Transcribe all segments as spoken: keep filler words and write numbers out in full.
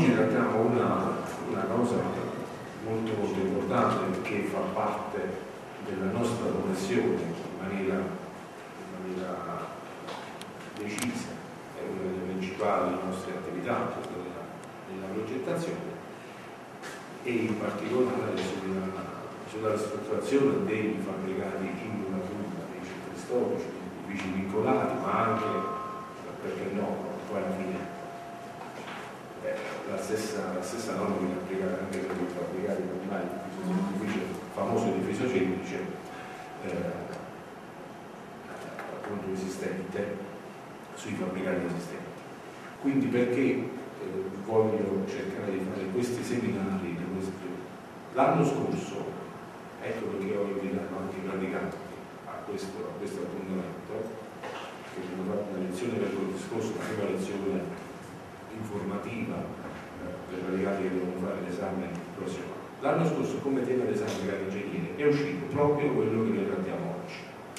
oggi trattiamo una, una cosa molto molto importante che fa parte della nostra professione in maniera, in maniera decisa, è una delle principali nostre attività, della, della progettazione, e in particolare sulla, sulla ristrutturazione dei fabbricati in muratura, dei centri storici, dei edifici vincolati, ma anche, perché no, poi alla fine eh, la, stessa, la stessa norma viene applicata anche per i fabbricati normali, l'edificio famoso edificio semplice, eh, appunto esistente, sui fabbricati esistenti. Quindi perché eh, voglio cercare di fare questi seminari? L'anno scorso, ecco perché ho invitato anche i praticanti a questo, a questo appuntamento, che abbiamo fatto una lezione per il discorso, una prima lezione informativa eh, per i praticati che devono fare l'esame il prossimo anno. L'anno scorso, come tema d'esame per ingegnere, è uscito proprio quello che noi trattiamo oggi.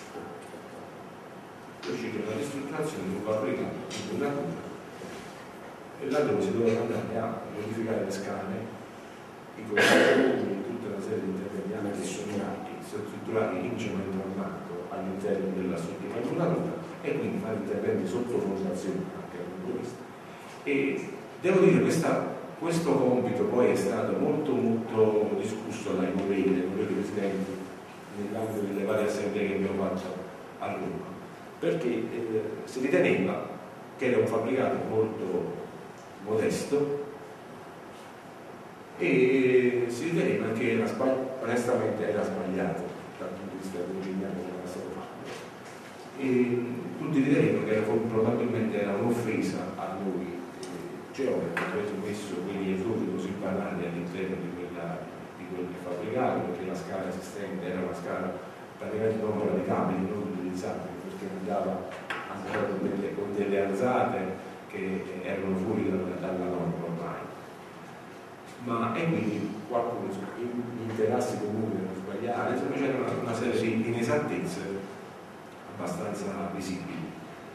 È uscito una ristrutturazione di un fabbricato in muratura, e là dove si doveva andare a modificare le scale, i costruzioni, tutta una serie di interventi che sono strutturali in cemento armato all'interno della struttura muratura, e quindi fare interventi sotto fondazione anche a questo. E devo dire che questa, questo compito poi è stato molto molto discusso dai colleghi, dai colleghi presidenti nell'ambito delle varie assemblee che abbiamo fatto a Roma, perché eh, si riteneva che era un fabbricato molto modesto e si riteneva che era onestamente era sbagliato dal punto di vista dell'ingegneria che era stato fatto, e tutti ritenevano che era, probabilmente era un'offesa a noi eh, geografi che avete messo quegli errori così banali all'interno di, quella, di quel fabbricato, perché la scala esistente era una scala praticamente non praticabile, non utilizzabile, perché andava ancora con delle, con delle alzate che erano fuori dalla, dalla norma ormai. Ma e quindi qualcuno, gli interessi comuni erano sbagliati, insomma c'era una, una serie di inesattezze abbastanza visibili.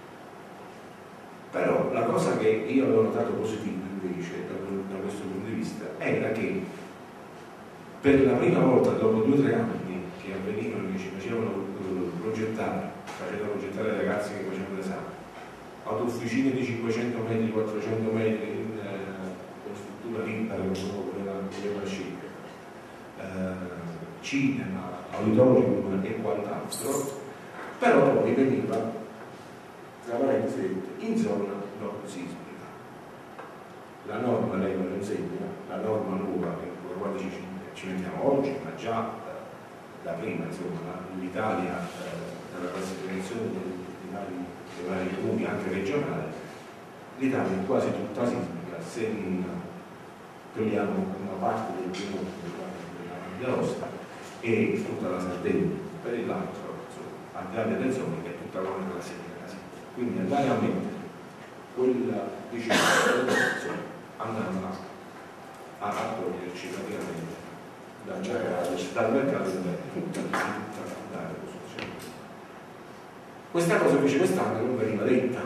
Però la cosa che io avevo notato positiva invece da, da questo punto di vista era che per la prima volta dopo due o tre anni che avvenivano, che ci facevano uh, progettare, facevano progettare i ragazzi che facevano l'esame, autofficine di cinquecento metri, quattrocento metri in uh, struttura libera, come voleva scegliere, uh, cinema, auditorium e quant'altro, però poi veniva, tra parentesi, in zona non sismica. La norma, lei me lo insegna, la norma nuova con la quale ci, ci mettiamo oggi, ma già eh, da prima, insomma, l'Italia, eh, nella classificazione dei, dei, vari, dei vari comuni, anche regionali, l'Italia è quasi tutta sismica, se non togliamo una parte del Piemonte, della Valle d'Aosta e tutta la Sardegna, per l'altro, al di là delle zone, che è tutta la classifica. Quindi andare a mettere quella diciamo andando a, a toglierci praticamente dal mercato, dal mercato andare così. Questa cosa invece quest'anno non veniva detta,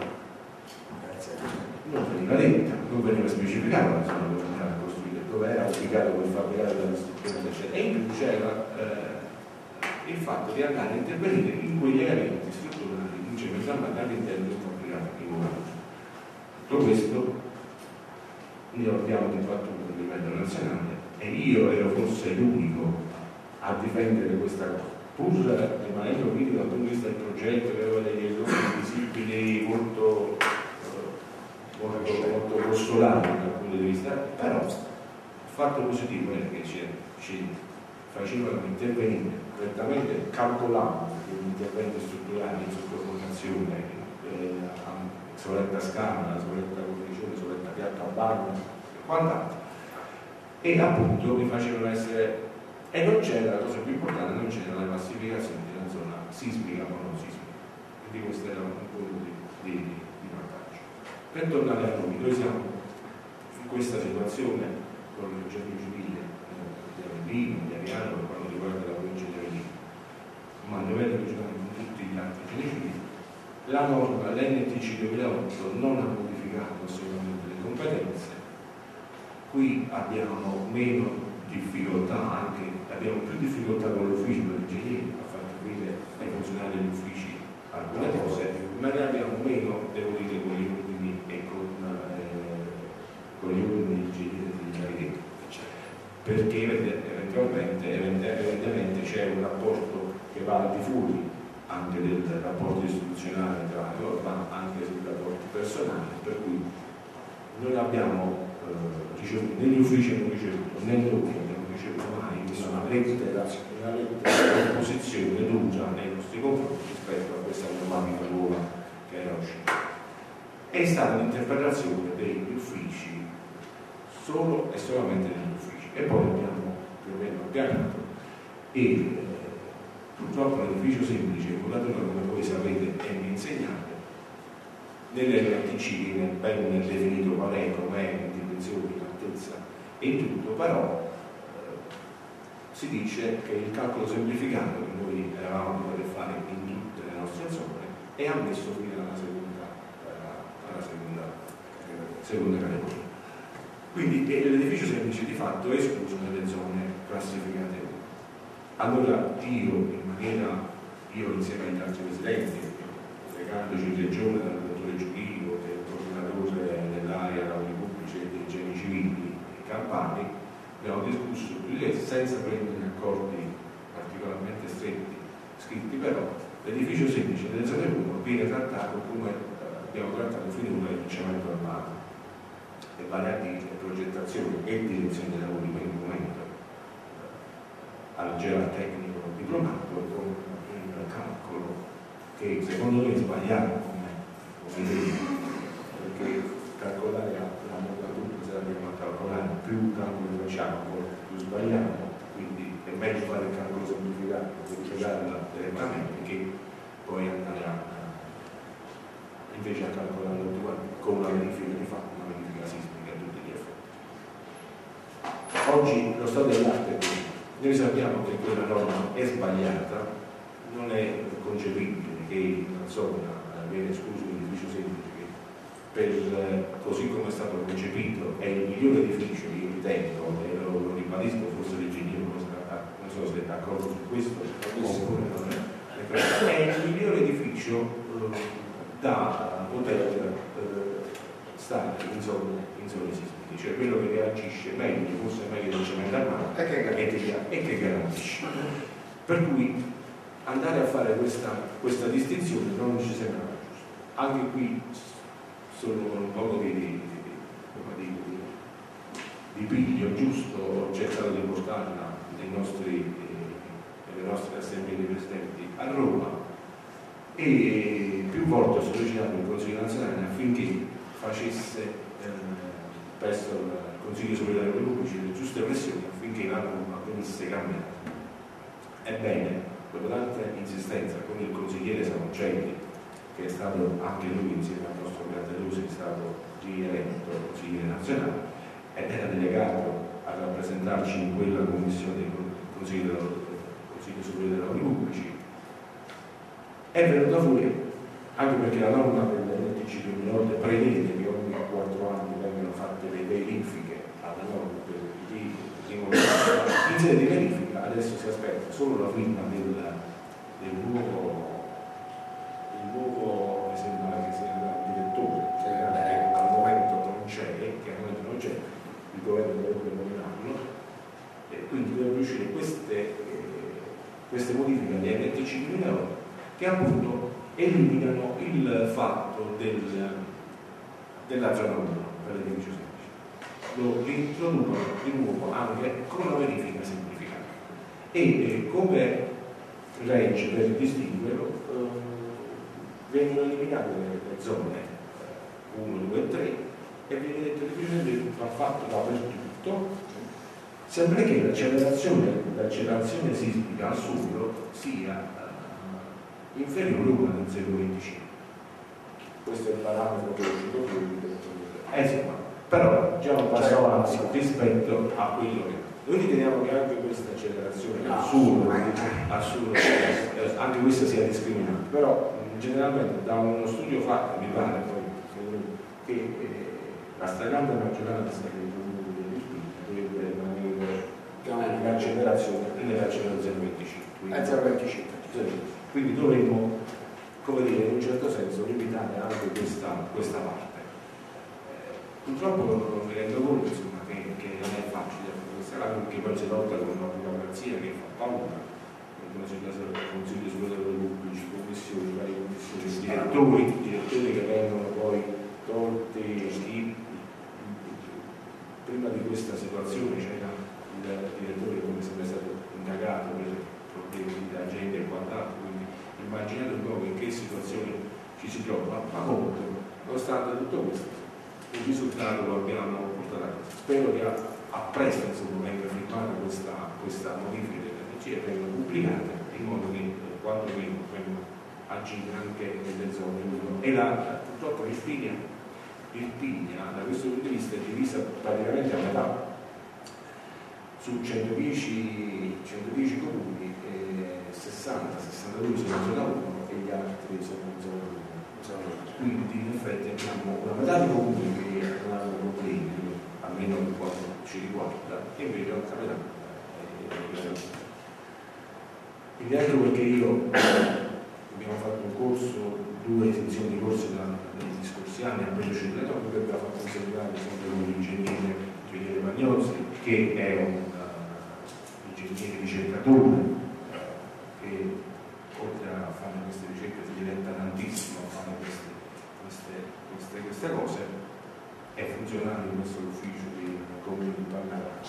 non veniva detta, non veniva specificata la zona dove andare a costruire, dove era ubicato quel fabbricato della struttura, eccetera. E in più c'era eh, il fatto di andare a intervenire in quegli elementi strutturali all'interno del fabbricato primordiale. Tutto questo noi lo abbiamo dibattuto a livello nazionale e io ero forse l'unico a difendere questa cosa, pur rimanendo quindi dal punto di vista del progetto che aveva degli errori visibili molto, molto, molto postulati dal punto di vista, però il fatto positivo è che ci, ci facevano intervenire correttamente, calcolando gli interventi strutturali in sottofondazione, eh, soletta scala, soletta cornicione, soletta piatto a bagno e quant'altro, e appunto mi facevano essere, e non c'era, la cosa più importante, non c'era la classificazione di una zona sismica o non sismica, quindi questo era un punto di, di, di vantaggio. Per tornare a noi, noi siamo in questa situazione con il genio civile di Avellino, di Ariano, per quanto riguarda la provincia di Avellino, ma a livello regionale con tutti gli altri geni civili. La norma, l'N T C duemilaotto, non ha modificato assolutamente le competenze, qui abbiamo meno difficoltà, anche abbiamo più difficoltà con l'ufficio dell'ingegnere a far capire ai funzionari degli uffici alcune cose, ma ne abbiamo meno, devo dire, con gli ordini e con, eh, con gli ordini degli ingegneri degli architetti, perché eventualmente, evidentemente c'è un rapporto che va al di fuori anche del rapporto istituzionale tra loro, ma anche sui rapporti personali, per cui non abbiamo eh, ricevuto, negli uffici abbiamo ricevuto, né noi abbiamo ricevuto mai una lettera, una lettera di opposizione dura nei nostri confronti rispetto a questa normativa nuova che era uscita. È stata l'interpretazione degli uffici solo e solamente negli uffici, e poi abbiamo più o meno appianato e eh, purtroppo l'edificio semplice, come voi sapete e mi insegnate, nell'R T C viene ben definito qual è, com'è, in dimensioni, in altezza e in tutto, però eh, si dice che il calcolo semplificato che noi eravamo dovuti fare in tutte le nostre zone è ammesso fino alla seconda, alla seconda, eh, seconda categoria. Quindi l'edificio semplice di fatto è escluso nelle zone classificate. Allora io, in maniera, io insieme agli altri presidenti, recandoci in regione dal direttore giuridico, del coordinatore dell'area lavori pubblici e dei geni civili campani, abbiamo discusso su di esso senza prendere accordi particolarmente stretti, scritti, però l'edificio semplice delle zone uno viene trattato come eh, abbiamo trattato finora il cemento armato, e vale a dire progettazione e direzione dei lavori in un momento al geo tecnico diplomato con un calcolo che secondo me è sbagliato come idea, perché calcolare la modulatura se l'abbiamo a calcolare, più calcoli facciamo più sbagliamo, quindi è meglio fare il calcolo semplificato e ripiegarla direttamente che poi andare a invece a calcolare con una verifica di fatto, una verifica sismica a tutti gli effetti. Oggi lo stato dell'arte è così. Noi sappiamo che quella norma è sbagliata, non è concepibile che in una zona viene escluso un edificio semplice che per, così come è stato concepito è il migliore edificio, io ritengo, e lo, lo ribadisco, forse l'ingegnere non so se è d'accordo su questo, oppure non è, è il migliore edificio eh, da poter eh, stare in zone, in zone sismiche, cioè quello che reagisce meglio, forse meglio del cemento armato e che, e che garantisce. Per cui andare a fare questa, questa distinzione non ci sembra giusto. Anche qui sono un po' di, di, di, di, di piglio giusto, ho cercato di portarla nei nostri, nelle nostre assemblee di presidenti a Roma e più volte ho sollecitato il Consiglio nazionale affinché facesse eh, presso il Consiglio Superiore dei Lavori Pubblici le giuste pressioni affinché la norma venisse cambiata. Ebbene, dopo tanta insistenza con il consigliere Samoncelli, che è stato anche lui insieme al nostro Grattelusi, è stato rieletto consigliere nazionale ed era delegato a rappresentarci in quella commissione del Consiglio, Consiglio Superiore dei Lavori Pubblici, è venuta fuori, anche perché la norma del N T C duemilaotto prevede che ogni quattro anni vengano fatte le verifiche alla norma per i in sede di verifica. Adesso si aspetta solo la firma del, del nuovo, il nuovo, mi sembra che sia il direttore, che al momento non c'è, che al momento non c'è, il governo dovrebbe nominarlo, e quindi devono uscire queste, eh, queste modifiche di N T C duemilaotto che appunto eliminano il fatto del, della zona uno per l'edificio semplice, lo introducono di nuovo anche con una verifica semplificata e eh, come legge per distinguerlo eh, vengono eliminate le, le zone uno, due e tre e viene detto che l'edificio va fatto dappertutto, sempre che l'accelerazione, l'accelerazione sismica al suolo sia inferiore a uno virgola zero venticinque. Questo è il parametro che ho uscito più. Eh sì, però già un passo avanti rispetto a quello che noi riteniamo che anche questa accelerazione al suolo, eh, anche questa sia discriminante, però generalmente da uno studio fatto mi pare poi che eh, la stragrande maggioranza dei comuni del Quindi, zero virgola venticinque. Quindi dovremmo, come dire, in un certo senso limitare anche questa, questa parte. Eh, purtroppo non mi rendo conto insomma, che, che non è facile questa cosa, perché poi si lotta con una burocrazia che fa paura, come si chiama il Consiglio Superiore dei Pubblici, commissioni, varie commissioni, direttori, direttori che vengono poi tolti. Chi, prima di questa situazione c'era il direttore che come sempre è stato indagato per problemi di agenda e quant'altro, quindi immaginate un po' in che situazione ci si trova, ma comunque, nonostante tutto questo, il risultato lo abbiamo portato a casa. Spero che a, a presto insomma, venga firmata questa, questa modifica delle N C e venga pubblicata in modo che eh, quanto meno venga agire anche nelle zone uno. E la, purtroppo l'Irpinia, l'Irpinia da questo punto di vista è divisa praticamente a metà. Su centodieci, centodieci comuni, eh, sessanta sessantadue sono in zona uno e gli altri sono in zona due. Quindi in effetti abbiamo una metà di comuni che non hanno problemi, almeno per quanto ci riguarda, e invece l'altra metà è eh, quindi ecco perché io abbiamo fatto un corso, due estensioni di corsi da, negli scorsi anni, a Pedro Cellato, che abbiamo fatto un seminario sempre con l'ingegnere, l'ingegnere Magnozzi, che è un ingegnere ricercatore che oltre a fare queste ricerche si diventa tantissimo a fare queste, queste, queste, queste cose, è funzionario in questo ufficio di Comune di Palmera.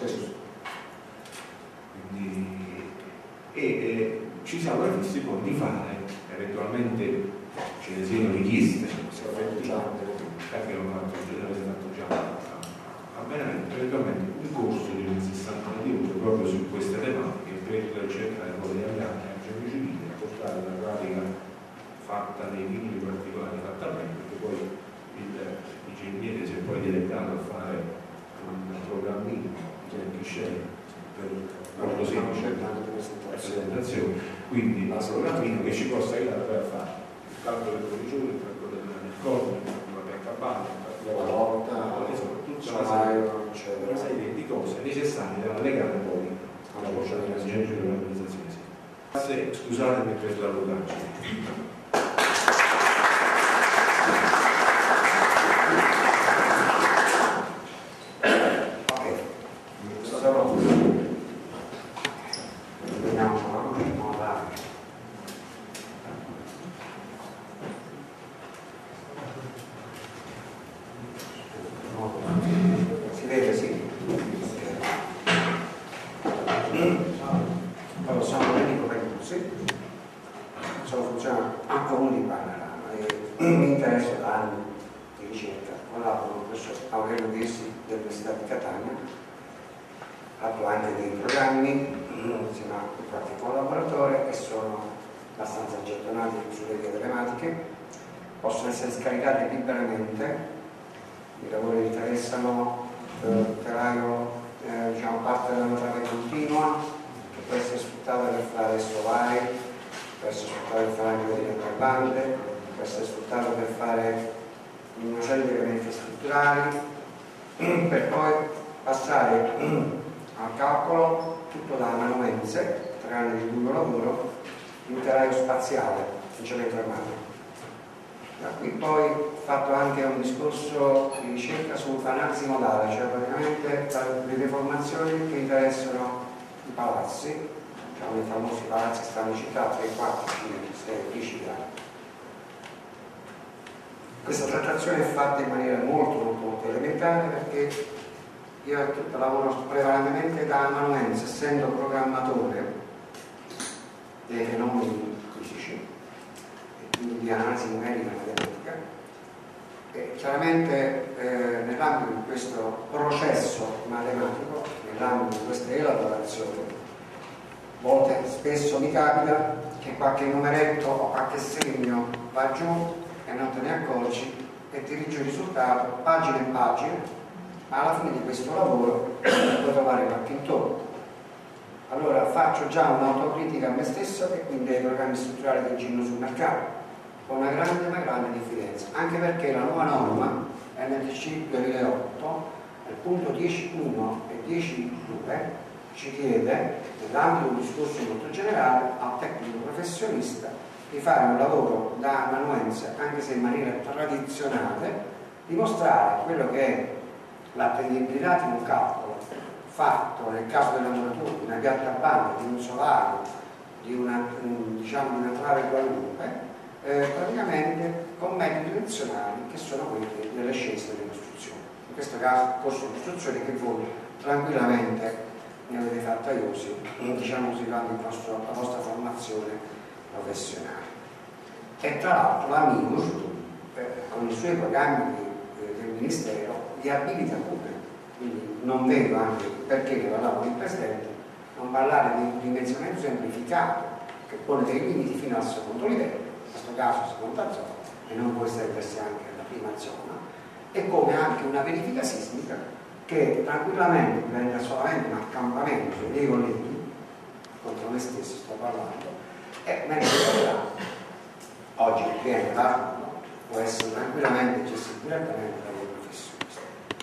Quindi e eh, ci siamo prefissi poi di fare, eventualmente ce ne siano richieste, perché l'ho fatto, l'avete fatto già a Benevento, eventualmente un corso di sessanta minuti proprio su queste tematiche per cercare poi di andare al genio civile a portare la pratica fatta nei minimi particolari fatta bene, perché poi l'ingegnere si è poi delegato a fare un programmino che è sceglie per molto semplice la presentazione, quindi la programmino che ci possa aiutare per fare il calcolo del cornicione, il calcolo del corno, il calcolo della penca bagno, la lotta, tutta una serie di cose necessarie da legare poi alla voce della gente dell'organizzazione. Grazie, scusatemi per la votazione. Possono essere scaricate liberamente, i lavori che interessano il telaio, eh, diciamo, parte della trave continua, che può essere sfruttata per fare solai, può essere sfruttata per fare anche delle altre bande, può essere sfruttata per fare una serie di elementi strutturali, per poi passare al calcolo tutto da amanuense, tre anni di duro lavoro, di un telaio spaziale in cemento armato. Da qui poi ho fatto anche un discorso di ricerca sull'analisi modale, cioè praticamente le deformazioni che interessano i palazzi, diciamo i famosi palazzi stanno citati, tre, quattro, cinque, sei, dieci gradi. Questa trattazione è fatta in maniera molto molto molto elementare perché io lavoro prevalentemente da amanuense, essendo programmatore dei fenomeni fisici, di analisi numerica e matematica, e chiaramente eh, nell'ambito di questo processo matematico, nell'ambito di queste elaborazioni, a volte spesso mi capita che qualche numeretto o qualche segno va giù e non te ne accorgi e ti dirige il risultato pagina in pagina, ma alla fine di questo lavoro puoi trovare qualche intorno. Allora faccio già un'autocritica a me stesso e quindi ai programmi strutturali che girano sul mercato, con una grande ma grande diffidenza, anche perché la nuova norma N T C duemilaotto, nel punto dieci punto uno e dieci punto due, ci chiede, nell'ambito di un discorso molto generale, al tecnico professionista di fare un lavoro da amanuense, anche se in maniera tradizionale, dimostrare quello che è l'attendibilità di un calcolo fatto nel caso della muratura di una pianta banda, di un solare, di una, diciamo, di una trave qualunque, eh, praticamente con metodi tradizionali che sono quelli delle scienze delle costruzioni. In questo caso corso di costruzione che voi tranquillamente ne avete fatta iosi, diciamo così, durante la vostra formazione professionale. E tra l'altro la MIUR, eh, con i suoi programmi di, eh, del Ministero, li abilita pure. Quindi non vedo anche perché ne parlavo con il Presidente, non parlare di un dimensionamento semplificato che pone dei limiti fino al secondo livello, in questo caso seconda zona, e non può estendersi anche alla prima zona, e come anche una verifica sismica che tranquillamente diventa solamente un accampamento dei colleghi, contro me stesso sto parlando, e mentre oggi il cliente l'armato può essere tranquillamente gestito direttamente da quei professionisti.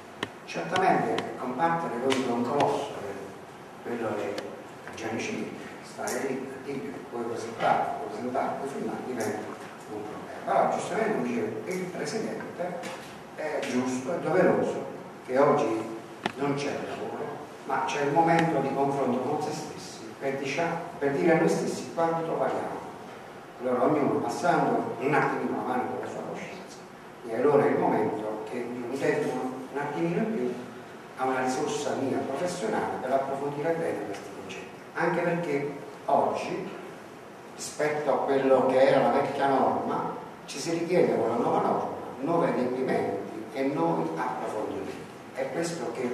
Certamente combattere contro un colosso, quello è genio civile, stare lì, dire che puoi presentare, puoi presentare, puoi filmare, diventa un problema. Allora, giustamente come diceva il Presidente, è giusto, è doveroso che oggi non c'è il lavoro, ma c'è il momento di confronto con se stessi per, diciamo, per dire a noi stessi quanto valiamo. Allora ognuno passando un attimino la mano con la sua coscienza, e allora è il momento che mi dedico un attimino in più a una risorsa mia professionale per approfondire bene questi concetti, anche perché oggi rispetto a quello che era la vecchia norma ci si richiede con la nuova norma nuovi adempimenti e nuovi approfondimenti. È questo che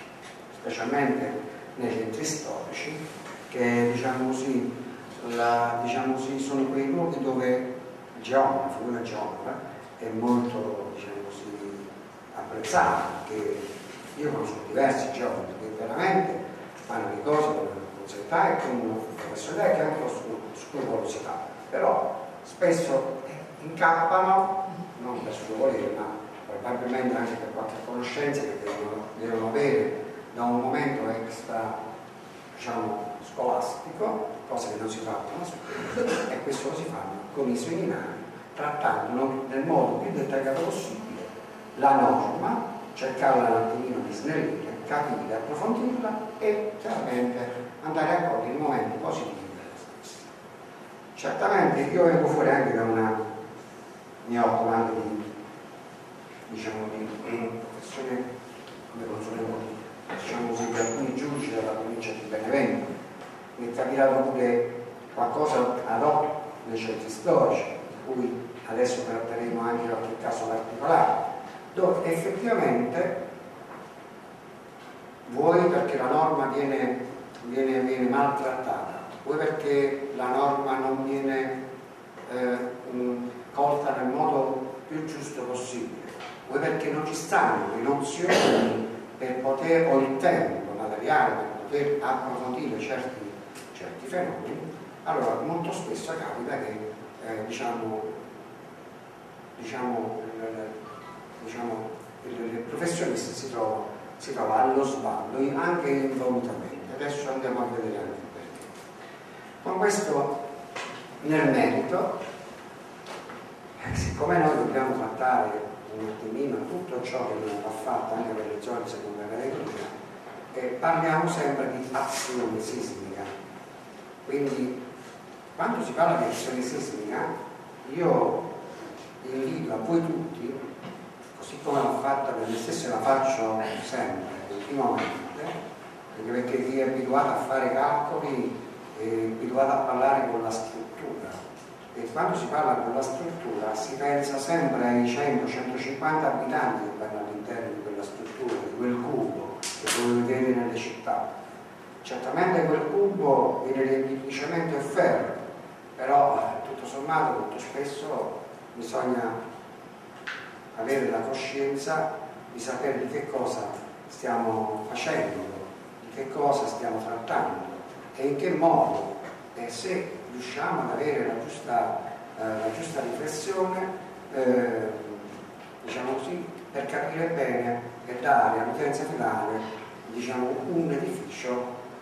specialmente nei centri storici, che diciamo così, la, diciamo così, sono quei luoghi dove il geometra, la figura geometra è molto, diciamo così, apprezzata, perché io conosco diversi geometri che veramente fanno le cose con serietà e con professionalità e anche con scrupolosità, però spesso incappano, non per suo volere, ma probabilmente anche per qualche conoscenza che devono, devono avere da un momento extra, diciamo, scolastico, cose che non si fanno a scuola, e questo lo si fanno con i seminari, trattando nel modo più dettagliato possibile la norma, cercarla un attimino di snellire, capire, approfondirla e chiaramente andare a cogliere i momenti positivi della stessa. Certamente io vengo fuori anche da una, mi occupo anche di, diciamo, di professione come consulente, diciamo così, di alcuni giudici della provincia di Benevento. Mi è capitato pure qualcosa ad hoc nei centri storici, di cui adesso tratteremo anche qualche caso particolare, dove effettivamente vuoi perché la norma viene, viene, viene maltrattata, vuoi perché la norma non viene eh, mh, colta nel modo più giusto possibile, vuoi perché non ci stanno le nozioni per poter, o il tempo materiale per poter approfondire certi, certi fenomeni, allora molto spesso capita che eh, diciamo, diciamo, il, diciamo il, il professionista si trova, si trova allo sballo anche involutamente. Adesso andiamo a vedere anche perché. Con questo nel merito, siccome noi dobbiamo trattare un attimino tutto ciò che non va fatto anche per le zone di seconda categoria, eh, parliamo sempre di azione sismica. Quindi quando si parla di azione sismica io invito a voi tutti, così come l'ho fatta per me stesso e la faccio sempre continuamente, anche perché chi è abituato a fare calcoli è abituato a parlare con la struttura, e quando si parla con la struttura si pensa sempre ai cento centocinquanta abitanti che vanno all'interno di quella struttura, di quel cubo che voi vedete nelle città. Certamente quel cubo viene semplicemente offerto, però tutto sommato molto spesso bisogna avere la coscienza di sapere di che cosa stiamo facendo, di che cosa stiamo trattando e in che modo, e se riusciamo ad avere la giusta, eh, la giusta riflessione, eh, diciamo così, per capire bene e dare all'utenza finale, diciamo, un edificio che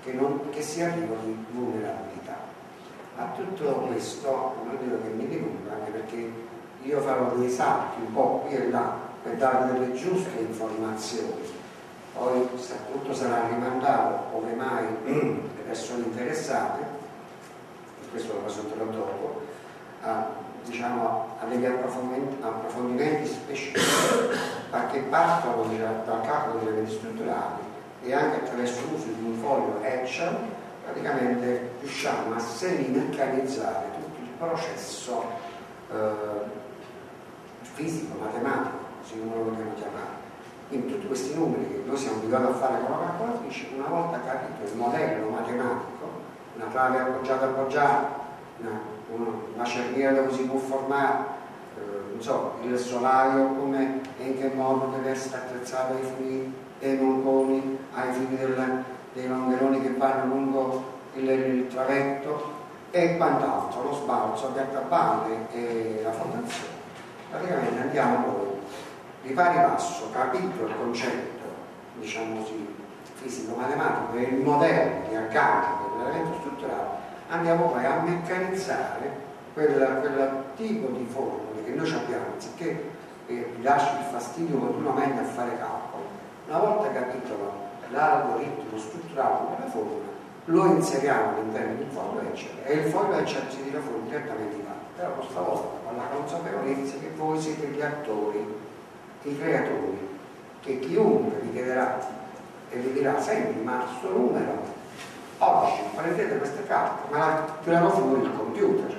che, non, che si arriva di vulnerabilità. A tutto questo non dico che mi dilunga, anche perché io farò dei salti un po' qui e là per dare delle giuste informazioni, poi se tutto sarà rimandato ove mai le persone interessate, e questo lo presenterò dopo, a, diciamo, a degli approfondimenti, approfondimenti specifici che partono dal calcolo delle elementi strutturali e anche attraverso l'uso di un foglio Excel praticamente riusciamo a semi-meccanizzare tutto il processo eh, fisico, matematico, se non lo vogliamo chiamare. Quindi tutti questi numeri che noi siamo abituati a fare con la calcolatrice, una volta capito il modello matematico, una clave appoggiata appoggiata, una, una, una cerniera dove si può formare, eh, non so, il solaio come e in che modo deve essere attrezzato ai fini dei monconi, ai fini del, dei longeroni che vanno lungo il, il travetto e quant'altro, lo sbalzo, piattaballe e la fondazione. Praticamente andiamo poi di pari passo, capito il concetto, diciamo così, fisico-matematico e il modello di aggancio dell'elemento strutturale, andiamo poi a meccanizzare quel, quel tipo di formule che noi abbiamo, anziché eh, lasci il fastidio continuamente a fare calcolo. Una volta capito l'algoritmo strutturale della formula, lo inseriamo all'interno del foglio Excel e il foglio Excel ci tira fuori direttamente i dati. Però questa volta con la consapevolezza che voi siete gli attori, i creatori, che chiunque vi chiederà e vi dirà: senti, ma sto numero oggi prendete queste carte, ma la tirano fuori il computer,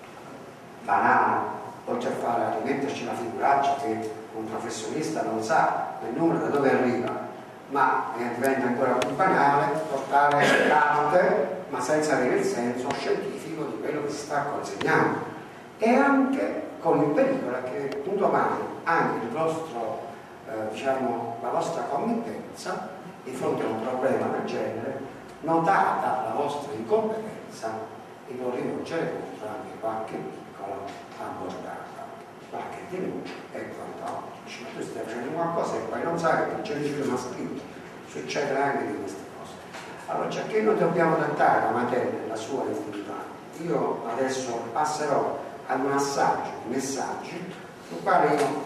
banale, oltre a fare a rimetterci la figuraccia che un professionista non sa il numero da dove arriva, ma diventa ancora più banale portare carte ma senza avere il senso scientifico di quello che si sta consegnando, e anche con il pericolo che un domani anche il vostro, eh, diciamo, la vostra committenza di fronte a un problema del genere, notata la vostra incompetenza, e può rivolgere contro anche qualche piccola abbordata, qualche denuncia e quant'altro. Ma tu stai facendo qualcosa e poi non sai che c'è nessuno scritto. Succede anche di queste cose. Allora, già che noi dobbiamo trattare la materia nella sua intimità, io adesso passerò ad un assaggio di messaggi sul quale io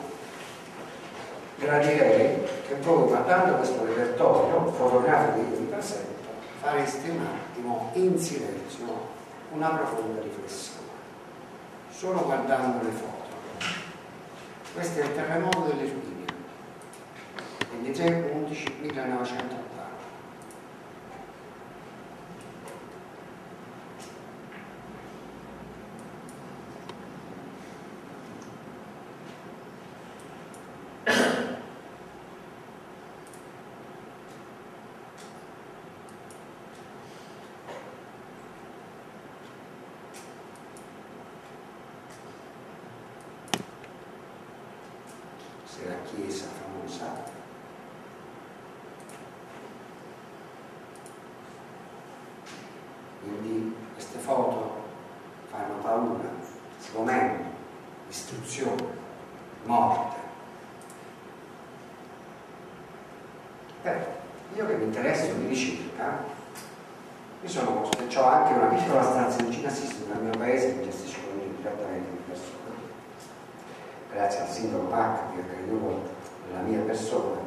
gradirei che voi, guardando questo repertorio fotografico che vi presento, fareste un attimo in silenzio una profonda riflessione, solo guardando le foto. Questo è il terremoto dell'Irpinia, ventitré undici millenovecentottanta. La chiesa famosa, quindi queste foto fanno paura, sgomento, distruzione, morte. Però io che mi interesso di ricerca, mi sono posto, e ho anche una piccola stanza di ginnastica nel mio paese che gestisco direttamente di persone, grazie al sindaco Pacca che ha creduto nella mia persona,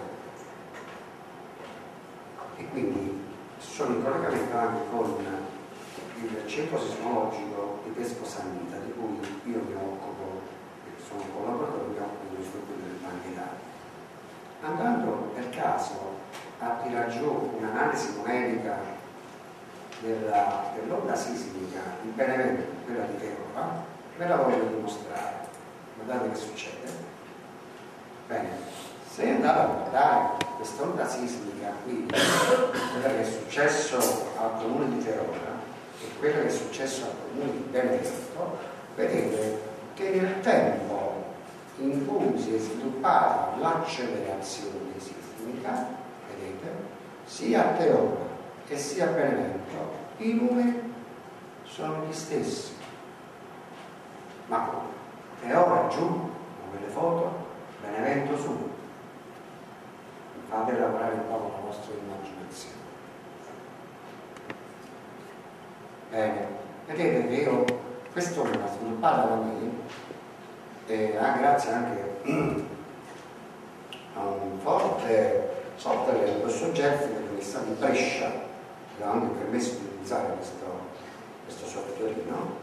e quindi sono in collegamento anche con il centro sismologico di Pesco San Vita, di cui io mi occupo, sono un collaboratore, mi occupo di strutture del Banco d'Italia. Andando per caso a tirar giù un'analisi numerica della, dell'onda sismica in Benevento, quella di Verona, ve la voglio dimostrare. Guardate che succede. Bene, se andate a guardare quest'onda sismica qui, quella che è successo al comune di Verona e quella che è successo al comune di Benevento, vedete che nel tempo in cui si è sviluppata l'accelerazione sismica, vedete, sia a Verona che sia a Benevento i numeri sono gli stessi. Ma come? E ora giù, come le foto, Benevento su. Fate lavorare un po' la vostra immaginazione. Bene, vedete che io questo me l'ha sviluppata da me, e anche grazie anche a un forte software del professor Gelfi dell'Università di Brescia, che ha anche permesso di utilizzare questo, questo softwareino.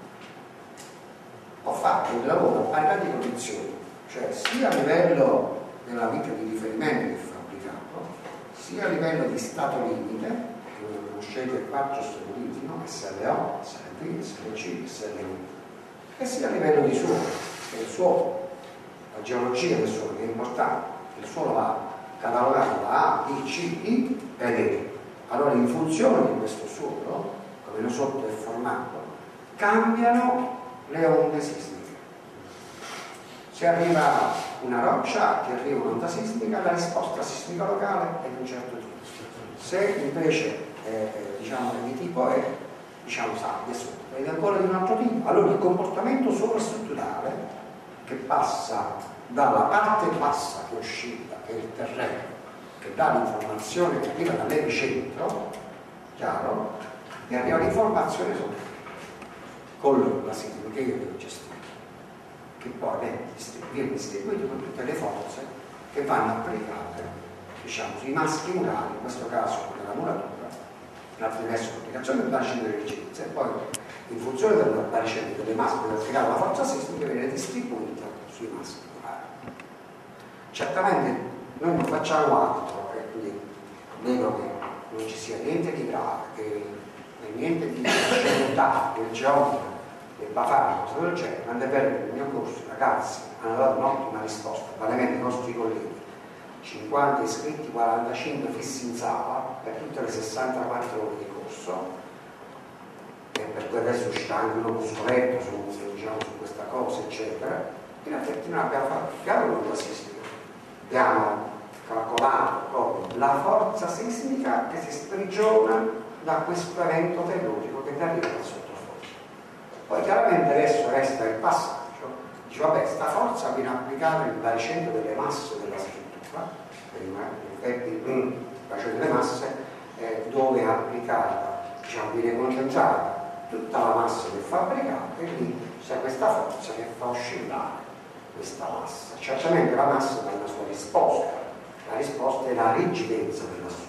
Ho fatto il lavoro a parità di condizioni, cioè sia a livello della vita di riferimento del fabbricato, sia a livello di stato limite, che conoscete i quattro stati limiti, no? S L O, S L V, S L C, S L U, e sia a livello di suolo, che il suolo, la geologia del suolo, che è importante, il suolo va catalogato da A, B, C, I ed E. Allora in funzione di questo suolo, come lo sotto è formato, cambiano le onde sismiche. Se arriva una roccia, ti arriva un'onda sismica, la risposta sismica locale è di un certo tipo. Se invece eh, diciamo di tipo è, diciamo sabbia sotto, ed è ancora di un altro tipo. Allora il comportamento sovrastrutturale che passa dalla parte bassa che oscilla, che è il terreno, che dà l'informazione che arriva dall'epicentro, chiaro, e arriva l'informazione sotto con la sismica che io devo gestire, che poi viene distribuito con tutte le forze che vanno applicate, diciamo, sui maschi murali, in questo caso nella muratura, attraverso l'applicazione del bacino delle ricchezze, e poi in funzione del bacino delle masche per applicare la forza sismica viene distribuita sui maschi murali. Certamente noi non facciamo altro, e quindi dico che non ci sia niente di grave, che niente di scelta, che il geometra debba fare una cosa del genere, tant'è vero che nel mio corso i ragazzi hanno dato un'ottima risposta, veramente i nostri colleghi, cinquanta iscritti, quarantacinque fissi in sala per tutte le sessantaquattro ore di corso, e per cui adesso uscirà anche uno buscoletto su, su, diciamo, su questa cosa, eccetera. In effetti noi abbiamo fatto chiaro l'onda sismica, abbiamo calcolato proprio la forza sismica che si sprigiona da questo evento tellurico che arriva dal sottofondo. Poi chiaramente adesso resta il passaggio, dice vabbè, sta forza viene applicata nel baricentro delle masse della struttura, in effetti il baricentro delle masse eh, dove è applicata, diciamo, viene concentrata tutta la massa del fabbricato, e lì c'è questa forza che fa oscillare questa massa. Certamente la massa dà una sua risposta, la risposta è la rigidezza della struttura.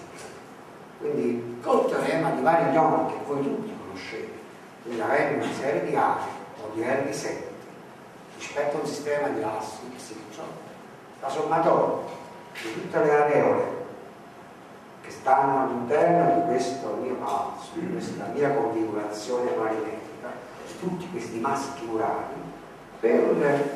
Quindi col teorema di vari Young che voi tutti conoscete, quindi avendo una serie di aree o di R sette rispetto a un sistema di assi X Y, la sommatoria di tutte le areole che stanno all'interno di questo mio palazzo, di questa mia configurazione planimetrica, tutti questi maschi murali, per,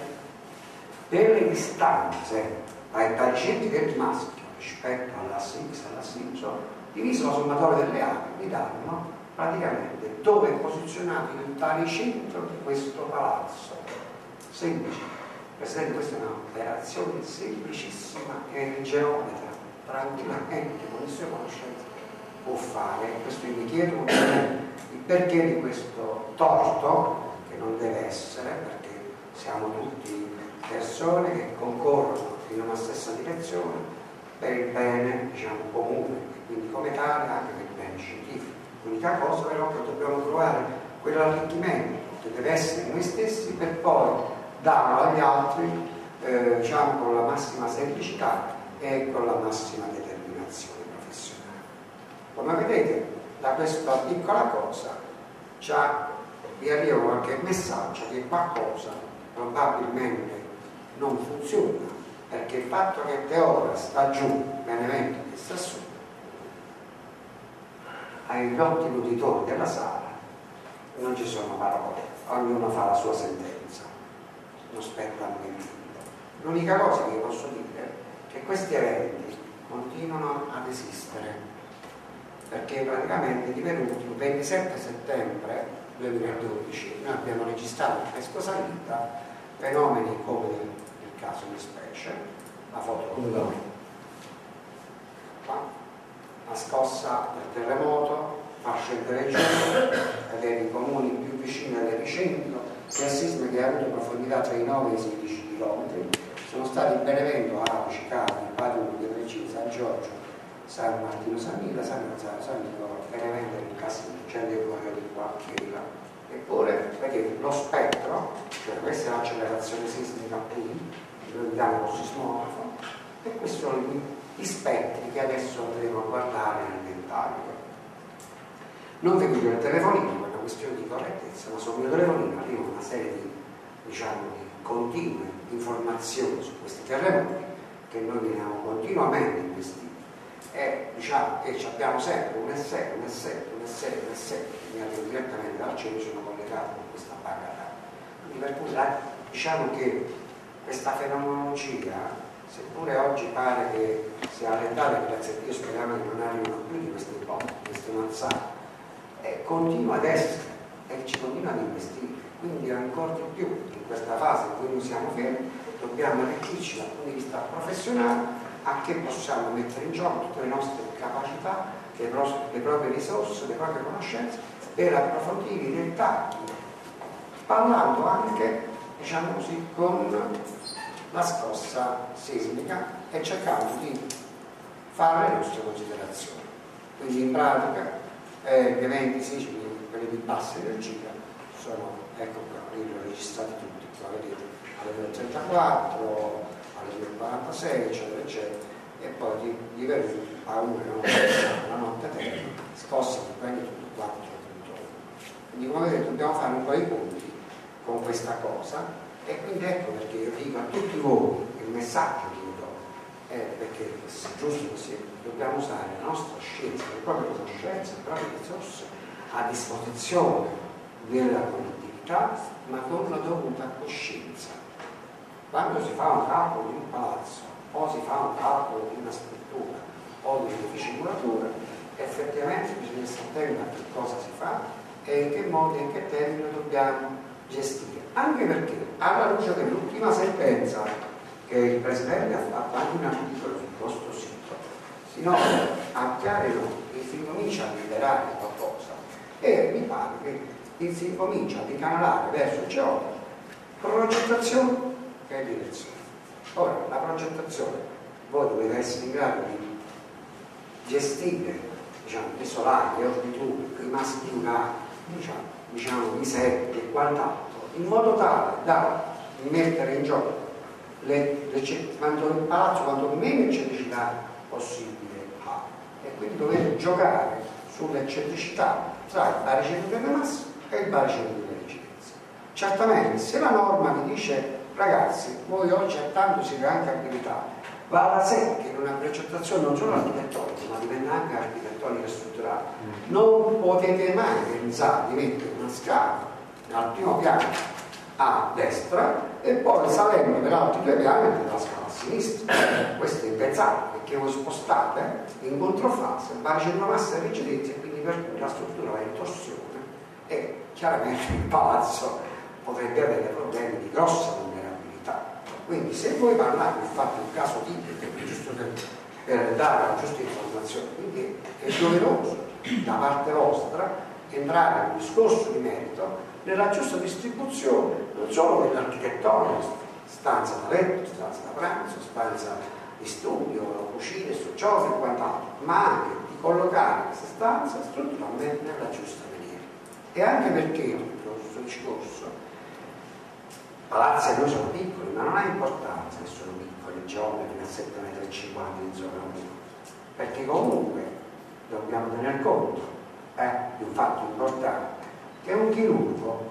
per le distanze ai tangenti del maschio rispetto all'asse X e all'asse Y, diviso la sommatoria delle aree, mi danno praticamente dove è posizionato il baricentro di questo palazzo. Semplice. Presidente, questa è un'operazione semplicissima che il geometra tranquillamente con le sue conoscenze può fare. Questo vi chiedo il perché di questo torto, che non deve essere, perché siamo tutti persone che concorrono in una stessa direzione per il bene, diciamo, comune, e quindi come tale anche per il bene scientifico. L'unica cosa però che dobbiamo trovare quell'arricchimento che deve essere noi stessi per poi darlo agli altri, eh, diciamo, con la massima semplicità e con la massima determinazione professionale. Come vedete, da questa piccola cosa già vi arriva qualche messaggio che qualcosa probabilmente non funziona, perché il fatto che Teodora sta giù, Benevento che sta su, agli ottimi uditori della sala non ci sono parole, ognuno fa la sua sentenza, non spetta a me. L'unica cosa che posso dire è che questi eventi continuano ad esistere, perché praticamente divenuti il ventisette settembre duemiladodici noi abbiamo registrato in Pesco Salita fenomeni come nel caso di specie, la foto qua, la scossa del terremoto fa scendere giù ed è i comuni più vicini all'epicentro, sia sisma che ha avuto profondità tra i nove e i sedici chilometri, sono stati in Benevento, Apici, Capi, Padula, Pietrelcina, San Giorgio, San Martino, San Mila, San Gonzalo, San Nicola, Benevento e Cassino, c'è dei fuori di qua che là. un'accelerazione sismica qui, lo vediamo col sismografo, e questi sono gli spettri che adesso andremo a guardare nel dettaglio. Non vi chiudo il telefonino per una questione di correttezza, ma sul mio telefonino arriva una serie di, diciamo, di continue informazioni su questi terremoti che noi veniamo continuamente investiti, e diciamo che abbiamo sempre un S sei, un S sette, un S sei, un S sette che mi arrivano direttamente dal cielo, sono collegato con questa barra. Quindi per cui diciamo che questa fenomenologia, seppure oggi pare che sia allentata, grazie a Dio speriamo che non arrivino più di queste ipotesi, queste mazzate, eh, continua ad essere e ci continua ad investire. Quindi ancora di più in questa fase in cui noi siamo fermi dobbiamo arricchirci dal punto di vista professionale, a che possiamo mettere in gioco tutte le nostre capacità, le, pro- le proprie risorse, le proprie conoscenze per approfondire i dettagli, parlando anche, diciamo così, con la scossa sismica e cercando di fare le nostre considerazioni. Quindi in pratica eh, gli eventi sismici, quelli di bassa energia, sono, ecco qua, li ho registrati tutti, qua vedete, alle due e trentaquattro, alle due e quarantasei, eccetera, eccetera, e poi di, di venuti a una la notte terra, scosse di quelli tutti quattro. Quindi come vedete dobbiamo fare un po' i conti con questa cosa, e quindi ecco perché io dico a tutti voi, il messaggio che io do è perché è giusto così, dobbiamo usare la nostra scienza, le proprie conoscenze, le proprie risorse a disposizione della collettività, ma con la dovuta coscienza. Quando si fa un calcolo di un palazzo o si fa un calcolo di una struttura o di un'efficimuratura, effettivamente bisogna stare attenti a che cosa si fa e in che modo e in che termine dobbiamo gestire. Anche perché, alla luce dell'ultima sentenza che il Presidente ha fatto anche un articolo sul vostro sito, si nota a chiare note che si incomincia a liberare qualcosa, e mi pare che si incomincia a ricanalare verso il geologico progettazione e direzione. Ora, la progettazione, voi dovete essere in grado di gestire, diciamo, i solari, le orbiture, i massi lunari, diciamo, diciamo, i setti e quant'altro, in modo tale da mettere in gioco le, le, quanto il palazzo quanto meno eccentricità possibile ha, e quindi dovete giocare sulle eccentricità tra il baricentro delle masse e il baricentro delle incidenze. Certamente, se la norma vi dice ragazzi, voi oggi a tanto siete anche abilitati, va da sé che in una progettazione non solo architettonica, ma diventa anche architettonica e strutturale, non potete mai pensare di mettere una scala al primo piano a destra e poi salendo per altri due piani la scala a sinistra. Questo è impensabile, perché voi spostate in controfase il baricentro massa e rigidezza, e quindi per cui la struttura va in torsione e chiaramente il palazzo potrebbe avere problemi di grossa vulnerabilità. Quindi se voi parlate, infatti un caso tipico, giusto per, per dare la giusta informazione, quindi è doveroso da parte vostra entrare in un discorso di merito nella giusta distribuzione non solo dell'architettonica, stanza da letto, stanza da pranzo, stanza di studio, cucine, soggiorno e quant'altro, ma anche di collocare questa stanza strutturalmente nella giusta maniera. E anche perché tutto questo discorso, palazzi a noi sono piccoli, ma non ha importanza che sono piccoli, geometri a sette virgola cinquanta metri in zona uno, perché comunque dobbiamo tener conto eh, di un fatto importante, che un chirurgo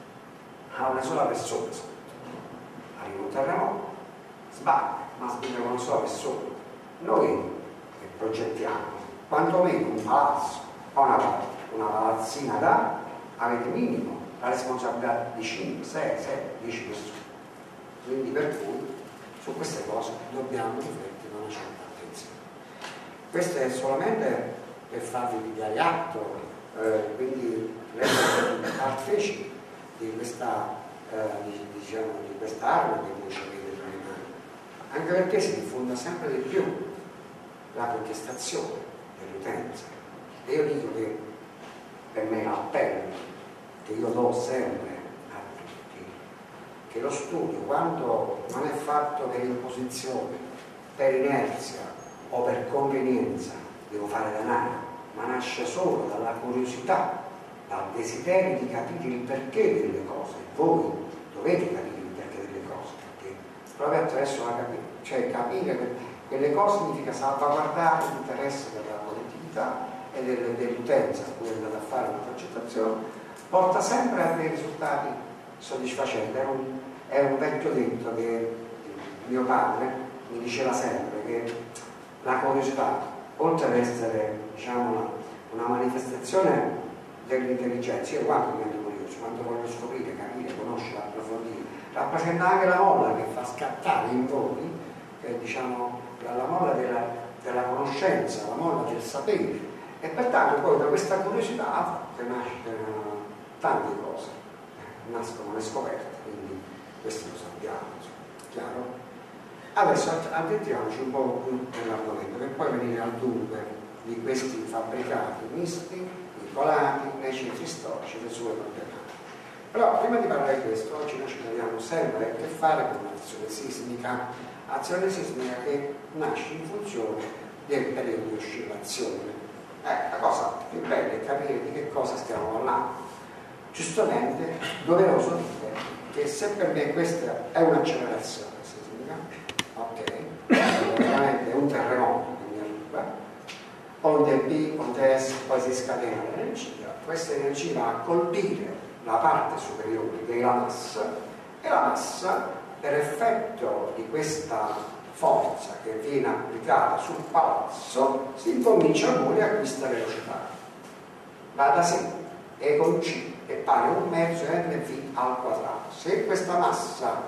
ha una sola persona sotto, arriva un terremoto, sbaglia, ma sbaglia con una sola persona. Noi che progettiamo, quantomeno un palazzo o una, una palazzina da, avete minimo la responsabilità di cinque, sei, sette, dieci persone. Quindi per cui su queste cose dobbiamo riflettere con una certa attenzione. Questo è solamente per farvi pigliare atto, eh, quindi rendervi partecipi di questa eh, diciamo di quest'arma che voi avete tra le mani, anche perché si diffonda sempre di più la contestazione dell'utenza. E io dico che per me l'appello che io do sempre a tutti, che lo studio, quando non è fatto per imposizione, per inerzia o per convenienza, devo fare denaro, ma nasce solo dalla curiosità, dal desiderio di capire il perché delle cose. Voi dovete capire il perché proprio attraverso la capire, cioè capire che quelle cose significa salvaguardare l'interesse della collettività e dell'utenza a cui è andata a fare una progettazione, porta sempre a dei risultati soddisfacenti. È un, è un vecchio detto che mio padre mi diceva sempre, che la curiosità, oltre ad essere, diciamo, una, una manifestazione dell'intelligenza, io quando divento curioso, quando voglio scoprire, capire, conoscere, approfondire, rappresenta anche la molla che fa scattare in voi, che è, diciamo, la molla della, della conoscenza, la molla del sapere, e pertanto poi da questa curiosità nascono tante cose, nascono le scoperte, quindi questo lo sappiamo, chiaro? Adesso addentriamoci un po' più nell'argomento, per poi venire al dunque di questi fabbricati misti, vincolati nei centri storici delle sue problematiche. Però prima di parlare di questo, oggi noi ci troviamo sempre a che fare con un'azione sismica, azione sismica che nasce in funzione del periodo di oscillazione. Eh, la cosa più bella è capire di che cosa stiamo parlando. Giustamente, doveroso dire che se per me questa è un'accelerazione sismica, ok, veramente è un terremoto che mi arriva, onde B, onde S, poi si scatena l'energia, questa energia va a colpire la parte superiore della massa e la massa, per effetto di questa forza che viene applicata sul palazzo, si incomincia poi a acquistare velocità. Va da sé, E con C è pari a un mezzo mv al quadrato. Se questa massa,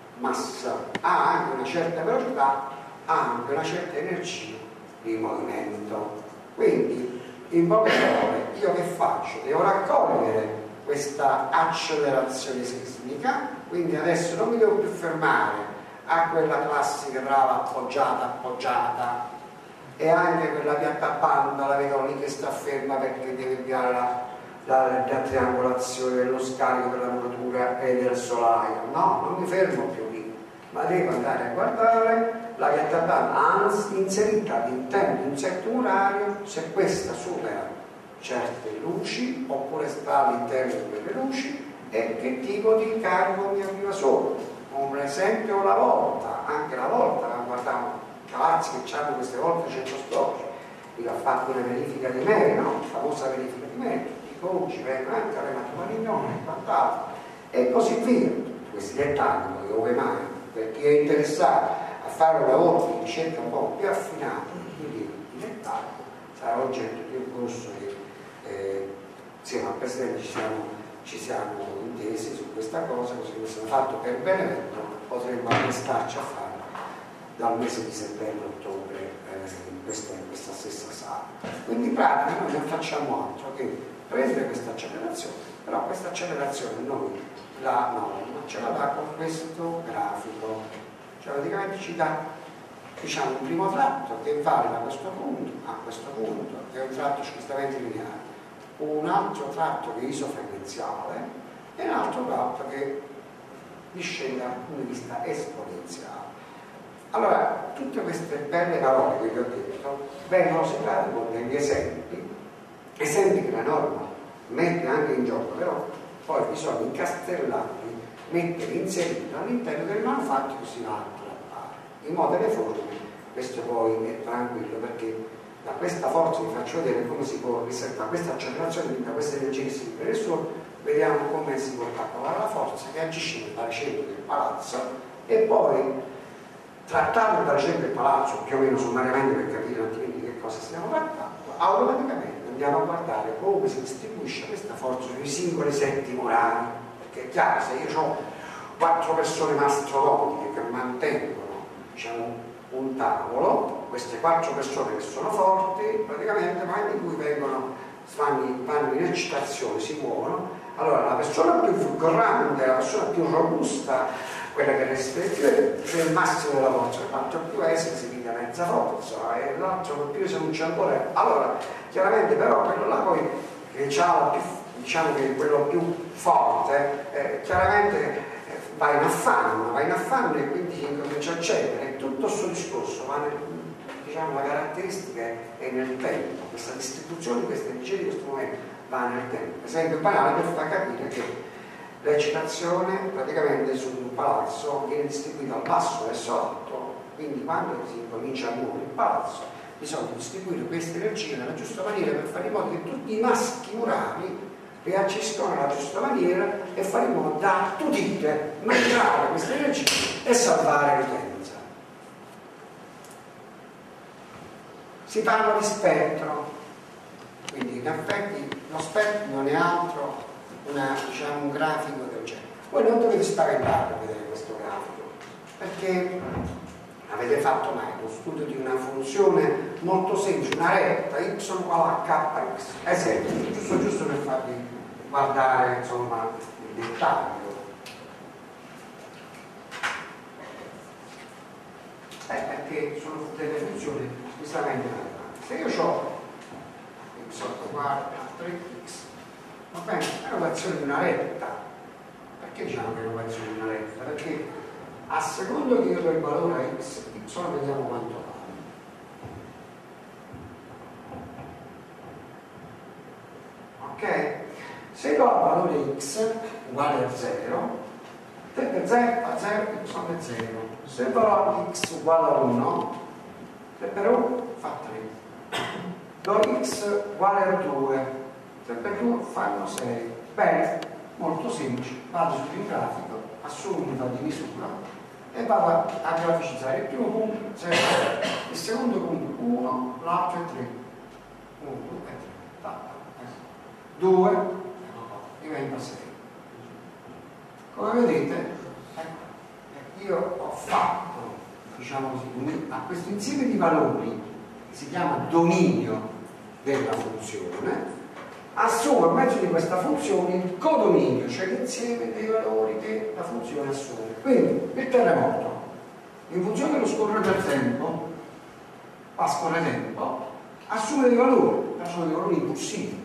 massa ha anche una certa velocità, ha anche una certa energia di movimento. Quindi, in poche parole, io che faccio? Devo raccogliere questa accelerazione sismica, quindi adesso non mi devo più fermare a quella classica trava appoggiata, appoggiata, e anche quella piattapanna, la vedo lì che sta ferma perché deve inviare la, la, la triangolazione dello scarico della muratura e del solaio. No, non mi fermo più lì, ma devo andare a guardare la piattapanna inserita all'interno di un setto murario, se questa supera certe luci oppure sta all'interno di quelle luci e che tipo di carico mi arriva sopra. Un esempio, la volta, anche la volta, la guardiamo palazzi che hanno queste volte centro storici, io ho fatto una verifica di merito, no? La famosa verifica di merito, i coach vengono anche alle matrimonio e quant'altro, e così via. Questi dettagli, dove mai, per chi è interessato a fare un lavoro di ricerca un po' più affinato, quindi i dettagli, sarà oggetto di un corso che eh, insieme al Presidente ci siamo, ci siamo intesi su questa cosa, così come è stato fatto per Benevento, potremmo prestarci a fare dal mese di settembre-ottobre eh, in, questa, in questa stessa sala. Quindi in pratica noi non facciamo altro che prendere questa accelerazione, però questa accelerazione noi la norma ce la dà con questo grafico, cioè praticamente ci dà, diciamo, un primo tratto che vale da questo punto a questo punto, che è un tratto squisitamente lineare, un altro tratto che è isofrequenziale e un altro tratto che discende dal punto di vista esponenziale. Allora, tutte queste belle parole che vi ho detto vengono separate con degli esempi, esempi che la norma mette anche in gioco, però poi bisogna incastellarli, metterli, inseriti all'interno del manufatto che si va a trattare. In modo che forme, questo poi è tranquillo, perché da questa forza vi faccio vedere come si può riservare questa accelerazione, quindi da questa energia che si libera su, vediamo come si può calcolare la forza che agisce nel baricentro del palazzo e poi trattando il baricentro del palazzo più o meno sommariamente per capire un attimo di che cosa stiamo trattando, automaticamente andiamo a guardare come si distribuisce questa forza sui singoli setti murari, perché è chiaro, se io ho quattro persone mastodontiche che mantengono, diciamo, un tavolo, queste quattro persone che sono forti, praticamente nel momento in cui vengono, vanno, vanno in eccitazione, si muovono, allora la persona più grande, la persona più robusta, quella che resta di più è il massimo della forza, quanto più è se si piglia mezza forza e l'altro più se non c'è ancora. Allora, chiaramente però quello là poi che c'ha la più, diciamo che quello più forte, eh, chiaramente eh, va in affanno, va in affanno e quindi si incomincia a cedere. E tutto questo discorso va nel, diciamo, la caratteristica è nel tempo, questa distribuzione di queste energie di questo momento va nel tempo. Esempio banale per far capire che l'eccitazione praticamente su un palazzo viene distribuita al basso verso l'alto, quindi quando si comincia a muovere il palazzo bisogna distribuire questa energia nella giusta maniera per fare in modo che tutti i maschi murali reagiscono nella giusta maniera e fare in modo da attutire, mangiare questa energia e salvare l'utenza. Si parla di spettro, quindi in effetti lo spettro non è altro una, diciamo, un grafico del genere. Voi non dovete spaventare a vedere questo grafico, perché avete fatto mai lo studio di una funzione molto semplice, una retta y uguale a kx, esempio, giusto giusto per farvi guardare insomma il dettaglio. Eh, perché sono delle funzioni estremamente matematiche. Se io ho x uguale a tre x, va bene, è un'operazione di una retta. Perché diciamo che è un'operazione di una retta? Perché a secondo che io do il valore a x, y vediamo quanto vale. Ok? Se do il valore x uguale a zero, tre per zero fa zero, y è zero. Se do x uguale a uno, tre per uno fa tre. Do x uguale a due, tre per due fanno sei. Bene, molto semplice. Vado sul grafico, assumo un'unità di misura e vado a graficizzare. Il primo punto zero, il secondo punto uno, l'altro è tre. uno, due e tre. due diventa sei. Come vedete, io ho fatto, diciamo così, a questo insieme di valori che si chiama dominio della funzione, assumo a mezzo di questa funzione il codominio, cioè l'insieme dei valori che la funzione assume. Quindi il terremoto, in funzione dello scorrere del tempo, a scorrere tempo, assume dei valori, però sono dei valori impulsivi,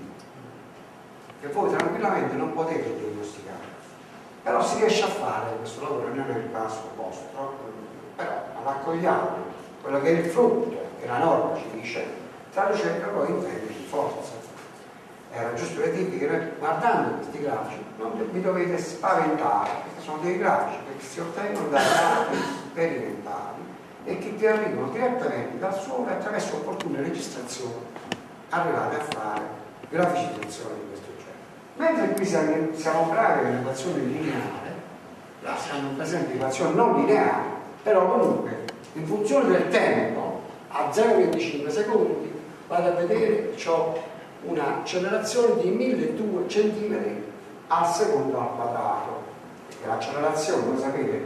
che voi tranquillamente non potete diagnosticare. Però si riesce a fare questo lavoro, non è il caso vostro, però l'accogliamo, quello che è il frutto, che la norma ci dice, traducendo poi in termini di forza. Era giusto per dirvi che noi, guardando questi grafici, non vi dovete spaventare, perché sono dei grafici che si ottengono da dati sperimentali e che ti arrivano direttamente dal sole attraverso opportune registrazioni, arrivate a fare graficizzazioni di questo genere. Mentre qui siamo, siamo bravi nell'equazione lineare, là siamo presenti equazioni non lineari, però comunque in funzione del tempo a zero virgola venticinque secondi vado a vedere che ho un'accelerazione di milleduecento centimetri al secondo al quadrato, perché l'accelerazione, voi sapete,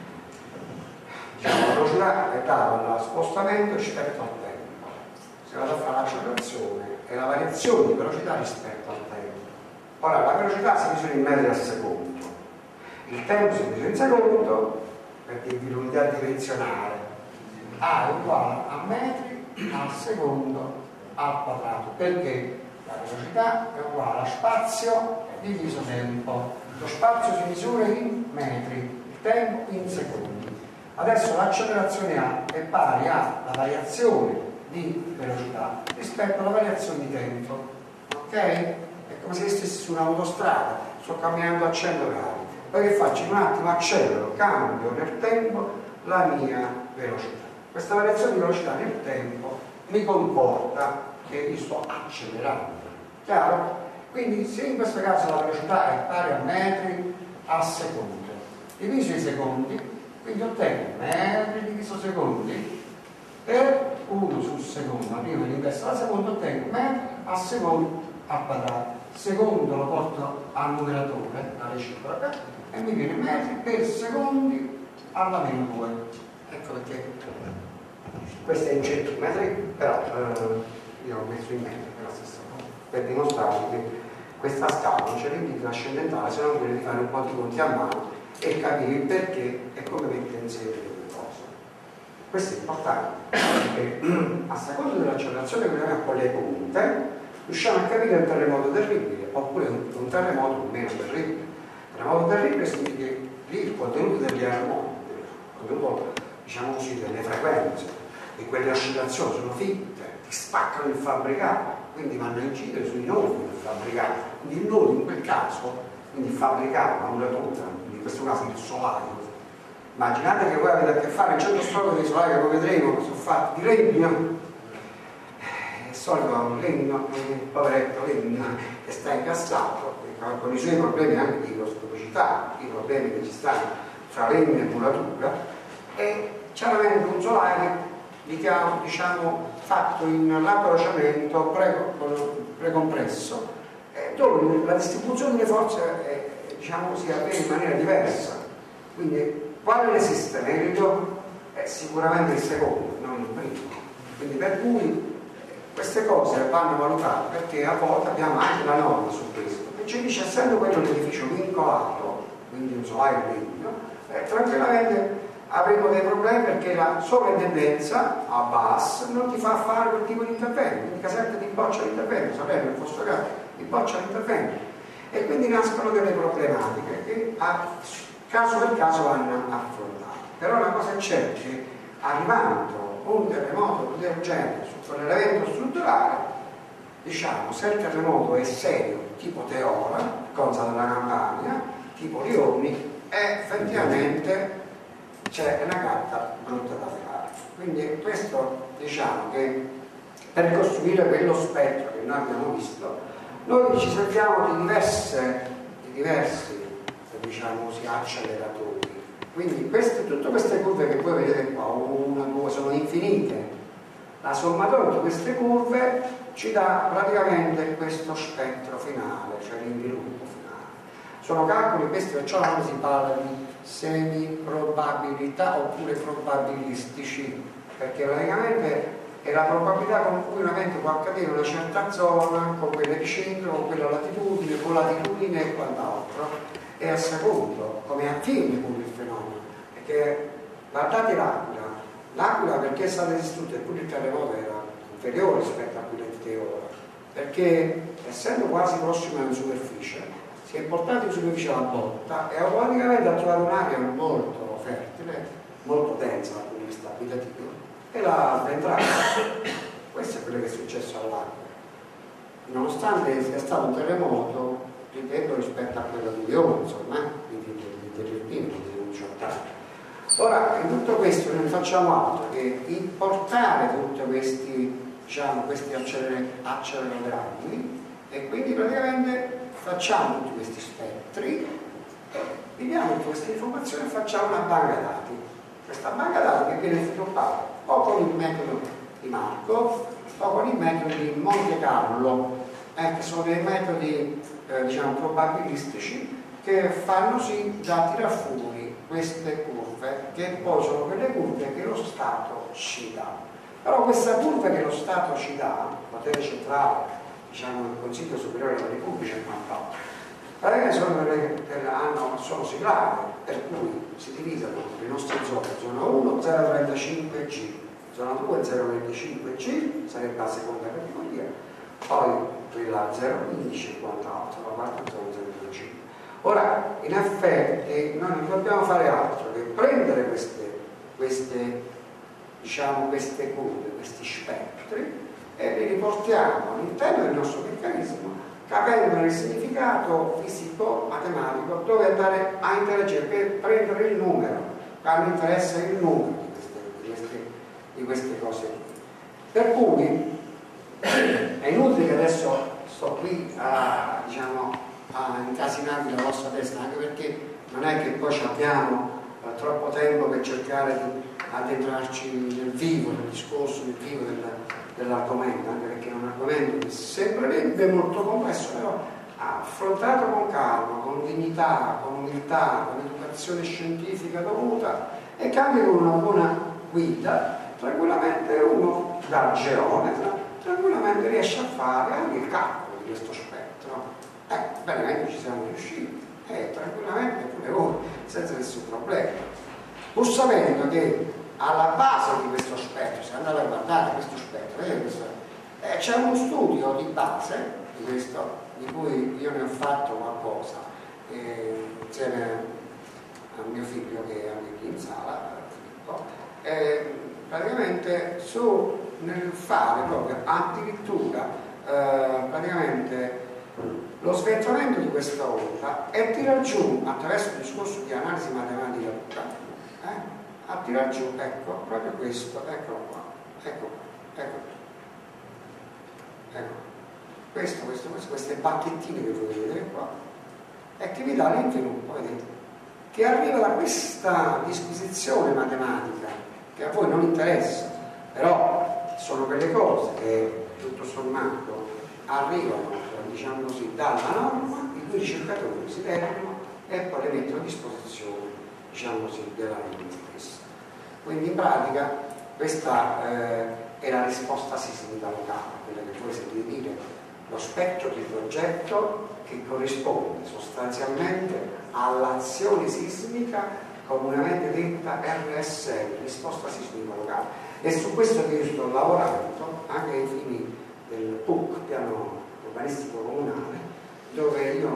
diciamo, la velocità è data dallo spostamento rispetto al tempo. Se vado a fare l'accelerazione è la variazione di velocità rispetto al tempo. Ora la velocità si misura in metri al secondo, il tempo si misura in secondo, per dirvi l'unità dimensionale, A è uguale a metri al secondo al quadrato, perché la velocità è uguale a spazio diviso tempo. Lo spazio si misura in metri, il tempo in secondi. Adesso l'accelerazione A è pari alla variazione di velocità rispetto alla variazione di tempo. Ok? È come se stessi su un'autostrada, sto camminando a cento gradi. Poi che faccio? In un attimo accelero, cambio nel tempo la mia velocità. Questa variazione di velocità nel tempo mi comporta che io sto accelerando. Chiaro? Quindi se in questo caso la velocità è pari a metri al secondo, diviso i secondi, quindi ottengo metri diviso secondi per uno sul secondo, la prima l'inverso alla seconda, ottengo metri al secondo al quadrato. Secondo lo porto al numeratore, la reciproca, e mi viene metri per secondi alla meno due. Ecco perché questo è in centimetri, però eh, io ho messo in metri per la stessa cosa, per dimostrarvi che questa scala non c'è limite ascendentale, se non quella di fare un po' di conti a mano e capire il perché e come mettere insieme le due cose. Questo è importante, perché a seconda dell'accelerazione che abbiamo con le punte riusciamo a capire un terremoto terribile oppure un, un terremoto meno terribile. Terremoto terribile significa che lì il contenuto degli armoni, il contenuto, diciamo così, delle frequenze di quelle oscillazioni sono fitte, ti spaccano il fabbricato, quindi vanno a incidere sui nodi del fabbricato. Quindi il nodo in quel caso quindi fabbricare una muratura, in questo caso il solaio. Immaginate che voi avete a che fare in centro storico di solaio, come vedremo, sono fatti di legno, il solito legno, il poveretto legno che sta incassato, con i suoi problemi anche di costicità, i problemi che ci stanno tra legno e muratura, e chiaramente un solaio diciamo fatto in lato-rociamento precompresso, dove la distribuzione delle forze è, diciamo così, avviene in maniera diversa. Quindi quale esiste meglio? È sicuramente il secondo, non il primo. Quindi per cui queste cose vanno valutate, perché a volte abbiamo anche la norma su questo, che ci dice, essendo quello l'edificio vincolato, quindi un solaio legno, eh, tranquillamente avremo dei problemi, perché la sovrintendenza a B A S non ti fa fare quel tipo di intervento, quindi casette di boccia di intervento, sapete, nel vostro caso di boccia di intervento, e quindi nascono delle problematiche che a caso per caso vanno affrontate. Però una cosa è certa, che arrivando un terremoto del genere su quell'evento strutturale, diciamo, se il terremoto è serio, tipo Teora, cosa della Campania, tipo Lioni, effettivamente c'è una carta brutta da fare. Quindi questo, diciamo che per costruire quello spettro che noi abbiamo visto, noi ci serviamo di diverse, di diversi, diciamo così, acceleratori. Quindi queste, tutte queste curve che voi vedete qua, una, due, sono infinite. La sommatoria di queste curve ci dà praticamente questo spettro finale, cioè l'inviluppo finale. Sono calcoli, questi perciò si parla di semi-probabilità oppure probabilistici, perché praticamente è la probabilità con cui un evento può accadere in una certa zona, con quella di centro, con quella latitudine, con latitudine e quant'altro, e a secondo come avviene pure il fenomeno. Perché guardate l'Aquila, l'Aquila perché è stata distrutta, eppure il terremoto era inferiore rispetto a quello di Teora, perché essendo quasi prossimo alla superficie si è portato in superficie la botta e automaticamente ha trovato un'area molto fertile, molto densa dal punto di vista abitativo, e l'ha entrata. Questo è quello che è successo all'Aquila, nonostante sia stato un terremoto, ripeto, rispetto a quello di Lione, insomma, di Terrippino, di diciotto. Ora, in tutto questo non facciamo altro che importare tutti questi, diciamo, questi accelerogrammi, e quindi praticamente facciamo tutti questi spettri, vediamo tutte queste informazioni e facciamo una banca dati. Questa banca dati che viene sviluppata o con il metodo di Markov o con il metodo di Monte Carlo, eh, che sono dei metodi eh, diciamo probabilistici che fanno sì da tirar fuori queste curve, che poi sono quelle curve che lo Stato ci dà. Però questa curva che lo Stato ci dà, il potere centrale, diciamo il Consiglio Superiore della Repubblica e quant'altro, praticamente sono, delle, delle, hanno, sono siglate, per cui si dividono le nostre zone: zona uno zero virgola trentacinque G, zona due zero virgola venticinque G, sarebbe la seconda categoria, poi quella zero virgola quindici e quant'altro, la quarta zona zero virgola cinque. Ora, in effetti, noi non dobbiamo fare altro che prendere queste, queste, diciamo, queste curve, questi spettri, e li riportiamo all'interno del nostro meccanismo, capendo il significato fisico-matematico dove andare a interagire per prendere il numero, quando interessa il numero di queste, di queste, di queste cose. Per cui è inutile che adesso sto qui a, diciamo, a incasinarvi la vostra testa, anche perché non è che poi abbiamo eh, troppo tempo per cercare di addentrarci nel vivo del discorso, nel vivo del, dell'argomento, anche perché è un argomento che sembrerebbe molto complesso, però affrontato con calma, con dignità, con umiltà, con educazione scientifica dovuta, e che anche con una buona guida, tranquillamente uno da geometra tranquillamente riesce a fare anche il calcolo di questo spettro. Eh, veramente ci siamo riusciti, eh, tranquillamente pure voi, senza nessun problema, pur sapendo che alla base di questo spettro, se andate a guardare questo spettro, vedete questo, eh, c'è uno studio di base di questo, di cui io ne ho fatto qualcosa eh, insieme a mio figlio che è anche qui in sala, Filippo, eh, praticamente su nel fare proprio addirittura eh, praticamente lo sventramento di questa onda e tirar giù, attraverso il discorso di analisi matematica, eh, a tirar giù, ecco, proprio questo, eccolo qua, ecco qua, ecco qua, ecco, questo, questo, questo, queste bacchettine che potete vedere qua, e che vi dà l'infinito, vedete, che arriva da questa disquisizione matematica, che a voi non interessa, però sono quelle cose che tutto sommato arrivano, diciamo così, dalla norma, i cui ricercatori si derivano e poi le mettono a disposizione, diciamo così, della norma stessa. Quindi in pratica questa eh, è la risposta sismica locale, quella che voi sentite dire, lo spettro di progetto che corrisponde sostanzialmente all'azione sismica comunemente detta R S L, risposta sismica locale. E su questo che io sto lavorando anche ai fini del P U C, piano urbanistico comunale, dove io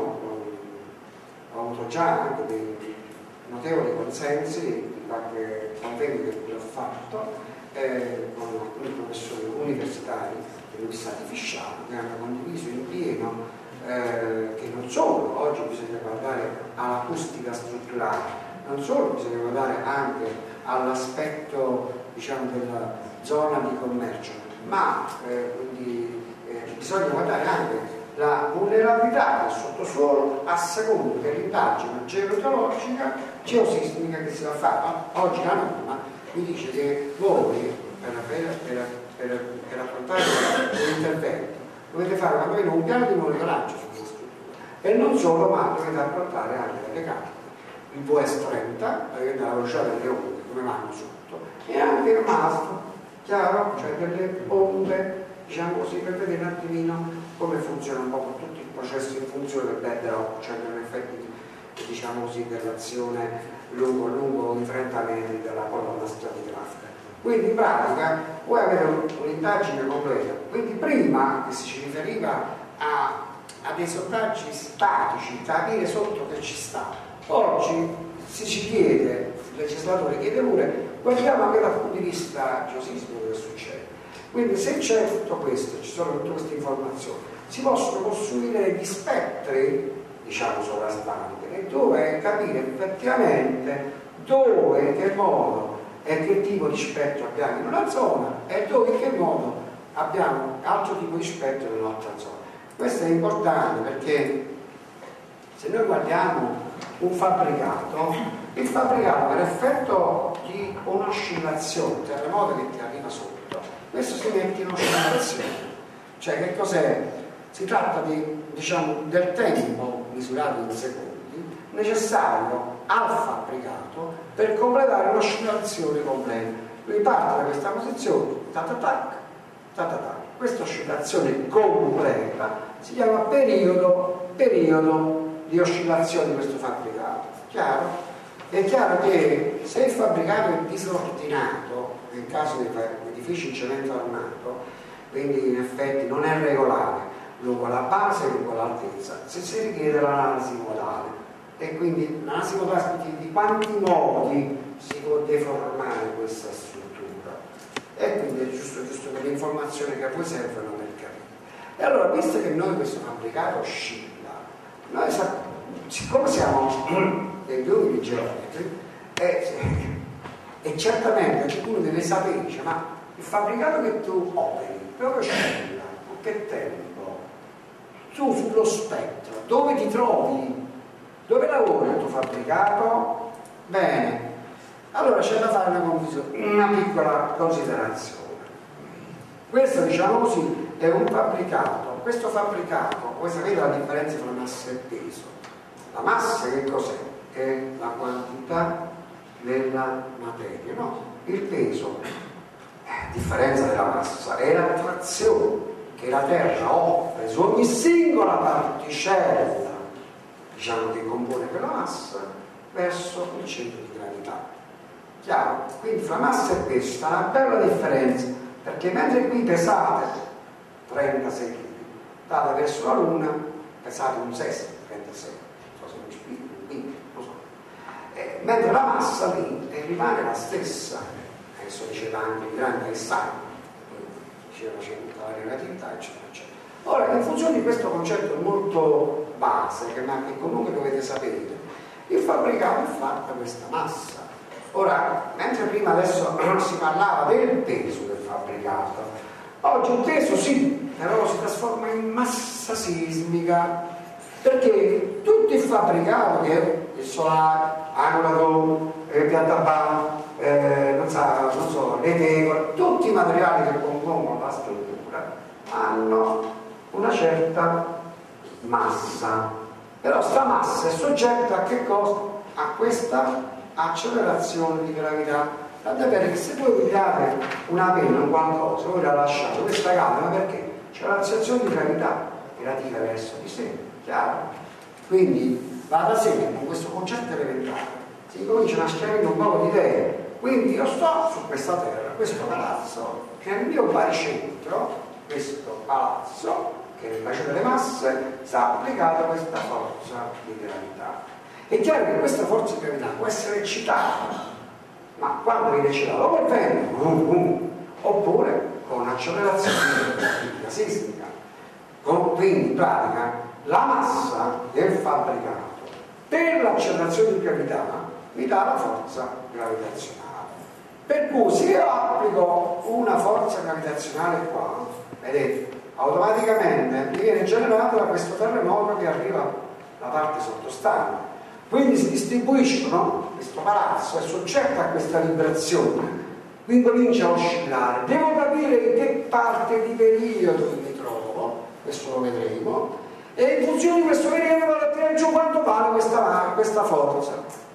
ho avuto già anche dei notevoli consensi di qualche convegno che ho fatto eh, con alcuni professori universitari dell'Università di Fisciano, che hanno condiviso in pieno eh, che non solo oggi bisogna guardare all'acustica strutturale, non solo bisogna guardare anche all'aspetto, diciamo, della zona di commercio, ma eh, quindi, eh, bisogna guardare anche la vulnerabilità del sottosuolo a seconda dell'indagine geometeorologica, geosismica che si va a fare. Oggi la norma mi dice che voi per, per, per, per, per affrontare un intervento dovete fare quantomeno un piano di monitoraggio sulla struttura, e non solo, ma dovete affrontare anche delle carte, il V S trenta, perché la velocità delle onde come vanno sotto, e anche il MASF, chiaro? Cioè delle onde, diciamo così, per vedere un attimino come funziona un po' tutto il processo in funzione del bedrock, cioè degli effetti, diciamo così, dell'azione lungo, lungo i trenta metri della colonna stratigrafica. Quindi in pratica voi avete un'indagine completa. Quindi prima che si ci riferiva a, a dei sondaggi statici, capire sotto che ci sta, oggi si ci chiede, il legislatore chiede pure, guardiamo anche dal punto di vista geosismico che succede. Quindi se c'è tutto questo, ci sono tutte queste informazioni, si possono costruire degli spettri, diciamo, sovrastanti, e dove capire effettivamente dove, in che modo e che tipo di spettro abbiamo in una zona e dove, in che modo abbiamo altro tipo di spettro in un'altra zona. Questo è importante perché se noi guardiamo un fabbricato, il fabbricato per effetto di un'oscillazione, un terremoto che ti arriva sotto, questo si mette in oscillazione. Cioè che cos'è? Si tratta di, diciamo, del tempo misurato in secondi necessario al fabbricato per completare l'oscillazione completa. Lui parte da questa posizione, tatatac, tatatac. Questa oscillazione completa si chiama periodo, periodo di oscillazione di questo fabbricato. Chiaro? È chiaro che se il fabbricato è disordinato, nel caso dei edifici in cemento armato, quindi in effetti non è regolare lungo la base e lungo l'altezza, se si richiede l'analisi modale, e quindi l'analisi modale di quanti modi si può deformare questa struttura, e quindi è giusto, giusto per le informazioni che a voi servono per capire. E allora, visto che noi questo fabbricato oscilla, noi siccome siamo dei due geometri, e, e certamente uno deve sapere, dice, ma il fabbricato che tu operi, dove oscilla, con che tempo? Tu sullo spettro, dove ti trovi? Dove lavora il tuo fabbricato? Bene, allora c'è da fare una, una piccola considerazione. Questo, diciamo così, è un fabbricato. Questo fabbricato, voi sapete la differenza tra massa e peso. La massa che cos'è? È la quantità della materia, no? Il peso, a differenza della massa, è la trazione che la Terra offre su ogni singola particella, diciamo, che compone quella massa, verso il centro di gravità. Chiaro? Quindi fra massa e peso sta una bella differenza, perché mentre qui pesate trentasei chili, date verso la Luna pesate un sesto, trentasei, non so se mi spiego, quindi, non so. Eh, mentre la massa lì eh, rimane la stessa. Adesso diceva anche il grande Einstein, diceva la relatività, eccetera, eccetera. Ora, in funzione di questo concetto molto base, che, ma che comunque dovete sapere, il fabbricato è fatto da questa massa. Ora, mentre prima adesso si parlava del peso del fabbricato, oggi il peso sì, però si trasforma in massa sismica, perché tutto il fabbricato, che è il solare, angolato, eh, piantabanco, eh, non, so, non so, le tegole, tutti i materiali che compongono la struttura hanno una certa massa, però sta massa è soggetta a che cosa? A questa accelerazione di gravità. Tant'è vero che se voi pigliate una penna o qualcosa, voi la lasciate, questa cade, ma perché? C'è l'accelerazione di gravità relativa verso di sé, chiaro? Quindi va da sé che con questo concetto elementare si cominciano a schiarire un po' di idee. Quindi io sto su questa terra, questo palazzo, che nel mio baricentro, questo palazzo, che nel bacino delle masse, sta applicata questa forza di gravità. È chiaro che questa forza di gravità può essere eccitata, ma quando viene eccitata o col vento, um, um, oppure con accelerazione sismica. Quindi in pratica la massa del fabbricato per l'accelerazione di gravità mi dà la forza gravitazionale. Per cui se io applico una forza gravitazionale qua, vedete, automaticamente mi viene generato da questo terremoto che arriva dalla parte sottostante. Quindi si distribuiscono, questo palazzo è soggetto a questa vibrazione, quindi comincia a oscillare. Devo capire in che parte di periodo mi trovo, questo lo vedremo, e in funzione di questo periodo vado a tirare giù quanto vale questa, questa forza.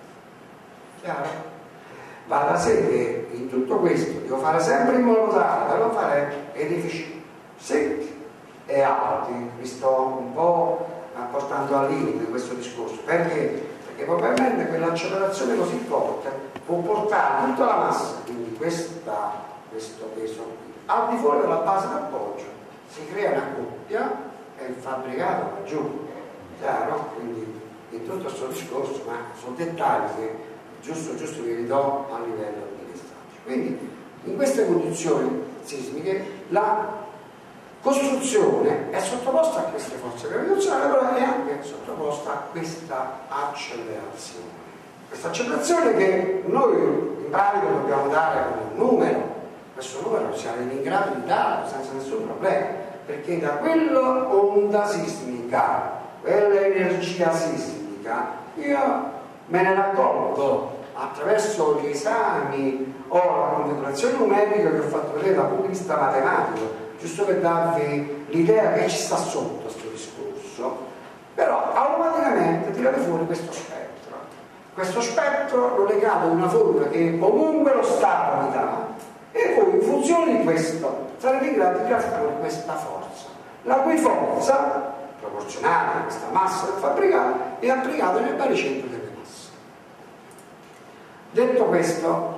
Chiaro? Va da sé che in tutto questo devo fare sempre in modo tale da non fare edifici secchi e alti. Vi sto un po' portando al limite questo discorso. Perché? Perché probabilmente quell'accelerazione così forte può portare tutta la massa, quindi questa, questo peso qui, al di fuori della base d'appoggio. Si crea una coppia e il fabbricato va giù. Chiaro? Quindi in tutto questo discorso, ma sono dettagli che giusto giusto vi ridò a livello di messaggio. Quindi in queste condizioni sismiche la costruzione è sottoposta a queste forze gravitazionali, però è anche sottoposta a questa accelerazione. Questa accelerazione che noi in pratica dobbiamo dare come un numero, questo numero siamo in grado di darlo senza nessun problema, perché da quella onda sismica, quell'energia sismica, io me ne raccolgo attraverso gli esami o la configurazione numerica che ho fatto vedere dal punto di vista matematico, giusto per darvi l'idea che ci sta sotto questo discorso, però automaticamente tirate fuori questo spettro. Questo spettro lo legate in una formula che comunque lo Stato mi dà, e voi in funzione di questo sarete in grado di tirare fuori questa forza, la cui forza, proporzionale a questa massa del fabbricato, è applicata nel baricentro delle masse. Detto questo,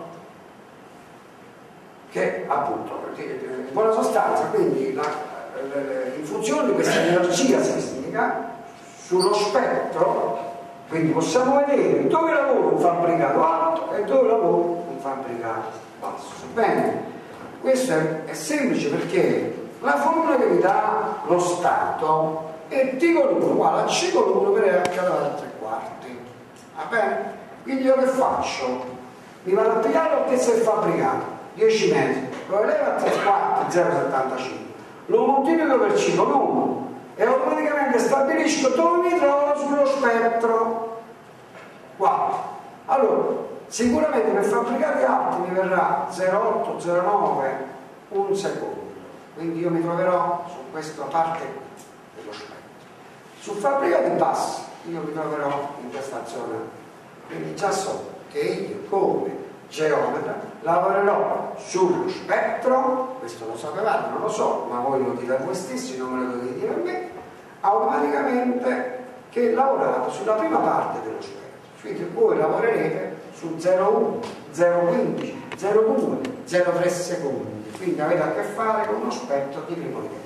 che appunto in buona sostanza, quindi la, in funzione di questa energia sismica sullo spettro, quindi possiamo vedere dove lavora un fabbricato alto e dove lavora un fabbricato basso. Bene, questo è, è semplice, perché la formula che vi dà lo Stato è T con uno uguale a C con uno per H davanti a tre quarti. Va bene? Quindi io che faccio? Mi vado a pigliare l'altezza del fabbricato, dieci metri, lo elevo a tre quarti, zero virgola settantacinque, lo moltiplico per C con uno e automaticamente stabilisco dove mi trovo sullo spettro. Wow. Allora, sicuramente per fabbricati alti mi verrà zero virgola otto, zero virgola nove, un secondo, quindi io mi troverò su questa parte dello spettro. Su fabbricati bassi io mi troverò in questa zona, quindi già so che io come geometra lavorerò sullo spettro, questo lo sapevate, non lo so, ma voi lo dite a voi stessi, non me lo dovete dire a me, automaticamente che lavorate sulla prima parte dello spettro, quindi voi lavorerete su zero virgola uno, zero virgola quindici, zero virgola due, zero virgola tre secondi, quindi avete a che fare con uno spettro di primo livello.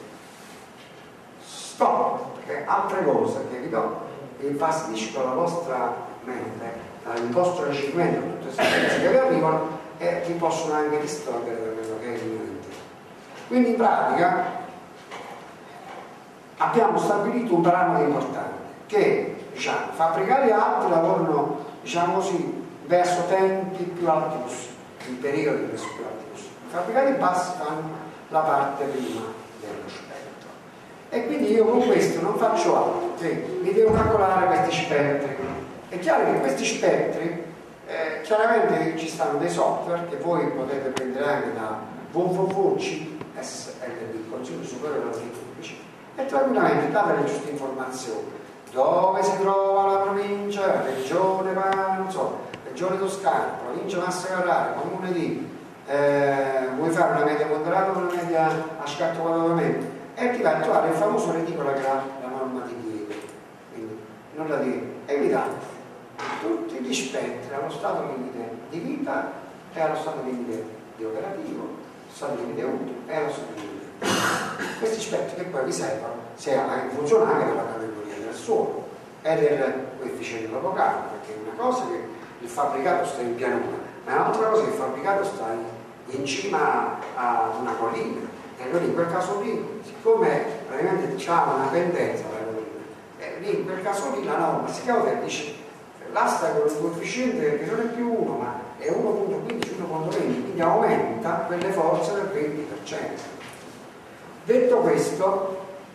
Stop, perché altre cose che vi do vi infastidiscono la vostra mente, il vostro recepimento, tutte queste cose che vi arrivano, e vi possono anche distogliere da quello che è il mio intento. Quindi in pratica abbiamo stabilito un parametro importante, che diciamo, fabbricati alti lavorano, diciamo così, verso tempi più alti possibili, in periodi più alti possibili. I fabbricati bassi fanno la parte prima dello spettro. E quindi io con questo non faccio altro che mi devo calcolare questi spettri. È chiaro che questi spettri, eh, chiaramente ci stanno dei software che voi potete prendere anche da w w w punto c s l d, Consiglio Superiore della Enti Pubblici, e tranquillamente date le giuste informazioni. Dove si trova la provincia, regione, non so, regione Toscana, provincia Massa Carrara, comune di, eh, vuoi fare una media ponderata o una media a scatto quadrato, e ti va a trovare il famoso reticolo che ha la norma di Diego. Quindi nulla di evidente. Tutti gli spettri allo stato limite di vita e allo stato limite di operativo, allo stato limite utile e allo stato limite. Questi spettri che poi vi servono se in funzione anche della categoria del suolo e del coefficiente locale, perché una cosa è che il fabbricato sta in pianura, ma un'altra cosa è che il fabbricato sta in, in cima a una collina, e allora in quel caso lì, siccome praticamente ha una pendenza alla collina, e lì in quel caso lì la norma si causa e dice l'asta con il coefficiente che non è più uno, ma è uno virgola quindici, uno virgola venti, quindi aumenta quelle forze del venti per cento. Detto questo,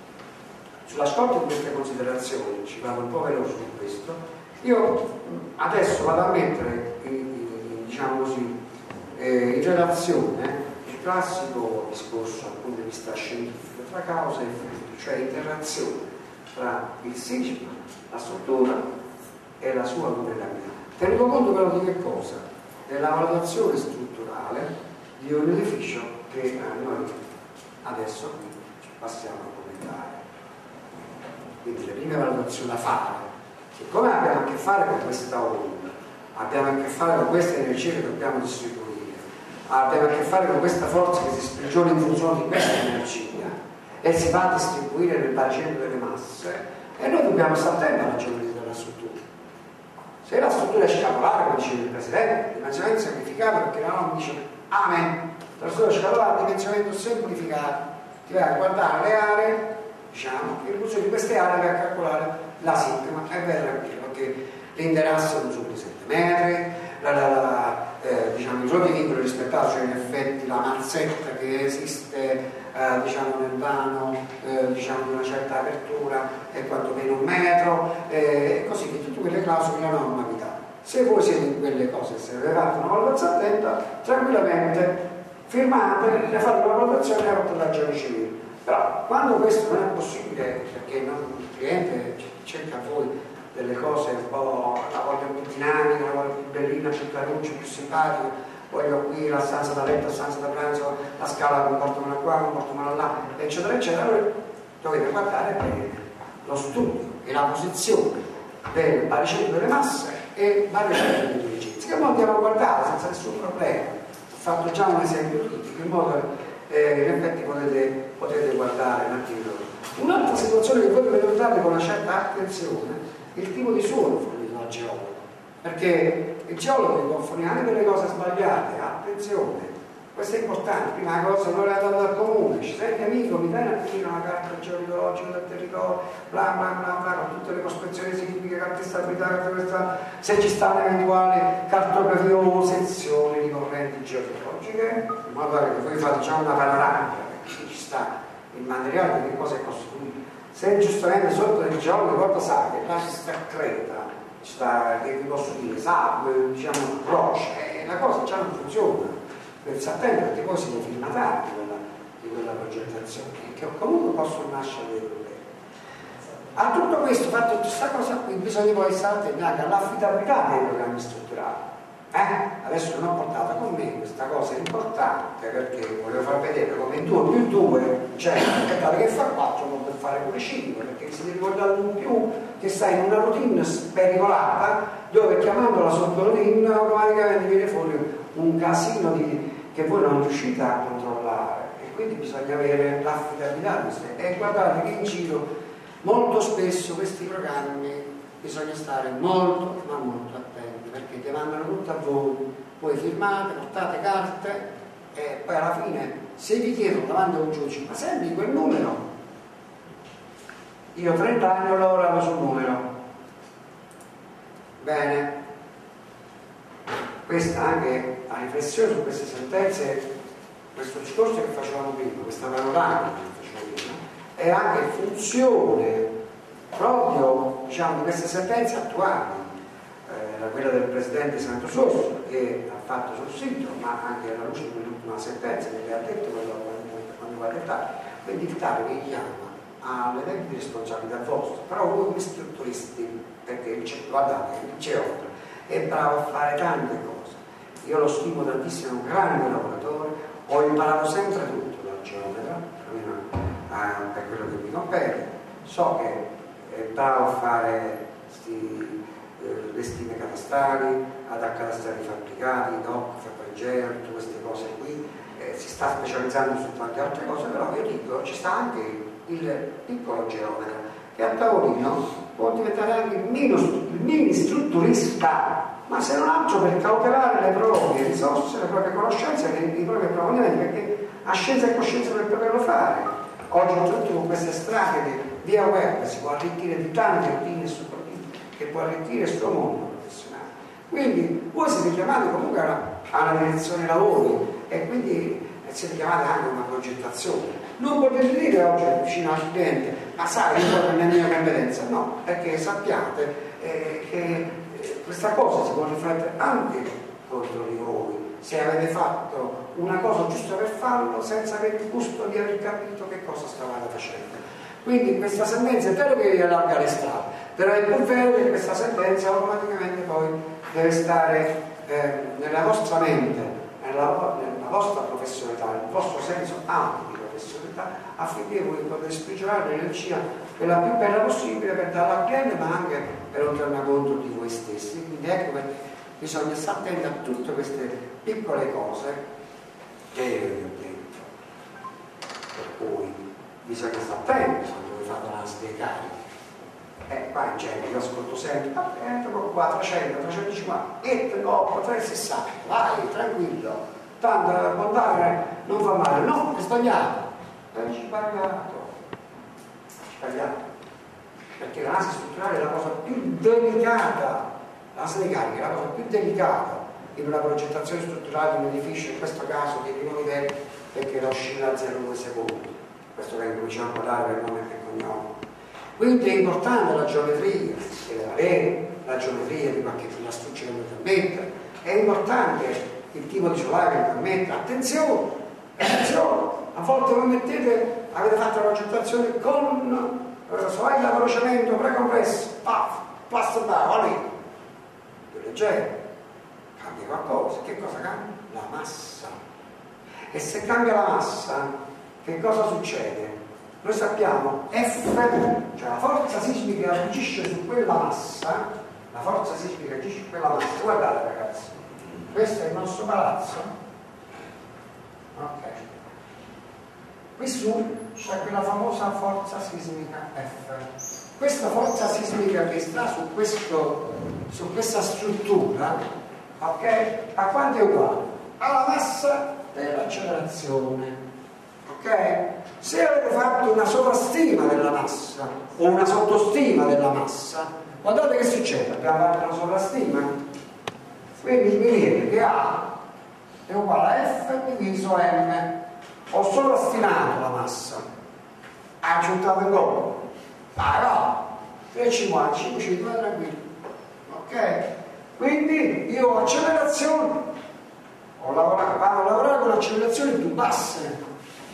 sulla scorta di queste considerazioni, ci vado un po' veloce su questo, io adesso vado a mettere, diciamo così, eh, in relazione il classico discorso dal punto di vista scientifico tra causa e effetto, cioè interazione tra il sisma, la struttura e la sua vulnerabilità. Tenuto conto però di che cosa? Della valutazione strutturale di un edificio che noi adesso passiamo a commentare. Quindi le prime valutazioni da fare, siccome abbiamo a che fare con questa onda, abbiamo a che fare con queste energie che dobbiamo distribuire, abbiamo a che fare con questa forza che si sprigiona in funzione di questa energia e si va a distribuire nel bacino delle masse, e noi dobbiamo stare attenti alla geometria della struttura. Se la struttura è scapolare, come diceva il Presidente, dimensionamento semplificato, perché la norma dice amen, la struttura scapolare, dimensionamento semplificato, ti vai a guardare le aree, diciamo, in funzione di queste aree vai a calcolare la sintoma, e vai tranquillo, perché l'interasse non sono di sette metri, la, la, la, eh, diciamo, i suoi vincoli rispettati, cioè in effetti la mazzetta che esiste eh, diciamo, nel vano eh, diciamo, di una certa apertura è quantomeno un metro, eh, e così che tutte quelle clausole la norma vi dà. Se voi siete in quelle cose, se avete fatto una valutazione attenta, tranquillamente firmate, ne fate una valutazione e fate la giorni civile. Però quando questo non è possibile, perché non, il cliente cerca a voi delle cose un po', la voglio più dinamica, la voglio più bellina, più caruccia, più simpatica, voglio qui la stanza da letto, la stanza da pranzo, la scala comportamento qua, comportamento là, eccetera, eccetera, allora dovete guardare bene lo studio e la posizione del baricentro delle masse e baricentro delle dirigenze, che noi andiamo a guardare senza nessun problema. Ho fatto già un esempio tipico, in modo che eh, in effetti potete, potete guardare un attimo. Un'altra situazione che voi dovete notare con una certa attenzione è il tipo di suolo fornito dal geologo, perché il geologo vi può fornire anche delle cose sbagliate, attenzione, questo è importante. Prima cosa, noi andando al comune, ci senti amico, mi dai un attimino una carta geologica del territorio, bla bla bla bla, con tutte le prospezioni significhe, carte di stabilità, carte di stabilità, se ci sta un'eventuale cartografia o sezioni di correnti geologiche, in modo che voi fate già una panoramica, perché ci sta il materiale di che cosa è costituito. Se giustamente sotto il geologo cosa sa che là ci sta creta, ci sta, che vi posso dire, sabbia, diciamo rocce, e la cosa già non funziona. Per sapere, perché poi siete firmatari di quella, di quella progettazione, che comunque possono nascere dei problemi. A tutto questo, fatto questa cosa qui, bisogna poi stare attenti all'affidabilità dei programmi strutturali. Eh? Adesso non ho portato con me, questa cosa è importante perché volevo far vedere come in due più due, cioè aspettate che fa quattro, non per fare pure cinque, perché vi siete ricordati un più che sta in una routine spericolata, dove chiamando la sottoroutine automaticamente viene fuori un casino di, che voi non riuscite a controllare, e quindi bisogna avere l'affidabilità di queste. E guardate che in giro molto spesso questi programmi bisogna stare molto ma molto attenti, perché ti mandano tutto a voi, voi firmate, portate carte e poi alla fine se vi chiedono davanti a un giudice ma senti quel numero Io trenta anni ho lavorato sul numero. Bene, questa anche a riflessione su queste sentenze, questo discorso che facevamo prima, questa panoramica che facevamo prima, è anche funzione proprio, diciamo, di queste sentenze attuali, eh, quella del Presidente Santos Orso che ha fatto sul sito, ma anche alla luce dell'ultima sentenza che le ha detto quello quando va a dettare, quindi il TAR vi chiama alle livelli di responsabilità vostra, però voi come strutturisti, perché guardate, il geometra è bravo a fare tante cose, io lo stimo tantissimo, è un grande lavoratore, ho imparato sempre tutto dal geometra, almeno eh, per quello che mi compete, so che è bravo a fare sti, eh, le stime catastali, ad accatastare i fabbricati, D O C, Fabregeo, tutte queste cose qui, eh, si sta specializzando su tante altre cose, però io dico, ci sta anche il piccolo geometra che a tavolino può diventare anche il mini, il mini strutturista, ma se non altro per cautelare le proprie risorse, le proprie conoscenze, i propri approfondimenti, perché ha scienza e coscienza per poterlo fare. Oggi soprattutto con queste strade di via web si può arricchire di tante routine e subroutine che può arricchire il suo mondo professionale. Quindi voi siete chiamati comunque a una direzione lavori e quindi siete chiamati anche a una progettazione. Non potete dire oggi vicino al cliente, ma sai, io ho la mia competenza, no, perché sappiate eh, che eh, questa cosa si può riflettere anche contro di voi, se avete fatto una cosa giusto per farlo senza avere il gusto di aver capito che cosa stavate facendo. Quindi questa sentenza è vero che vi allarga le strade, però è pur vero che questa sentenza automaticamente poi deve stare eh, nella vostra mente, nella, nella vostra professionalità, nel vostro senso ampio di professionalità, affinché voi potete sprigionare l'energia quella più bella possibile per darla al cliente, ma anche per un tornaconto di voi stessi. Quindi ecco perché bisogna stare attenti a tutte queste piccole cose che io vi ho detto. Per cui bisogna stare attenti quando vi fate l'ansia dei carichi. Eh, qua in genere io ascolto sempre, vabbè, qua trecento, trecentocinquanta, e trecentosessanta, vai, tranquillo, tanto montare non fa male, no, è sbagliato, è sbagliato, è sbagliato, perché l'ansia strutturale è la cosa più delicata, l'ansia dei carichi è la cosa più delicata in una progettazione strutturale di un edificio, in questo caso di primo livello, perché la oscilla a zero virgola due secondi, questo che cominciamo a parlare per nome e cognome. Quindi è importante la geometria, deve avere la geometria di qualche pilastruccio che dovete mettere, è importante il tipo di solare che dovete mettere, attenzione, attenzione, a volte voi mettete, avete fatto la progettazione con eh, solare da velocemente precompresso, paf, passa da, lì, più leggero, cambia qualcosa, che cosa cambia? La massa. E se cambia la massa, che cosa succede? Noi sappiamo F, cioè la forza sismica che agisce su quella massa, la forza sismica che agisce su quella massa, guardate ragazzi, questo è il nostro palazzo, ok, qui su c'è quella famosa forza sismica F, questa forza sismica che sta su, questo, su questa struttura, ok, a quanto è uguale? Alla massa dell'accelerazione. Okay? Se avete fatto una sovrastima della massa o una sottostima della massa, guardate che succede, abbiamo fatto una sovrastima, quindi mi viene che A è uguale a F diviso M, ho sovrastimato la massa, ha aggiuntato il gol, ah no, tre virgola cinquantacinque, cinque tranquillo, ok? Quindi io ho accelerazione, ho lavorato, vado a lavorare con accelerazioni più basse.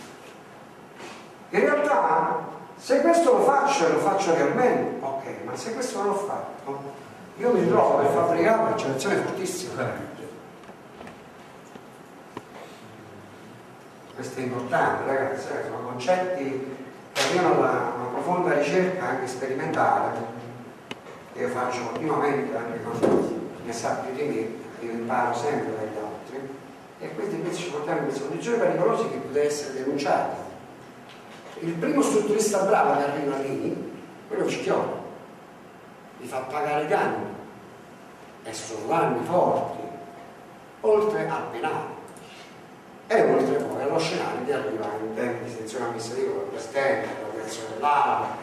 In realtà, se questo lo faccio e lo faccio realmente, ok, ma se questo non l'ho fatto, io mi trovo per fabbricare un'accelerazione fortissima. Questo è importante, ragazzi, sono concetti che arrivano da una profonda ricerca anche sperimentale, che io faccio continuamente anche quando ne sa più di me, io imparo sempre dagli altri, e questi invece ci portano in queste condizioni pericolose che potrebbero essere denunciate. Il primo strutturista bravo che arriva lì, quello ci chiama, gli fa pagare i danni, e sono danni forti, oltre al penale, e oltre poi allo scenario di arrivare in termini di sezione amministrativa con il presidente, la direzione dell'A P A,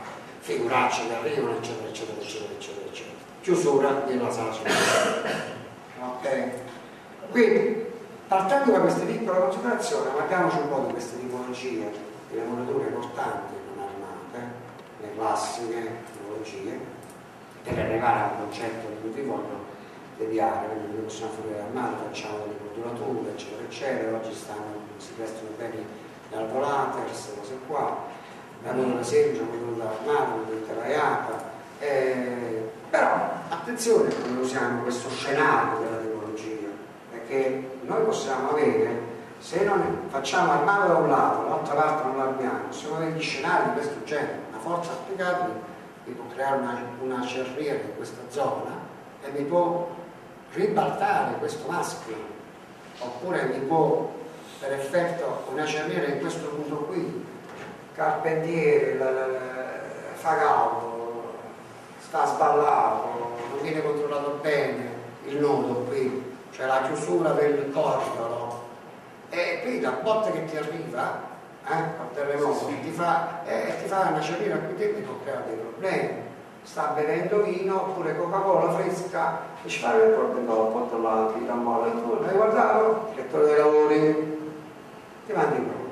figuracce che arrivano, eccetera, eccetera, eccetera, eccetera, eccetera. Chiusura della sala superiore. Ok? Quindi, partendo da queste piccole considerazioni, guardiamoci un po' di queste tipologie di lavorature importanti non armate, le classiche tipologie, per arrivare a un concetto di cui vi voglio deviare, quindi noi possiamo fare armate, facciamo delle cordurature, eccetera, eccetera, oggi stanno, si vestono bene le arvolate, queste cose qua, la modula semplice, la modula armata, la modula terraiata, eh, però attenzione quando usiamo questo scenario della tipologia, perché noi possiamo avere, se non facciamo armato da un lato, dall'altra parte non l'armiamo, possiamo avere gli scenari di questo genere, una forza applicata mi può creare una, una cerriera in questa zona e mi può ribaltare questo maschio, oppure mi può per effetto una cerniera in questo punto qui, carpentiere, la, la, la, fa caldo, sta sballato, non viene controllato bene il nodo qui, cioè la chiusura del cordolo, e qui da botte che ti arriva, eh, al terremoto, sì, sì. Ti, fa, eh, ti fa una cerniera qui dentro, ti può creare dei problemi. Sta bevendo vino oppure Coca-Cola fresca e ci fare il problema, porta là, tira un po' intorno, hai guardato? Direttore dei lavori, ti mandi in problema,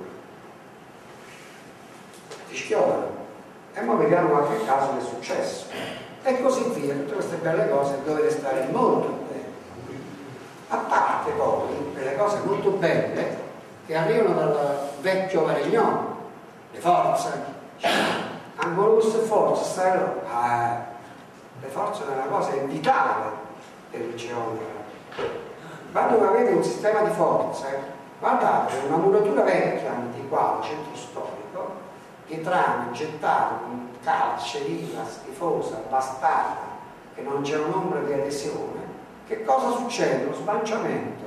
ti schiodano e ora vediamo qualche caso che è successo e così via. Tutte queste belle cose dovete stare molto bene, a parte poi delle cose molto belle che arrivano dal vecchio Varignone, le forze, Angolus e forze, stai là. Ah, le forze sono una cosa vitale per il geometra. Quando avete un sistema di forze, guardate una muratura vecchia, antiquata, centro storico, pietrame, gettato, con calce, viva, schifosa, bastarda, che non c'è un'ombra di adesione, che cosa succede? Lo sbanciamento.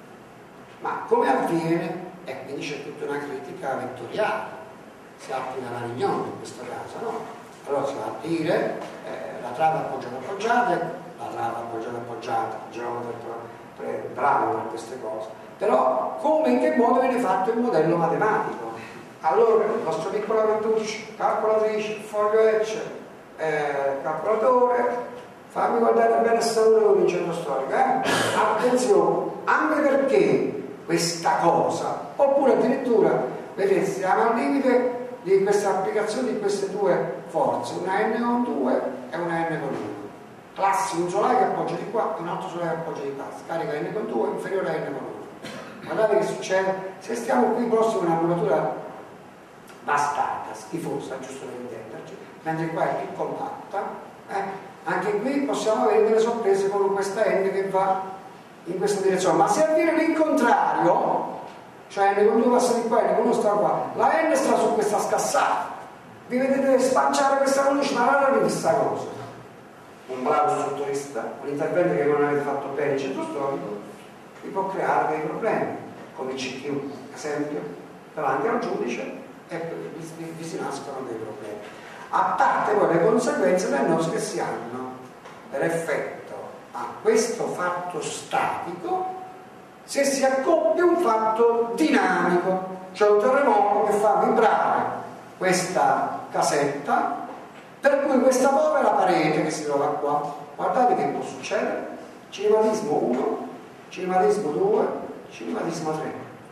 Ma come avviene? E quindi c'è tutta una critica vettoriale. Si applica la Varignone in questo caso, no? Allora si va a dire eh, la trave appoggiata appoggiata, la trave appoggiata appoggiata, il geometra bravo per queste cose, però come, in che modo viene fatto il modello matematico? Allora il nostro piccolo cartuccio, calcolatrice, foglio Excel, eh, calcolatore, fammi guardare bene questa muratura in centro storico, eh? Attenzione, anche perché questa cosa, oppure addirittura vedete, siamo al limite di questa applicazione di queste due forze, una N con due e una N con uno. Classico, un solare che appoggia di qua e un altro solare che appoggia di qua, scarica N con due inferiore a N con uno. Guardate che succede, se stiamo qui prossimo a una muratura bastata, schifosa, giusto per intenderci, mentre qua è più compatta, eh, anche qui possiamo avere delle sorprese con questa N che va in questa direzione, ma se avviene l'incontrario, cioè N con due passa di qua e N con uno sta qua, la N sta su questa scassata, vi vedete spanciare questa luce, ma rara di questa cosa. Un bravo strutturista, un intervento che non avete fatto bene in centro storico, vi può creare dei problemi, come il C Q, ad esempio, davanti al giudice, e vi, vi, vi si nascono dei problemi. A parte poi le conseguenze dannose che si hanno per effetto a questo fatto statico, se si accoppia un fatto dinamico, cioè un terremoto che fa vibrare questa casetta, per cui questa povera parete che si trova qua, guardate che può succedere: cinematismo uno, cinematismo due, cinematismo tre.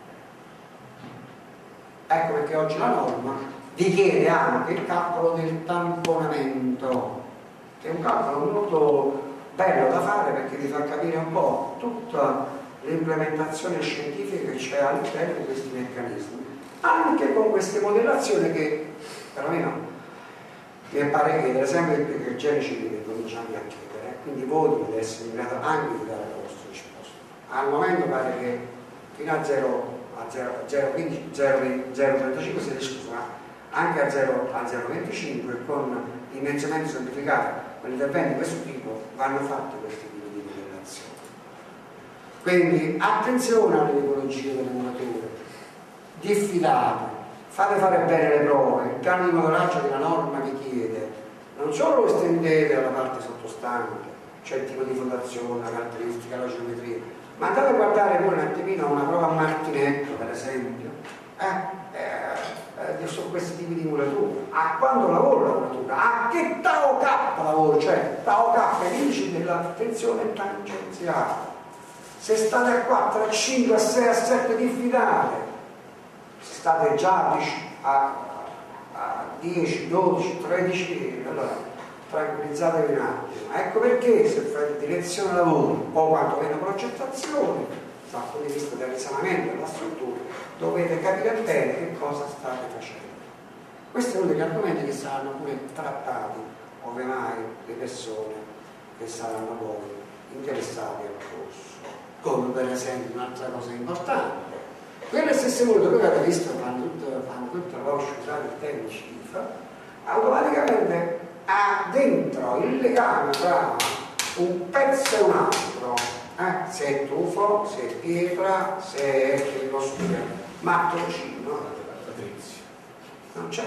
Ecco perché oggi la norma vi chiede anche il calcolo del tamponamento, che è un calcolo molto bello da fare perché vi fa capire un po' tutta l'implementazione scientifica che c'è all'interno di questi meccanismi, anche con queste modellazioni che perlomeno mi pare che, per esempio, il genere civile cominciamo a chiedere, quindi voi dovete essere in grado anche di dare la vostra risposta. Al momento pare che fino a zero virgola quindici, zero virgola trentacinque si discussa, anche a zero virgola venticinque con dimensionamento semplificato, con interventi di questo tipo vanno fatti questi tipi di modellazioni. Quindi attenzione alle tipologie delle murature, diffidate. Fate fare bene le prove, il piano di monitoraggio che la norma vi chiede, non solo lo estendete alla parte sottostante, cioè il tipo di fondazione, la caratteristica, la geometria, ma andate a guardare pure un attimino una prova a martinetto, per esempio, eh, eh, su questi tipi di muratura, a quando lavoro la muratura, a che tau K lavoro, cioè tau K è l'indice della tensione tangenziale. Se state a quattro, a cinque, a sei, a sette diffidate, se state già a, a dieci, dodici, tredici, allora tranquillizzatevi un attimo. Ecco perché se fate direzione lavoro o quantomeno progettazione, dal punto di vista del risanamento della struttura, dovete capire bene che cosa state facendo. Questi sono degli argomenti che saranno pure trattati, ove mai, le persone che saranno poi interessate al corso. Come per esempio un'altra cosa importante, quelle stesse mura che avete visto fanno tutto, fanno tutto lo scusate il termine schifo, automaticamente ha dentro il legame tra un pezzo e un altro, eh? se è tufo, se è pietra, se è che posso dire mattoncino, non c'è.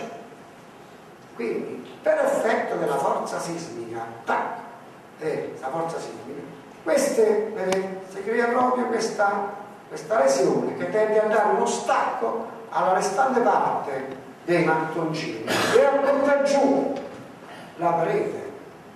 Quindi per effetto della forza sismica, tac, eh, la forza sismica, queste, vedete, si crea proprio questa, questa lesione che tende a dare uno stacco alla restante parte dei mattoncini e a portare giù la parete.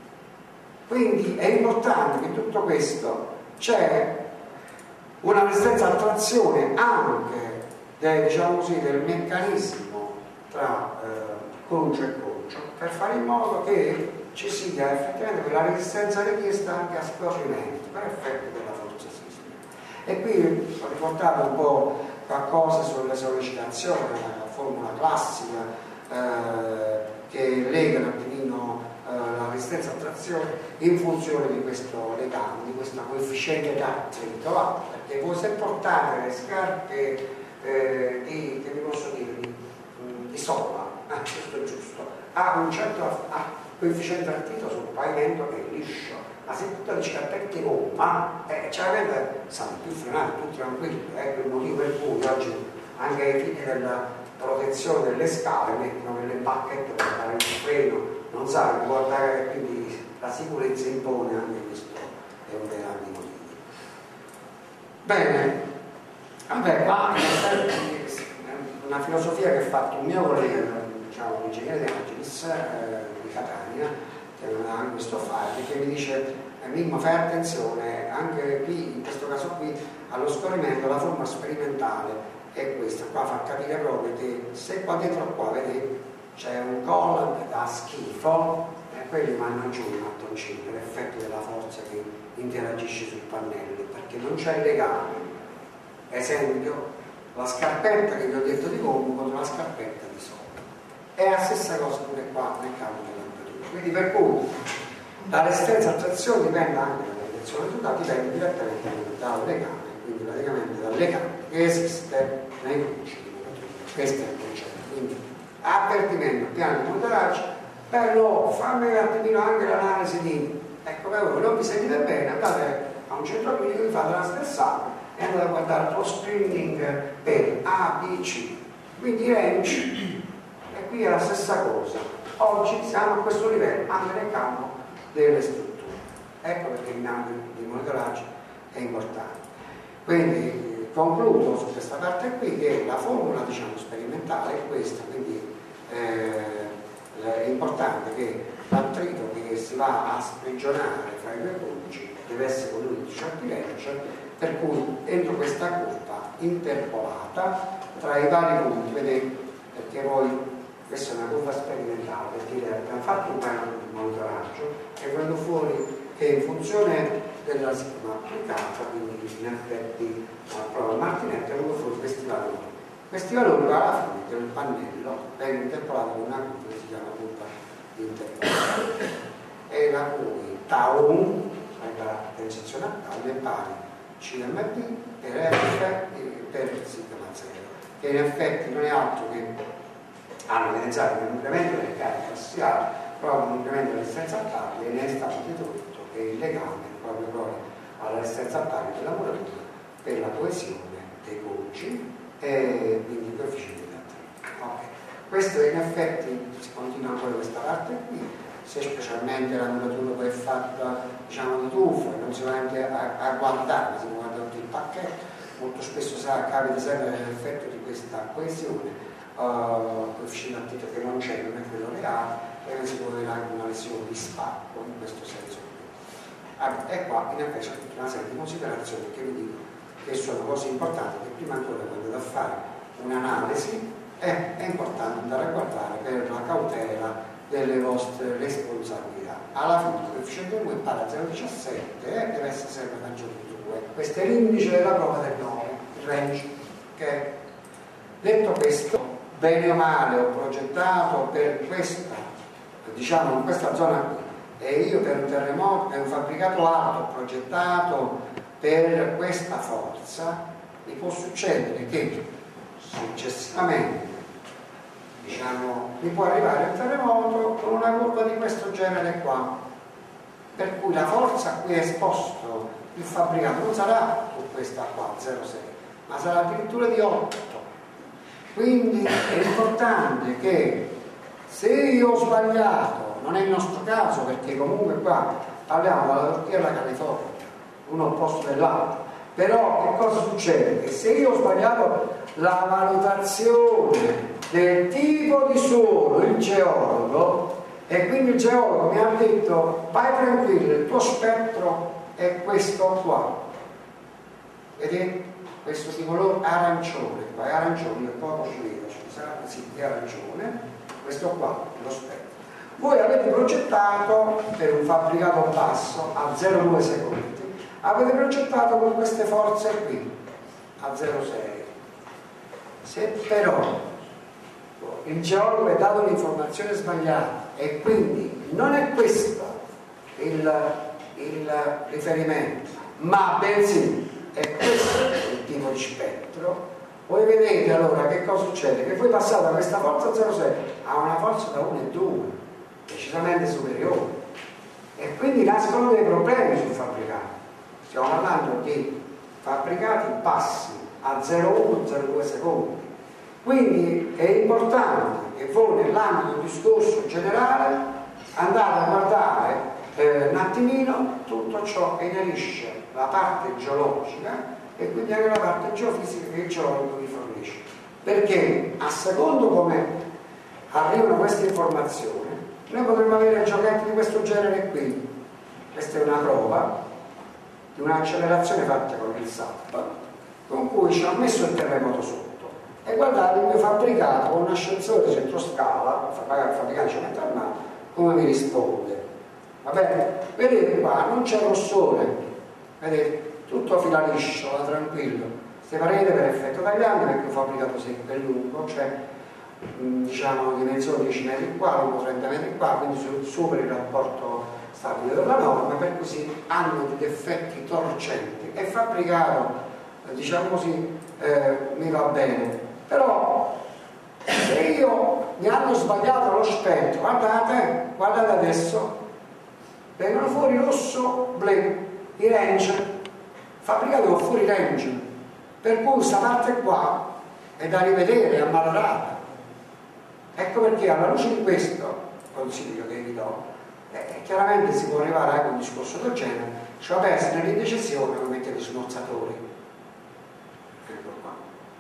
Quindi è importante che in tutto questo c'è una resistenza alla trazione anche del, diciamo così, del meccanismo tra eh, concio e concio, per fare in modo che ci sia effettivamente quella resistenza richiesta anche a scorrimento per effetto della forza sismica. E qui ho riportato un po' qualcosa sulle sollecitazioni, la formula classica eh, che lega un attimino eh, la resistenza a trazione in funzione di questo legame, di questo coefficiente d'attrito, perché voi se portate le scarpe eh, di, che vi posso dire, di, di sola, eh, questo è giusto, ha un certo a, coefficiente d'attrito sul pavimento che è liscio, ma se tutte le scarpette gomma, eh, cioè sanno più frenati, più tranquilli, ecco il motivo per cui oggi anche ai fini della protezione delle scale mettono quelle bacchette per fare il freno, non sa guardare, quindi la sicurezza impone anche questo, è uno dei grandi motivi. Bene, vabbè, qua una filosofia che ha fatto un mio collega, diciamo, l'ingegnere De Angelis eh, di Catania, che non ha questo file, che mi dice eh, Mimmo, fai attenzione anche qui, in questo caso qui, allo scorrimento, la forma sperimentale è questa, qua fa capire proprio che se qua dentro qua, vedete, c'è un collant che dà schifo, e quelli mandano giù i mattoncini per effetto della forza che interagisce sui pannelli, perché non c'è il legame. Esempio, la scarpetta che vi ho detto di gomma contro la scarpetta di sopra. È la stessa cosa pure qua nel campo dell'amplitude. Quindi per cui la resistenza a trazione dipende anche dalla direzione totale, dipende direttamente dal legame, quindi praticamente dal legame che esiste nei conci di muratura. Questo è il concetto. Quindi avvertimento, piano di monitoraggio, bello, fammi un attimino anche l'analisi di, ecco, per voi non vi sentite bene, andate a un centro clinico, vi fate la stessa e andate a guardare lo screening per A, B, C, quindi range. E qui è la stessa cosa, oggi siamo a questo livello anche nel campo delle strutture, ecco perché il campo di monitoraggio è importante. Quindi concludo su questa parte qui che la formula, diciamo, sperimentale è questa, quindi eh, è importante che l'attrito che si va a sprigionare fra i due conci deve essere con un certi range, per cui entro questa curva interpolata tra i vari punti, vedete, perché poi questa è una curva sperimentale, perché abbiamo fatto un piano di monitoraggio e è venuto fuori che in funzione della schema applicata, quindi in effetti alla prova Martinetti, è venuto fuori questi valori. Questi valori alla fine del pannello vengono interpolati con una curva che si chiama curva di interpolazione, e la cui tau uno, cioè la tensione a tau, è pari C M D per F per sigma zero, che in effetti non è altro che hanno evidenziato che l'incremento delle cariche assiali provoca un incremento della resistenza a tagli e ne è stato dedotto che il legame proprio poi alla resistenza a tagli della muratura per la coesione dei conci e quindi i coefficienti di attrito. Okay. Questo in effetti si continua ancora questa parte qui, se specialmente la muratura poi è fatta, diciamo, di tufo e non si va neanche a, a guardare, ma si guarda tutto il pacchetto, molto spesso sa, capita sempre l'effetto di questa coesione. uh, coefficiente attito che non c'è, non è quello reale, e si può avere anche una lesione di spacco in questo senso. Ah, e qua in effetti c'è tutta una serie di considerazioni che vi dico che sono cose importanti che prima ancora quando andate a fare un'analisi è, è importante andare a guardare per la cautela delle vostre responsabilità. Alla fine il coefficiente due pari a zero virgola diciassette e eh, deve essere sempre maggiore di due. Questo è l'indice della prova del nove, il range. Okay? Detto questo, bene o male ho progettato per questa, diciamo in questa zona qui, e io per un terremoto, per un fabbricato alto ho progettato per questa forza, mi può succedere che successivamente, diciamo, mi può arrivare il terremoto con una curva di questo genere qua, per cui la forza a cui è esposto il fabbricato non sarà su questa qua, zero virgola sei, ma sarà addirittura di otto. Quindi è importante che se io ho sbagliato, non è il nostro caso perché comunque qua parliamo dalla Turchia alla California, uno opposto dell'altro, però che cosa succede? Che se io ho sbagliato la valutazione del tipo di suolo, il geologo, e quindi il geologo mi ha detto vai tranquillo, il tuo spettro è questo qua, vedete? Questo di colore arancione, qua è arancione, è poco ci vedo, ci sarà sì, è arancione, questo qua è lo spettro. Voi avete progettato per un fabbricato basso a zero virgola due secondi, avete progettato con queste forze qui a zero virgola sei. Se però il geologo è dato un'informazione sbagliata e quindi non è questo il, il riferimento, ma bensì è questo il tipo di spettro, voi vedete allora che cosa succede? Che voi passate da questa forza zero virgola sei a una forza da uno e due, decisamente superiore, e quindi nascono dei problemi sul fabbricato. Stiamo parlando di fabbricati bassi a zero virgola uno zero virgola due secondi, quindi è importante che voi nell'ambito del discorso generale andate a guardare eh, un attimino tutto ciò che inerisce la parte geologica e quindi anche la parte geofisica che il geologo vi fornisce, perché a secondo come arrivano queste informazioni noi potremmo avere giochetti di questo genere qui. Questa è una prova di un'accelerazione fatta con il S A P con cui ci ha messo il terremoto sotto e guardate il mio fabbricato con un ascensore centroscala, fabbricato cemento armato, come mi risponde. Va bene? Vedete qua, non c'è rossore, vedete? Tutto fila liscio, va tranquillo. Queste pareti per effetto tagliando perché ho fabbricato sempre lungo, cioè mh, diciamo dimensione dieci metri qua, lungo trenta metri qua, quindi supera il rapporto stabile della norma, per cui si hanno degli effetti torcenti. È fabbricato, eh, diciamo così, eh, mi va bene. Però se io mi hanno sbagliato lo spettro, guardate, guardate adesso, vengono fuori rosso, blu, i range, fabbricato con fuori range, per cui questa parte qua è da rivedere, è ammalorata. Ecco perché alla luce di questo consiglio che vi do, eh, chiaramente si può arrivare anche a un discorso del genere, cioè vabbè, se nell'indecisione lo mettete i smorzatori. Ecco qua.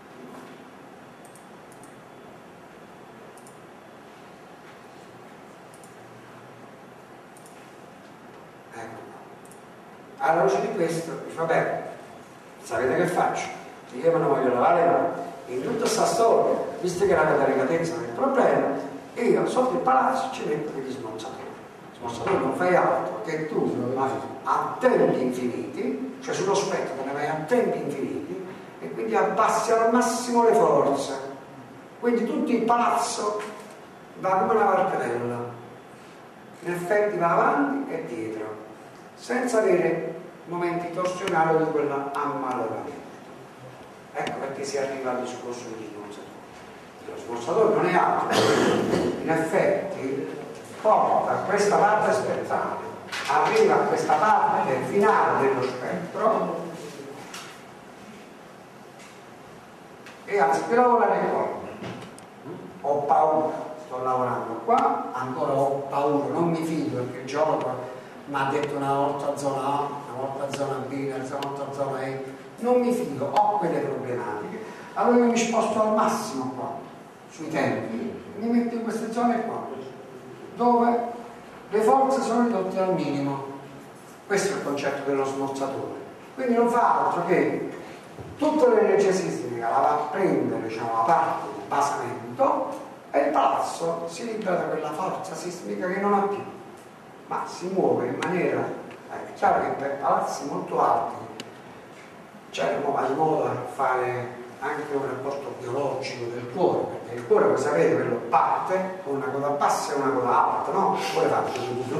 Ecco qua. Alla luce di questo, dice vabbè, sapete che faccio? Io me ne voglio lavare le mani. In tutta questa storia, visto che la delicatezza non è il problema, io sotto il palazzo ci metto degli smorzatori. Smorzatori non fai altro che tu vai a tempi infiniti, cioè sullo spettro te ne vai a tempi infiniti e quindi abbassi al massimo le forze. Quindi tutto il palazzo va come una martella, in effetti va avanti e dietro, senza avere momenti torsionali di quella ammaloramento. Ecco perché si arriva al discorso degli smorzatore. Lo smorzatore non è altro, in effetti porta questa parte spettrale, arriva a questa parte finale dello spettro e anziché lavorare qua, ho paura, sto lavorando qua, ancora ho paura, non mi fido perché il geologo mi ha detto una volta zona A, una volta zona B, una volta zona E, non mi fido, ho quelle problematiche, allora io mi sposto al massimo qua sui tempi, mi metto in queste zone qua, dove le forze sono ridotte al minimo. Questo è il concetto dello smorzatore. Quindi non fa altro che tutta l'energia sismica la va a prendere, diciamo, la parte di basamento, e il palazzo si libera da quella forza sismica che non ha più, ma si muove in maniera, eh, è chiaro che per palazzi molto alti c'è un modo a fare anche un rapporto biologico del cuore, perché il cuore, voi sapete, quello parte con una coda bassa e una coda alta, no? Il cuore fa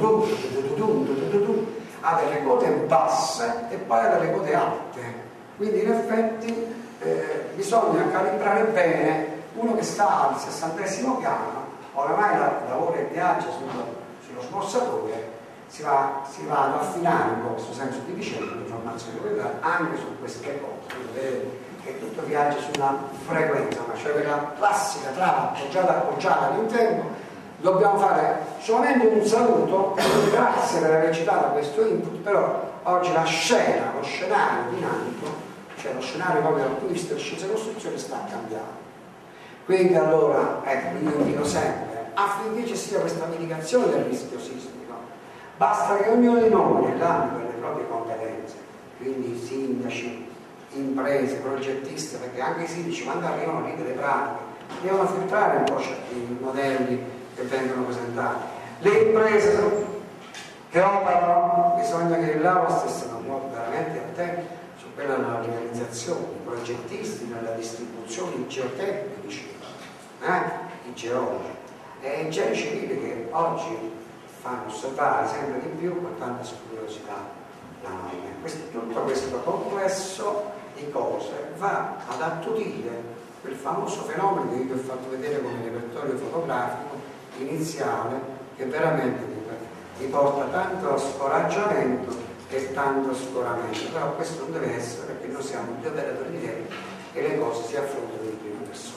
ha delle code basse e poi ha delle code alte, quindi in effetti eh, bisogna calibrare bene. Uno che sta al sessantesimo piano, oramai lavora e viaggia sullo, sullo smorzatore, si va, si va ad affinare un po' questo senso di vicenda, di informazione anche su queste cose. Quindi vedete che tutto viaggia sulla frequenza, ma cioè quella classica trama appoggiata appoggiata all'interno. Dobbiamo fare solamente un saluto, grazie per aver citato questo input, però oggi la scena, lo scenario dinamico, cioè lo scenario proprio dal punto di vista della scienza e costruzione sta cambiando. Quindi allora, ecco, io dico sempre, affinché ci sia questa mitigazione del rischio sismico, basta che ognuno di noi, nell'ambito delle proprie competenze, quindi sindaci, imprese, progettisti, perché anche i sindaci quando arrivano lì delle pratiche devono filtrare un po' certi modelli che vengono presentati. Le imprese che operano, bisogna che il loro stessero veramente attenti su quella della realizzazione, i progettisti nella distribuzione, i geotecnici, eh? i geologi e i geni civili che oggi fanno osservare sempre di più con tanta scrupolosità la norma. Questo, tutto questo complesso di cose va ad attutire quel famoso fenomeno che io vi ho fatto vedere come repertorio fotografico iniziale, che veramente vi porta tanto scoraggiamento e tanto scoramento, però questo non deve essere, perché noi siamo due operatori di legge e le cose si affrontano in prima persona.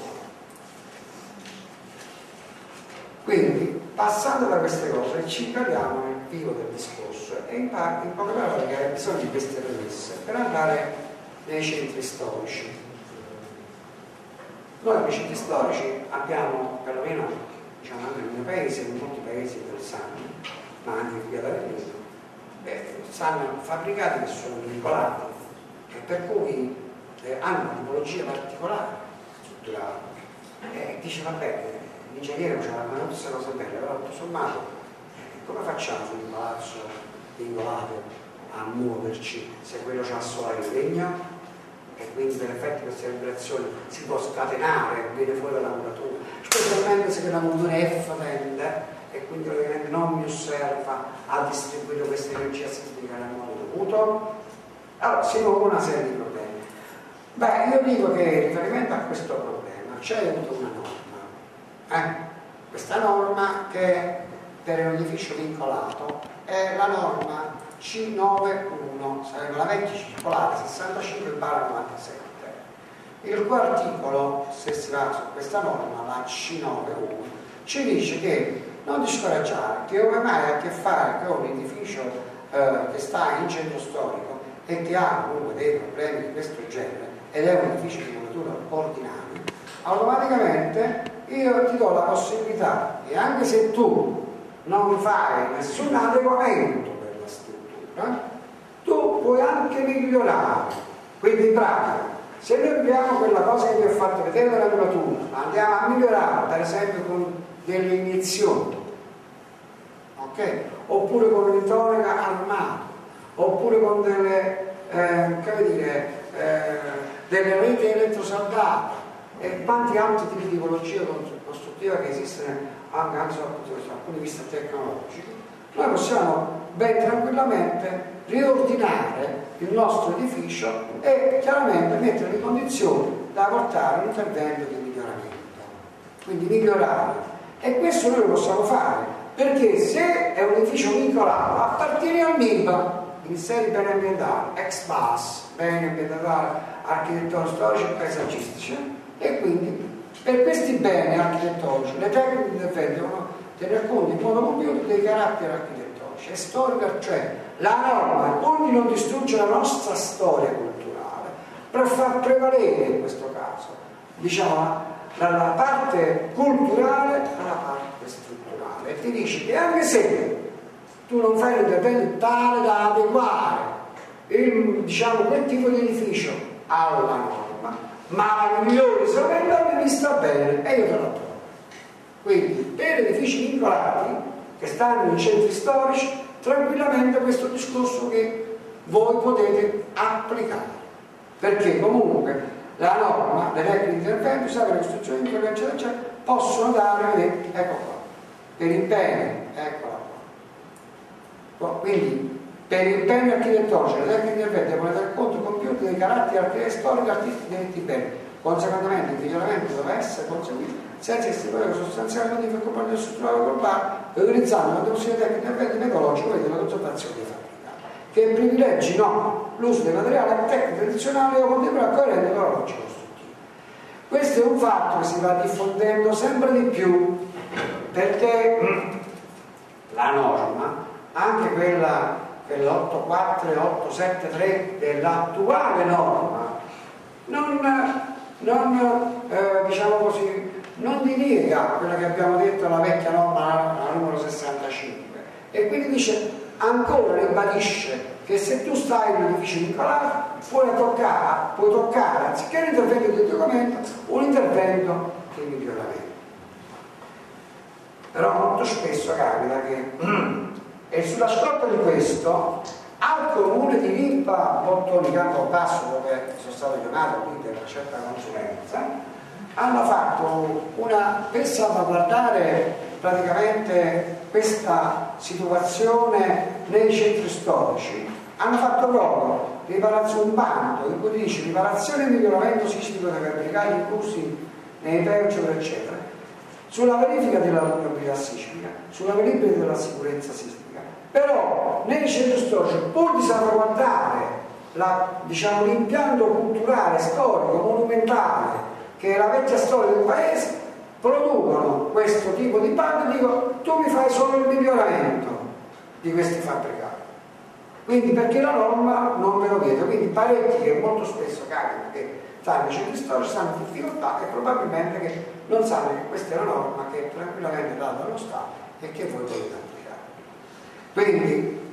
Quindi, passando da queste cose, ci cadiamo nel vivo del discorso e in, parte, in poche parole che hai bisogno di queste premesse per andare nei centri storici. Noi nei centri storici abbiamo, perlomeno diciamo anche nel mio paese, in molti paesi del sanno, ma anche qui ad Avellino, sanno fabbricati che sono vincolati e per cui eh, hanno una tipologia particolare strutturale. E dice vabbè, l'ingegnere faceva tutte queste cose belle, però tutto sommato eh, come facciamo su un palazzo vincolato a muoverci se quello c'ha solo il legno e quindi per effetto queste vibrazioni si può scatenare, viene fuori dalla muratura, specialmente se la muratura è fatente e quindi ovviamente non mi osserva a distribuire questa energia sismica nel modo dovuto. Allora si pone una serie di problemi. Beh, io dico che in riferimento a questo problema c'è una norma, eh? Questa norma che per un edificio vincolato è la norma C novantuno, sarebbe la vecchia circolare sessantacinque novantasette. Il cui articolo, se si va su questa norma, la C novantuno, ci dice che non ti scoraggiare, che ormai ha a che fare con un edificio eh, che sta in centro storico e che ha comunque dei problemi di questo genere ed è un edificio di muratura ordinaria, automaticamente io ti do la possibilità che anche se tu non fai nessun adeguamento per la struttura, tu puoi anche migliorare. Quindi in pratica, se noi abbiamo quella cosa che vi ho fatto vedere della muratura, andiamo a migliorare, per esempio con delle iniezioni, ok? Oppure con un'intonica armata, oppure con delle, eh, come dire, eh, delle reti elettrosaldate e tanti altri tipi di tipologia costruttiva che esistono anche, anche dal punto di vista tecnologico, noi possiamo ben tranquillamente riordinare il nostro edificio e chiaramente mettere in condizioni da portare un intervento di miglioramento, quindi migliorare. E questo noi lo possiamo fare, perché se è un edificio vincolato appartiene al M I B A, Ministero dei Beni Ambientali, ex B A S, Beni Ambientali, Architettonici, Storici e Paesaggistici, e quindi per questi beni architettonici le tecniche di intervento devono tener conto in modo compiuto dei caratteri architettonici e storici, cioè la norma, pur di non distruggere la nostra storia culturale, per far prevalere in questo caso, diciamo, dalla parte culturale alla parte strutturale e ti dici che anche se tu non fai l'intervento tale da adeguare il, diciamo, quel tipo di edificio alla norma, ma la migliore sovente mi sta bene e io te la trovo. Quindi per edifici vincolati che stanno in centri storici, tranquillamente questo discorso che voi potete applicare, perché comunque la norma, le regole di intervento, sa che le costruzioni eccetera eccetera possono dare, vedete, ecco qua, per impegni, eccola qua. Quindi per impegni architettonici le regole di intervento devono tener conto compiuti dei caratteri architettonici e artistici dei detti beni. Conseguentemente il miglioramento deve essere conseguito senza istituire sostanziali modifiche al comportamento strutturale globale e utilizzando la possibilità tecnica di intervento metodologico e della conservazione dei fabbricati, che privilegino l'uso dei materiali tecnici tradizionali o contemporanei coerenti con la logica costruttiva. Questo è un fatto che si va diffondendo sempre di più, perché la norma, anche quella, quella otto quattro e otto sette tre dell'attuale norma, non, non eh, diciamo così, non diniega quella che abbiamo detto la vecchia norma, la numero sessantacinque, e quindi dice, ancora ribadisce che se tu stai in un edificio vincolato puoi toccare, puoi toccare anziché un intervento di documento, un intervento di miglioramento. Però molto spesso capita che e sulla scorta di questo al comune di Lippa Bottoni Campobasso, dove sono stato chiamato qui per una certa consulenza, hanno fatto una, per salvaguardare praticamente questa situazione nei centri storici, hanno fatto proprio riparazione, un bando in cui dice riparazione e miglioramento sismico dei fabbricati inclusi nei P E U eccetera eccetera, sulla verifica della vulnerabilità sismica, sulla verifica della sicurezza sismica. Però nei centri storici, pur di salvaguardare la, diciamo, l'impianto culturale, storico, monumentale che è la vecchia storia del paese, producono questo tipo di bando e dico tu mi fai solo il miglioramento di questi fabbricati, quindi perché la norma non me lo vedo. Quindi parecchi che molto spesso capita che stanno i centri storici stanno in difficoltà e probabilmente che non sanno che questa è una norma che è tranquillamente data dallo Stato e che voi potete applicare. Quindi